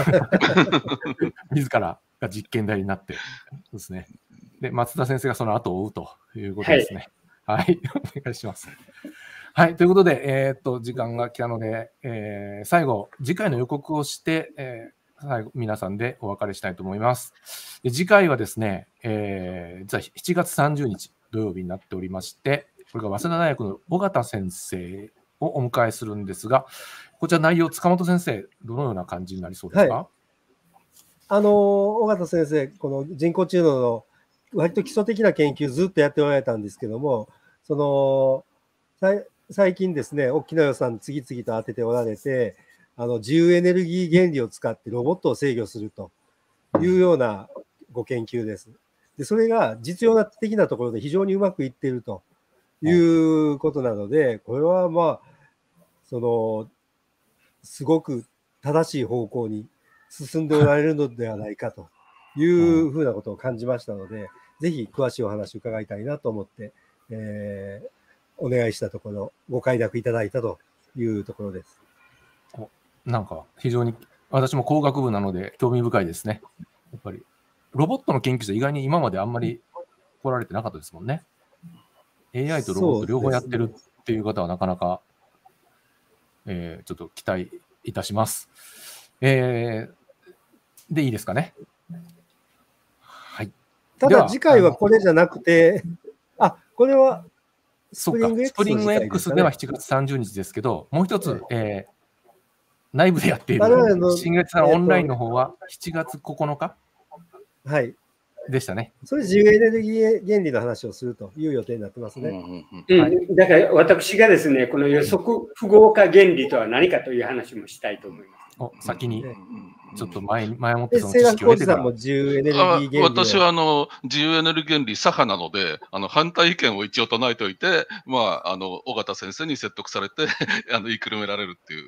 自らが実験台になってですね。で、松田先生がその後を追うということですね。はい、はい、お願いします。はい、ということで、えー、っと、時間が来たので、えー、最後、次回の予告をして、えー、最後、皆さんでお別れしたいと思います。で、次回はですね、えー、実はしちがつさんじゅうにち土曜日になっておりまして、これが早稲田大学の尾形先生をお迎えするんですが、こちら内容、塚本先生、どのような感じになりそうですか？はい、 あの、尾形先生、この人工知能の割と基礎的な研究ずっとやっておられたんですけども、その、最近ですね、大きな予算次々と当てておられて、あの自由エネルギー原理を使ってロボットを制御するというようなご研究です。で、それが実用的なところで非常にうまくいっているということなので、これはまあ、その、すごく正しい方向に進んでおられるのではないかというふうなことを感じましたので、ぜひ詳しいお話を伺いたいなと思って、えー、お願いしたところ、ご快諾いただいたというところです。 なんか非常に私も工学部なので興味深いですね。やっぱりロボットの研究者意外に今まであんまり来られてなかったですもんね。エーアイ とロボット両方やってるっていう方はなかなか、えー、ちょっと期待いたします。えー、でいいですかね。はい。 ただ次回はこれじゃなくて、あ、これはスプリング X、スプリング X ではしちがつさんじゅうにちですけど、もう一つ、はい、えー内部でやっている新月さんオンラインの方はしちがつここのかはい。 でしたね。 それ自由エネルギー原理の話をするという予定になってますね。 うんはい、だから私がですね、この予測符号化原理とは何かという話もしたいと思います。 お先にちょっと前前もってその知識を得てから。自由エネルギー原理私はあの自由エネルギー原理左派なので、あの反対意見を一応唱えておいて、まああの尾形先生に説得されてあの言いくるめられるっていう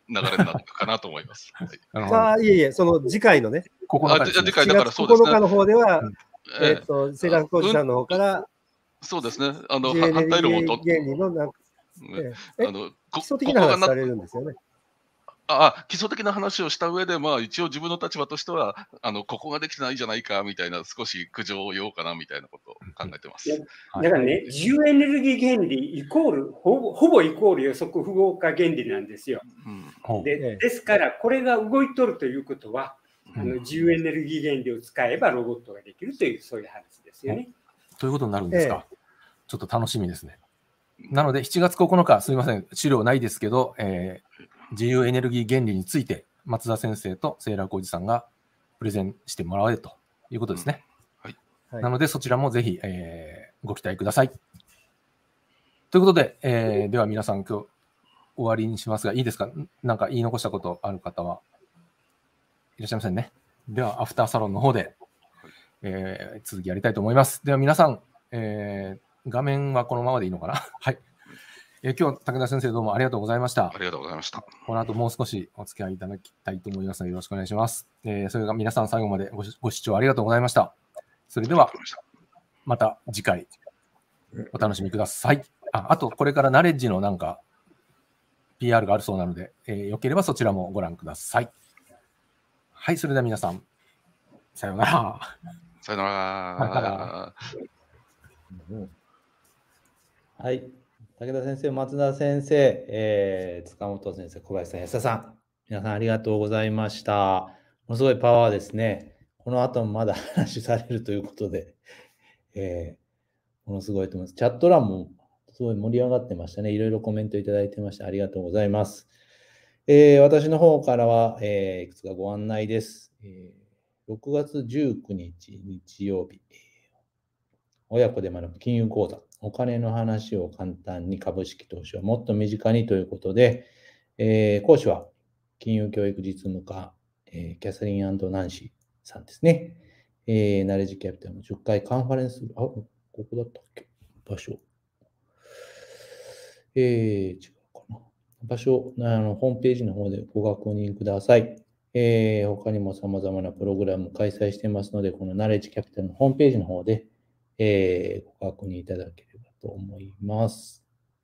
流れになるかなと思います。はい、 ああ、いえいえ、その次回のね、 ここの回次回だからそうですね。 ここのかの方では、えっと、セラフコーチさんの方から、 そうですね、あの、 反対論を取って、 原理のなんか、えあの基礎的な話されるんですよね。 あ基礎的な話をした上で、まあ、一応自分の立場としては、あのここができてないじゃないかみたいな、少し苦情を言おうかなみたいなことを考えてます。 だからね、自由エネルギー原理イコール、ほぼほぼイコール予測不合化原理なんですよ。うん、でですから、これが動いとるということは、あの自由エネルギー原理を使えばロボットができるという、そういう話ですよね。 ということになるんですか。ええ、ちょっと楽しみですね。なので、しちがつここのか、すみません、資料ないですけど、えー、自由エネルギー原理について、松田先生とセーラー浩二さんがプレゼンしてもらえるということですね。うん、はい、なので、そちらもぜひ、えー、ご期待ください。ということで、えー、では皆さん、今日終わりにしますが、いいですか？なんか言い残したことある方はいらっしゃいませんね。では、アフターサロンの方で、えー、続きやりたいと思います。では、皆さん、えー画面はこのままでいいのかなはい、えー。今日、武田先生どうもありがとうございました。 ありがとうございました。 この後もう少しお付き合いいただきたいと思いますのでよろしくお願いします。えー、それが皆さん最後まで ご, ご視聴ありがとうございました。それでは、また次回お楽しみください。あ, あと、これからナレッジのなんか ピーアール があるそうなので、えー、よければそちらもご覧ください。はい、それでは皆さん、さようなら。 さようなら。 うんはい。武田先生、松田先生、えー、塚本先生、小林さん、安田さん、皆さんありがとうございました。ものすごいパワーですね。この後もまだ話されるということで、えー、ものすごいと思います。チャット欄もすごい盛り上がってましたね。いろいろコメントいただいてまして、ありがとうございます。えー、私の方からは、えー、いくつかご案内です。えー、ろくがつじゅうくにち、日曜日、親子で学ぶ金融講座。お金の話を簡単に、株式投資をもっと身近にということで、えー、講師は金融教育実務家、えー、キャサリン&ナンシーさんですね。えー、ナレッジキャピタルのじゅっかいカンファレンス、あ、ここだったっけ場所。えー、違うかな。場所、あのホームページの方でご確認ください。えー、他にも様々なプログラムを開催していますので、このナレッジキャピタルのホームページの方で、えー、ご確認いただければと思います。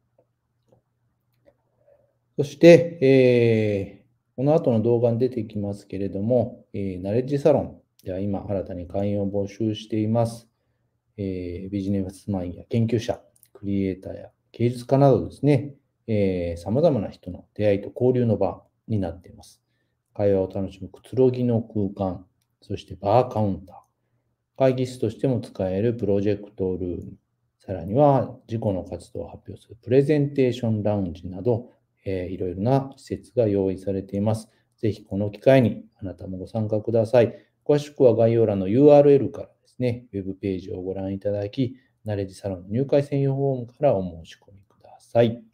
そして、えー、この後の動画に出てきますけれども、えー、ナレッジサロンでは今新たに会員を募集しています。えー、ビジネスマンや研究者、クリエイターや芸術家などですね、えー、様々な人の出会いと交流の場になっています。会話を楽しむくつろぎの空間、そしてバーカウンター、会議室としても使えるプロジェクトルーム、さらには自己の活動を発表するプレゼンテーションラウンジなど、えー、いろいろな施設が用意されています。ぜひこの機会にあなたもご参加ください。詳しくは概要欄の ユーアールエル からですね、ウェブページをご覧いただき、ナレッジサロンの入会専用フォームからお申し込みください。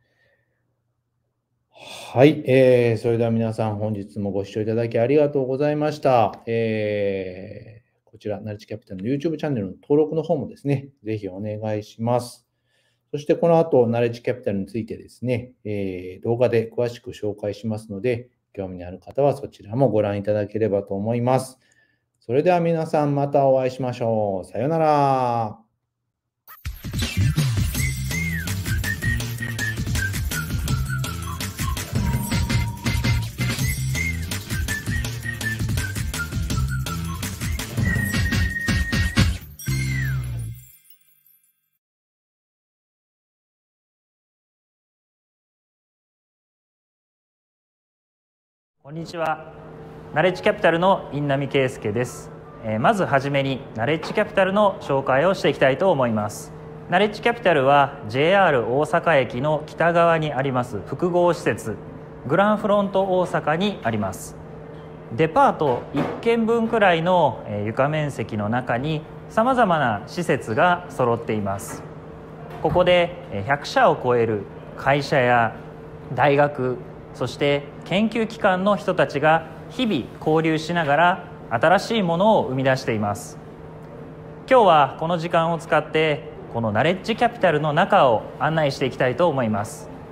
はい、えー、それでは皆さん本日もご視聴いただきありがとうございました。えーこちら、ナレッジキャピタルの YouTube チャンネルの登録の方もですね、ぜひお願いします。そしてこの後、ナレッジキャピタルについてですね、えー、動画で詳しく紹介しますので、興味のある方はそちらもご覧いただければと思います。それでは皆さんまたお会いしましょう。さようなら。 こんにちは。ナレッジキャピタルの印南圭介です。えー、まずはじめにナレッジキャピタルの紹介をしていきたいと思います。ナレッジキャピタルは ジェイアール 大阪駅の北側にあります複合施設グランフロント大阪にあります。デパートいっけんぶんくらいの床面積の中にさまざまな施設が揃っています。ここでひゃくしゃを超える会社や大学、そして研究機関の人たちが日々交流しながら新しいものを生み出しています。今日はこの時間を使ってこのナレッジキャピタルの中を案内していきたいと思います。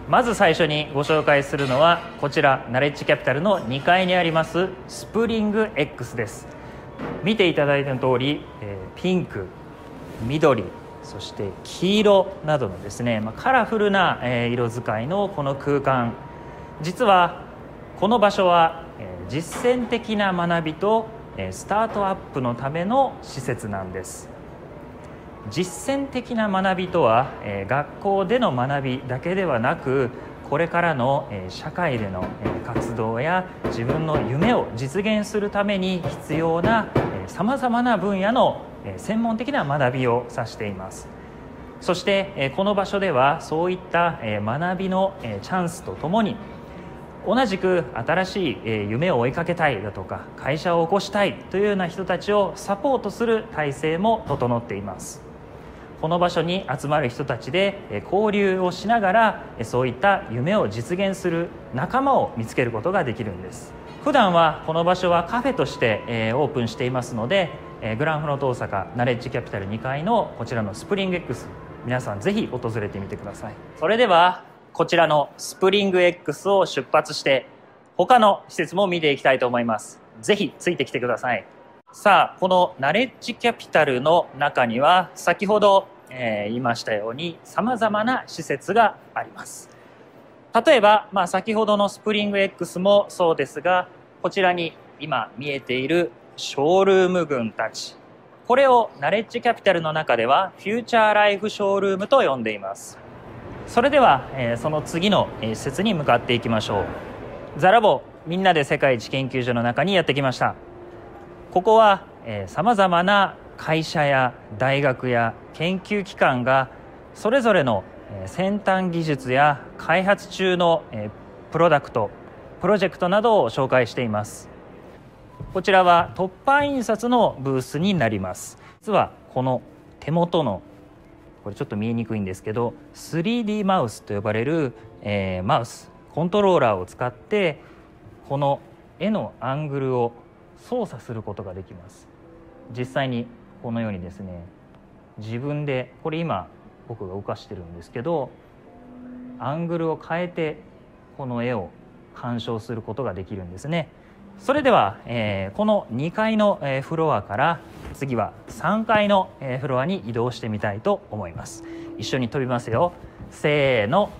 まず最初にご紹介するのはこちらナレッジキャピタルのにかいにありますスプリング X です。見ていただいた通り、えー、ピンク、緑、そして黄色などのですね、まあ、カラフルな、えー、色使いのこの空間、実はこの場所は、えー、実践的な学びと、えー、スタートアップのための施設なんです。実践的な学びとは、えー、学校での学びだけではなく、これからの、えー、社会での、えー、活動や自分の夢を実現するために必要なさまざまな分野の、えー、専門的な学びを指しています。そして、えー、この場所ではそういった、えー、学びの、えー、チャンスとともに、同じく新しい、えー、夢を追いかけたいだとか会社を起こしたいというような人たちをサポートする体制も整っています。この場所に集まる人たちで交流をしながら、そういった夢を実現する仲間を見つけることができるんです。普段はこの場所はカフェとしてオープンしていますので、グランフロント大阪ナレッジキャピタルにかいのこちらのスプリング X、 皆さんぜひ訪れてみてください。それではこちらのスプリング X を出発して他の施設も見ていきたいと思います。ぜひついてきてください。さあ、このナレッジキャピタルの中には先ほど、えー、言いましたように様々な施設があります。例えば、まあ、先ほどのスプリング X もそうですが、こちらに今見えているショールーム群たち、これをナレッジキャピタルの中ではフューチャーライフショールームと呼んでいます。それでは、えー、その次の施設に向かっていきましょう。ザラボみんなで世界一研究所の中にやってきました。ここはさまざまな会社や大学や研究機関がそれぞれの先端技術や開発中のプロダクト、プロジェクトなどを紹介しています。こちらは凸版印刷のブースになります。実はこの手元の、これちょっと見えにくいんですけど スリーディー マウスと呼ばれる、えー、マウスコントローラーを使ってこの絵のアングルを操作することができます。実際にこのようにですね、自分で、これ今僕が動かしてるんですけど、アングルを変えてこの絵を鑑賞することができるんですね。それでは、えー、このにかいの、えー、フロアから次はさんがいの、えー、フロアに移動してみたいと思います。一緒に飛びますよ。せーの。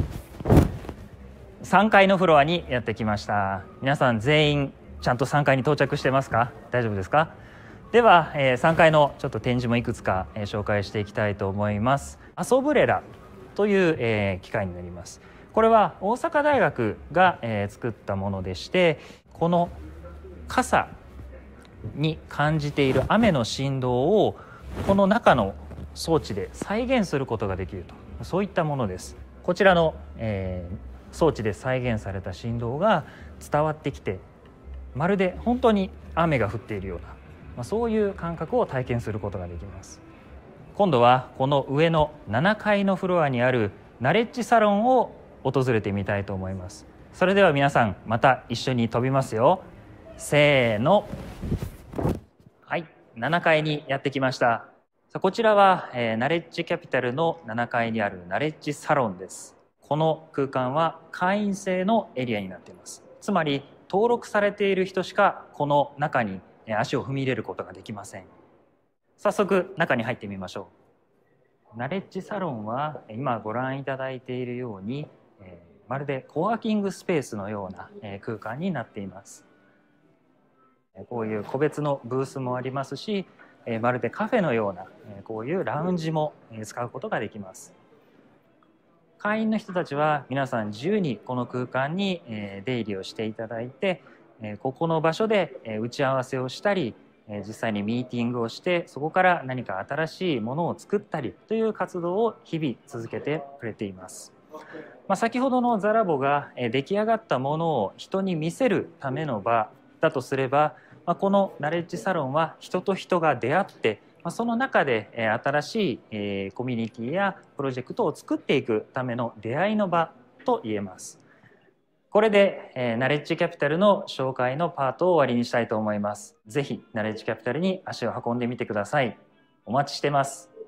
さんがいのフロアにやってきました。皆さん全員ちゃんとさんがいに到着してますか？大丈夫ですか？では、えー、さんがいのちょっと展示もいくつか、えー、紹介していきたいと思います。アソブレラという、えー、機械になります。これは大阪大学が、えー、作ったものでして、この傘に感じている雨の振動をこの中の装置で再現することができると、そういったものです。こちらの、えー、装置で再現された振動が伝わってきて、まるで本当に雨が降っているような、まあ、そういう感覚を体験することができます。今度はこの上のななかいのフロアにあるナレッジサロンを訪れてみたいと思います。それでは皆さんまた一緒に飛びますよ。せーの。はい、ななかいにやってきました。さあこちらは、えー、ナレッジキャピタルのななかいにあるナレッジサロンです。この空間は会員制のエリアになっています。つまり登録されている人しかこの中に足を踏み入れることができません。早速中に入ってみましょう。ナレッジサロンは今ご覧いただいているように、えーまるでコワーキングスペースのような空間になっています。こういう個別のブースもありますし、まるでカフェのようなこういうラウンジも使うことができます。会員の人たちは皆さん自由にこの空間に出入りをしていただいて、ここの場所で打ち合わせをしたり、実際にミーティングをしてそこから何か新しいものを作ったりという活動を日々続けてくれています。まあ、先ほどのザラボが出来上がったものを人に見せるための場だとすれば、まあ、このナレッジサロンは人と人が出会って、まあ、その中で新しいコミュニティやプロジェクトを作っていくための出会いの場と言えます。これでナレッジキャピタルの紹介のパートを終わりにしたいと思います。ぜひナレッジキャピタルに足を運んでみてください。お待ちしてます。